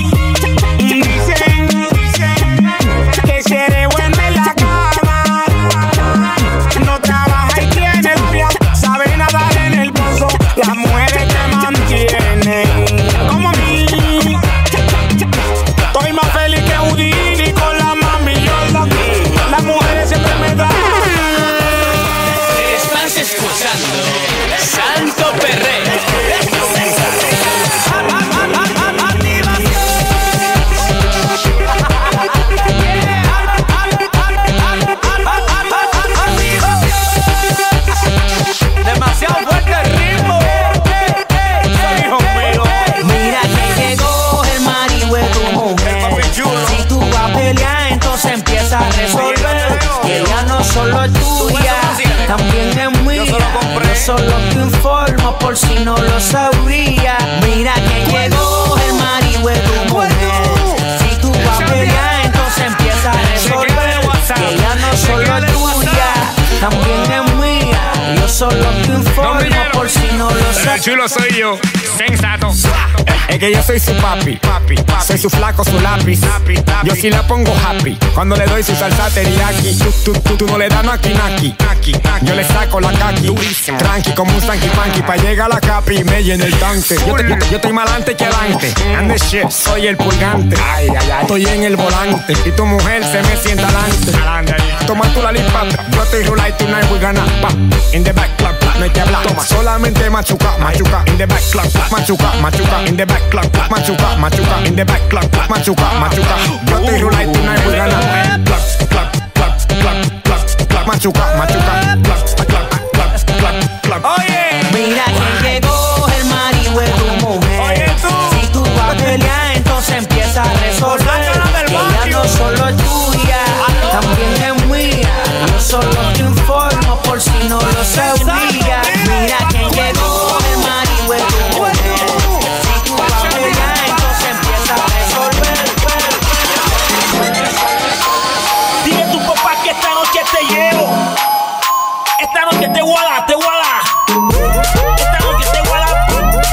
Dicen que si eres bueno en la cama, no trabaja y tiene novia, sabe nadar en el pozo, las mujeres te mantienen como a mí. Estoy más feliz que Houdini con la mami Jordan. Las mujeres siempre me dan. Estás escuchando Santo Perreo. Demasiado fuerte el ritmo. Mira que llegó el marido de tu mujer. Si tú vas a pelear, entonces empieza a resolver. Que ella no solo es tuya, también es mía. Yo solo te informo por si no lo sabía. Mira que llegó el marido de tu mujer. Si tú vas a pelear, entonces empieza a resolver. Que ella no solo es tuya, también es mía. Yo solo te informo por si no lo sabía. El chulo soy yo, sensato. Es que yo soy su papi, soy su flaco, su lápiz. Yo sí la pongo happy cuando le doy su salsa teriyaki. Tú no le das naki. Yo le saco la kaki, tranqui como un sanky panky. Pa' llegar a la capi y me llena el tanque. Yo estoy más adelante que adelante. And the shit, soy el purgante. Ay, estoy en el volante y tu mujer se me sienta adelante. Toma tú la lipata, yo estoy rula y tonight we gonna pa. In the back, clap, no hay que hablar. Toma, solamente machuca. In the back, clap, machuca. In the back, clap, machuca. In the back, clap, machuca. Yo estoy rula y tonight we gonna clap, machuca. Clap. Oye, mira que llegó el marido de tu mujer. Oye, si tú vas a pelear, entonces empieza a resolver. Que ella no solo es tuya, también es mía. Yo solo te informo por si no lo sabía. Mira que llegó el marido de tu mujer. Si tú vas a pelear, entonces empieza a resolver. Dile a tu papá que esta noche te llevo. Esta noche te voy a dar. Esta noche te voy a dar.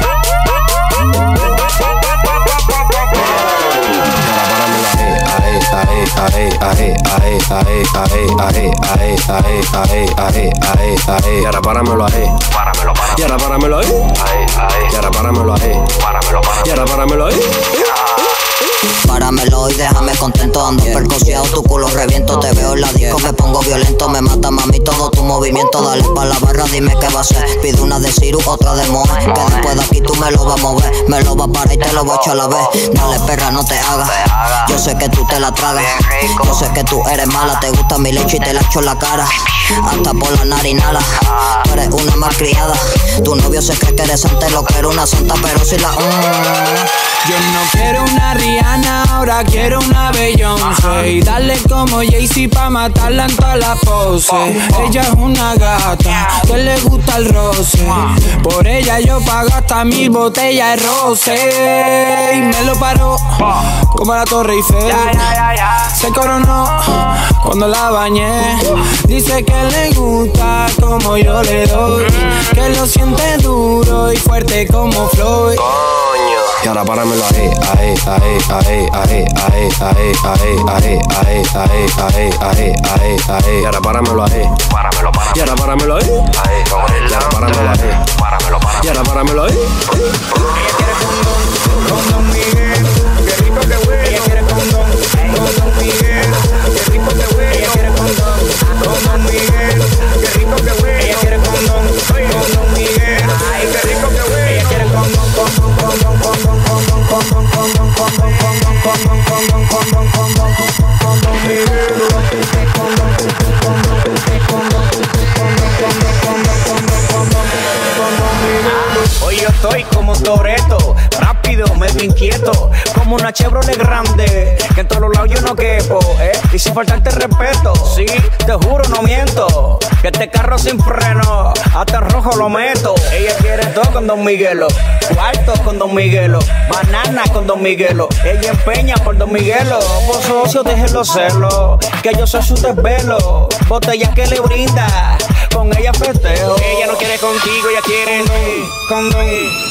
Y ahora páramelo ahí. Y ahora páramelo ahí. Y ahora páramelo ahí. Y ahora páramelo ahí. Páramelo y déjame contento. Ando percociado, tu culo reviento. Te veo en la disco, me pongo violento. Me mata mami todo tu movimiento. Dale pa' la barra, dime qué va a hacer. Pido una de Ciru, otra de Moe. Que después de aquí tú me lo vas a mover. Me lo vas a parar y te lo voy a echar a la vez. Dale perra, no te hagas. Yo sé que tú te la tragas. Yo sé que tú eres mala. Te gusta mi leche y te la echo en la cara. Hasta por la narinala. Tú eres una malcriada. Tu novio se cree que eres santa. Lo que era una santa, pero si la... Yo no quiero una Rihanna, ahora quiero una Beyoncé. Y darle como Jay-Z pa' matarla en toda la pose. Ella es una gata que le gusta el roce. Por ella yo pago hasta 1000 botellas de roce. Y me lo paró como la Torre Eiffel. Se coronó cuando la bañé. Dice que le gusta como yo le doy. Que lo siente duro y fuerte como Floyd. Y ahora páramelo ahí. Y ahora páramelo ahí. Y ahora páramelo ahí. Y ahora páramelo ahí. Y ahora páramelo ahí. Ella quiere condón Miguel, qué rico te huele. Ella quiere condón Miguel, qué rico te huele. Ella quiere condón Miguel, qué rico te huele. Ella quiere condón Miguel, ay qué rico te huele. Ella quiere condón Hoy yo estoy como Toretto, rápido, medio inquieto. una Chevrolet grande, que en todos los lados yo no quepo, y sin faltarte respeto, sí, te juro, no miento, que este carro sin freno, hasta en rojo lo meto. Ella quiere todo con Don Miguelo, cuartos con Don Miguelo, bananas con Don Miguelo, ella empeña por Don Miguelo. Vos socio, déjelo serlo, que yo soy su desvelo, botella que le brinda, con ella festejo. Ella no quiere contigo, ella quiere condón.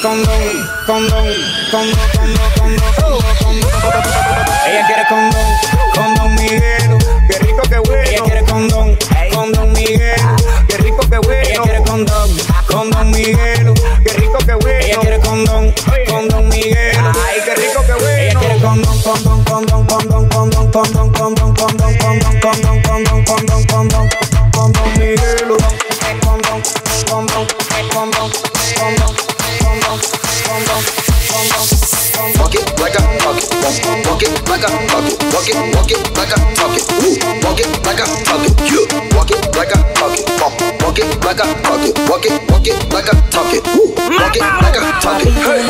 Ella quiere condón Miguelo, qué rico, qué bueno. Ella quiere condón Miguelo, qué rico, qué bueno. Ella quiere condón Miguelo, qué rico, qué bueno. Ella quiere condón Miguelo, ay, qué rico, qué bueno. Ella quiere condón Miguelo, Walk it like I talk it. Walk it like I talk it. Walk it like I talk it. Walk it like I talk it. Walk it like I talk it. Walk it like I talk it. Walk it like I talk it. Walk it like I talk it. Hey.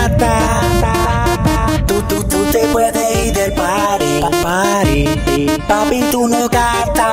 Tú te puedes ir del party. Papi, tú no gastas.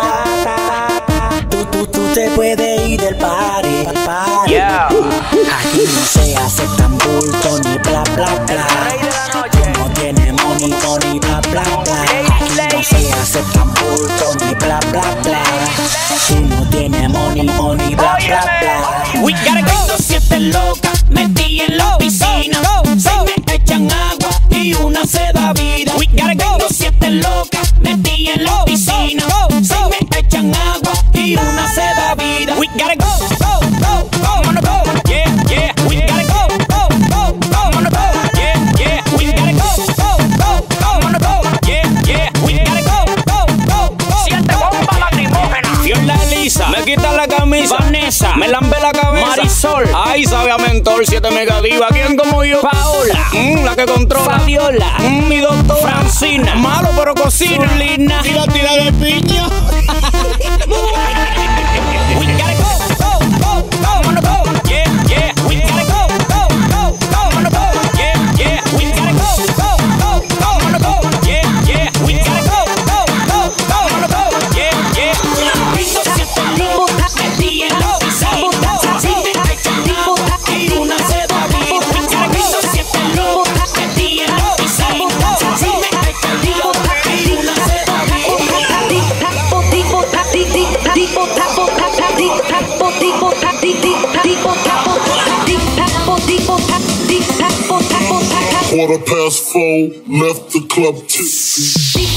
Tú te puedes ir del party. Yeah. Aquí no se aceptan bulto ni bla bla bla. Tú no tienes money bla bla bla. Aquí no se aceptan bulto ni bla bla bla. Tú no tienes money bla bla bla. We gotta go. Si estás loca, metí en la piscina. Se me echan agua y una se da vida. We gotta go. Si estás loca, metí en la piscina. Se me echan agua y una se da vida. We gotta go. Wanna go. Yeah. We gotta go. Wanna go. Yeah. We gotta go. Wanna go. Yeah. We gotta go. Siente bomba lacrimógena. Fiona Elisa, me quita la camisa. Vanessa, me lambe la cabeza. Marisol, ay, sabe a mentor, 7 mega diva. ¿Quién como yo? Paola, la que controla. Fabiola, mi doctora. Francina, malo pero cocina. Zulina, y la tira de piña. We gotta go. Wanna go. Yeah. We gotta go. Wanna go. Yeah. We gotta go. Wanna go. Yeah. We gotta go. Wanna go. Yeah. Piso siete locas, metí en la piscina. Si me echan agua y una se da vida. Piso siete locas, metí en la piscina. Si me echan agua y una se da $4:04, left the club tipsy.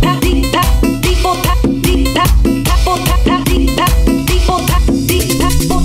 Tipo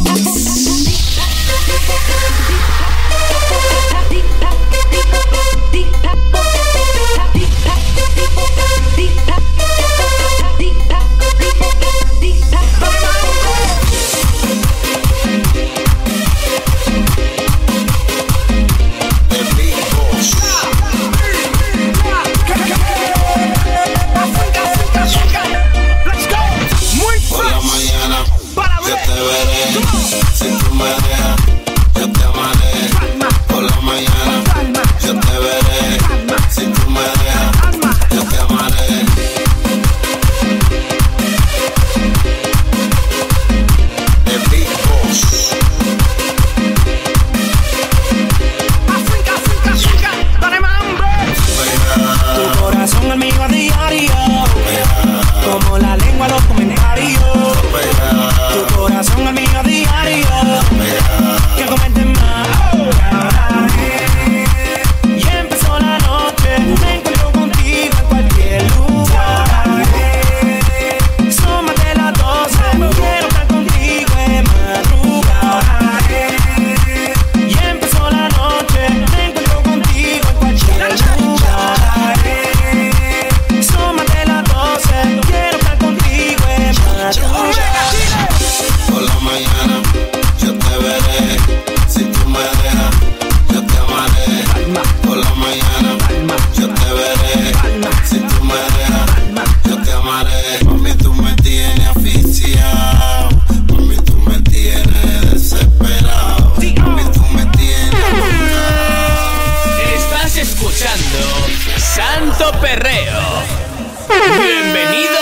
Bienvenido.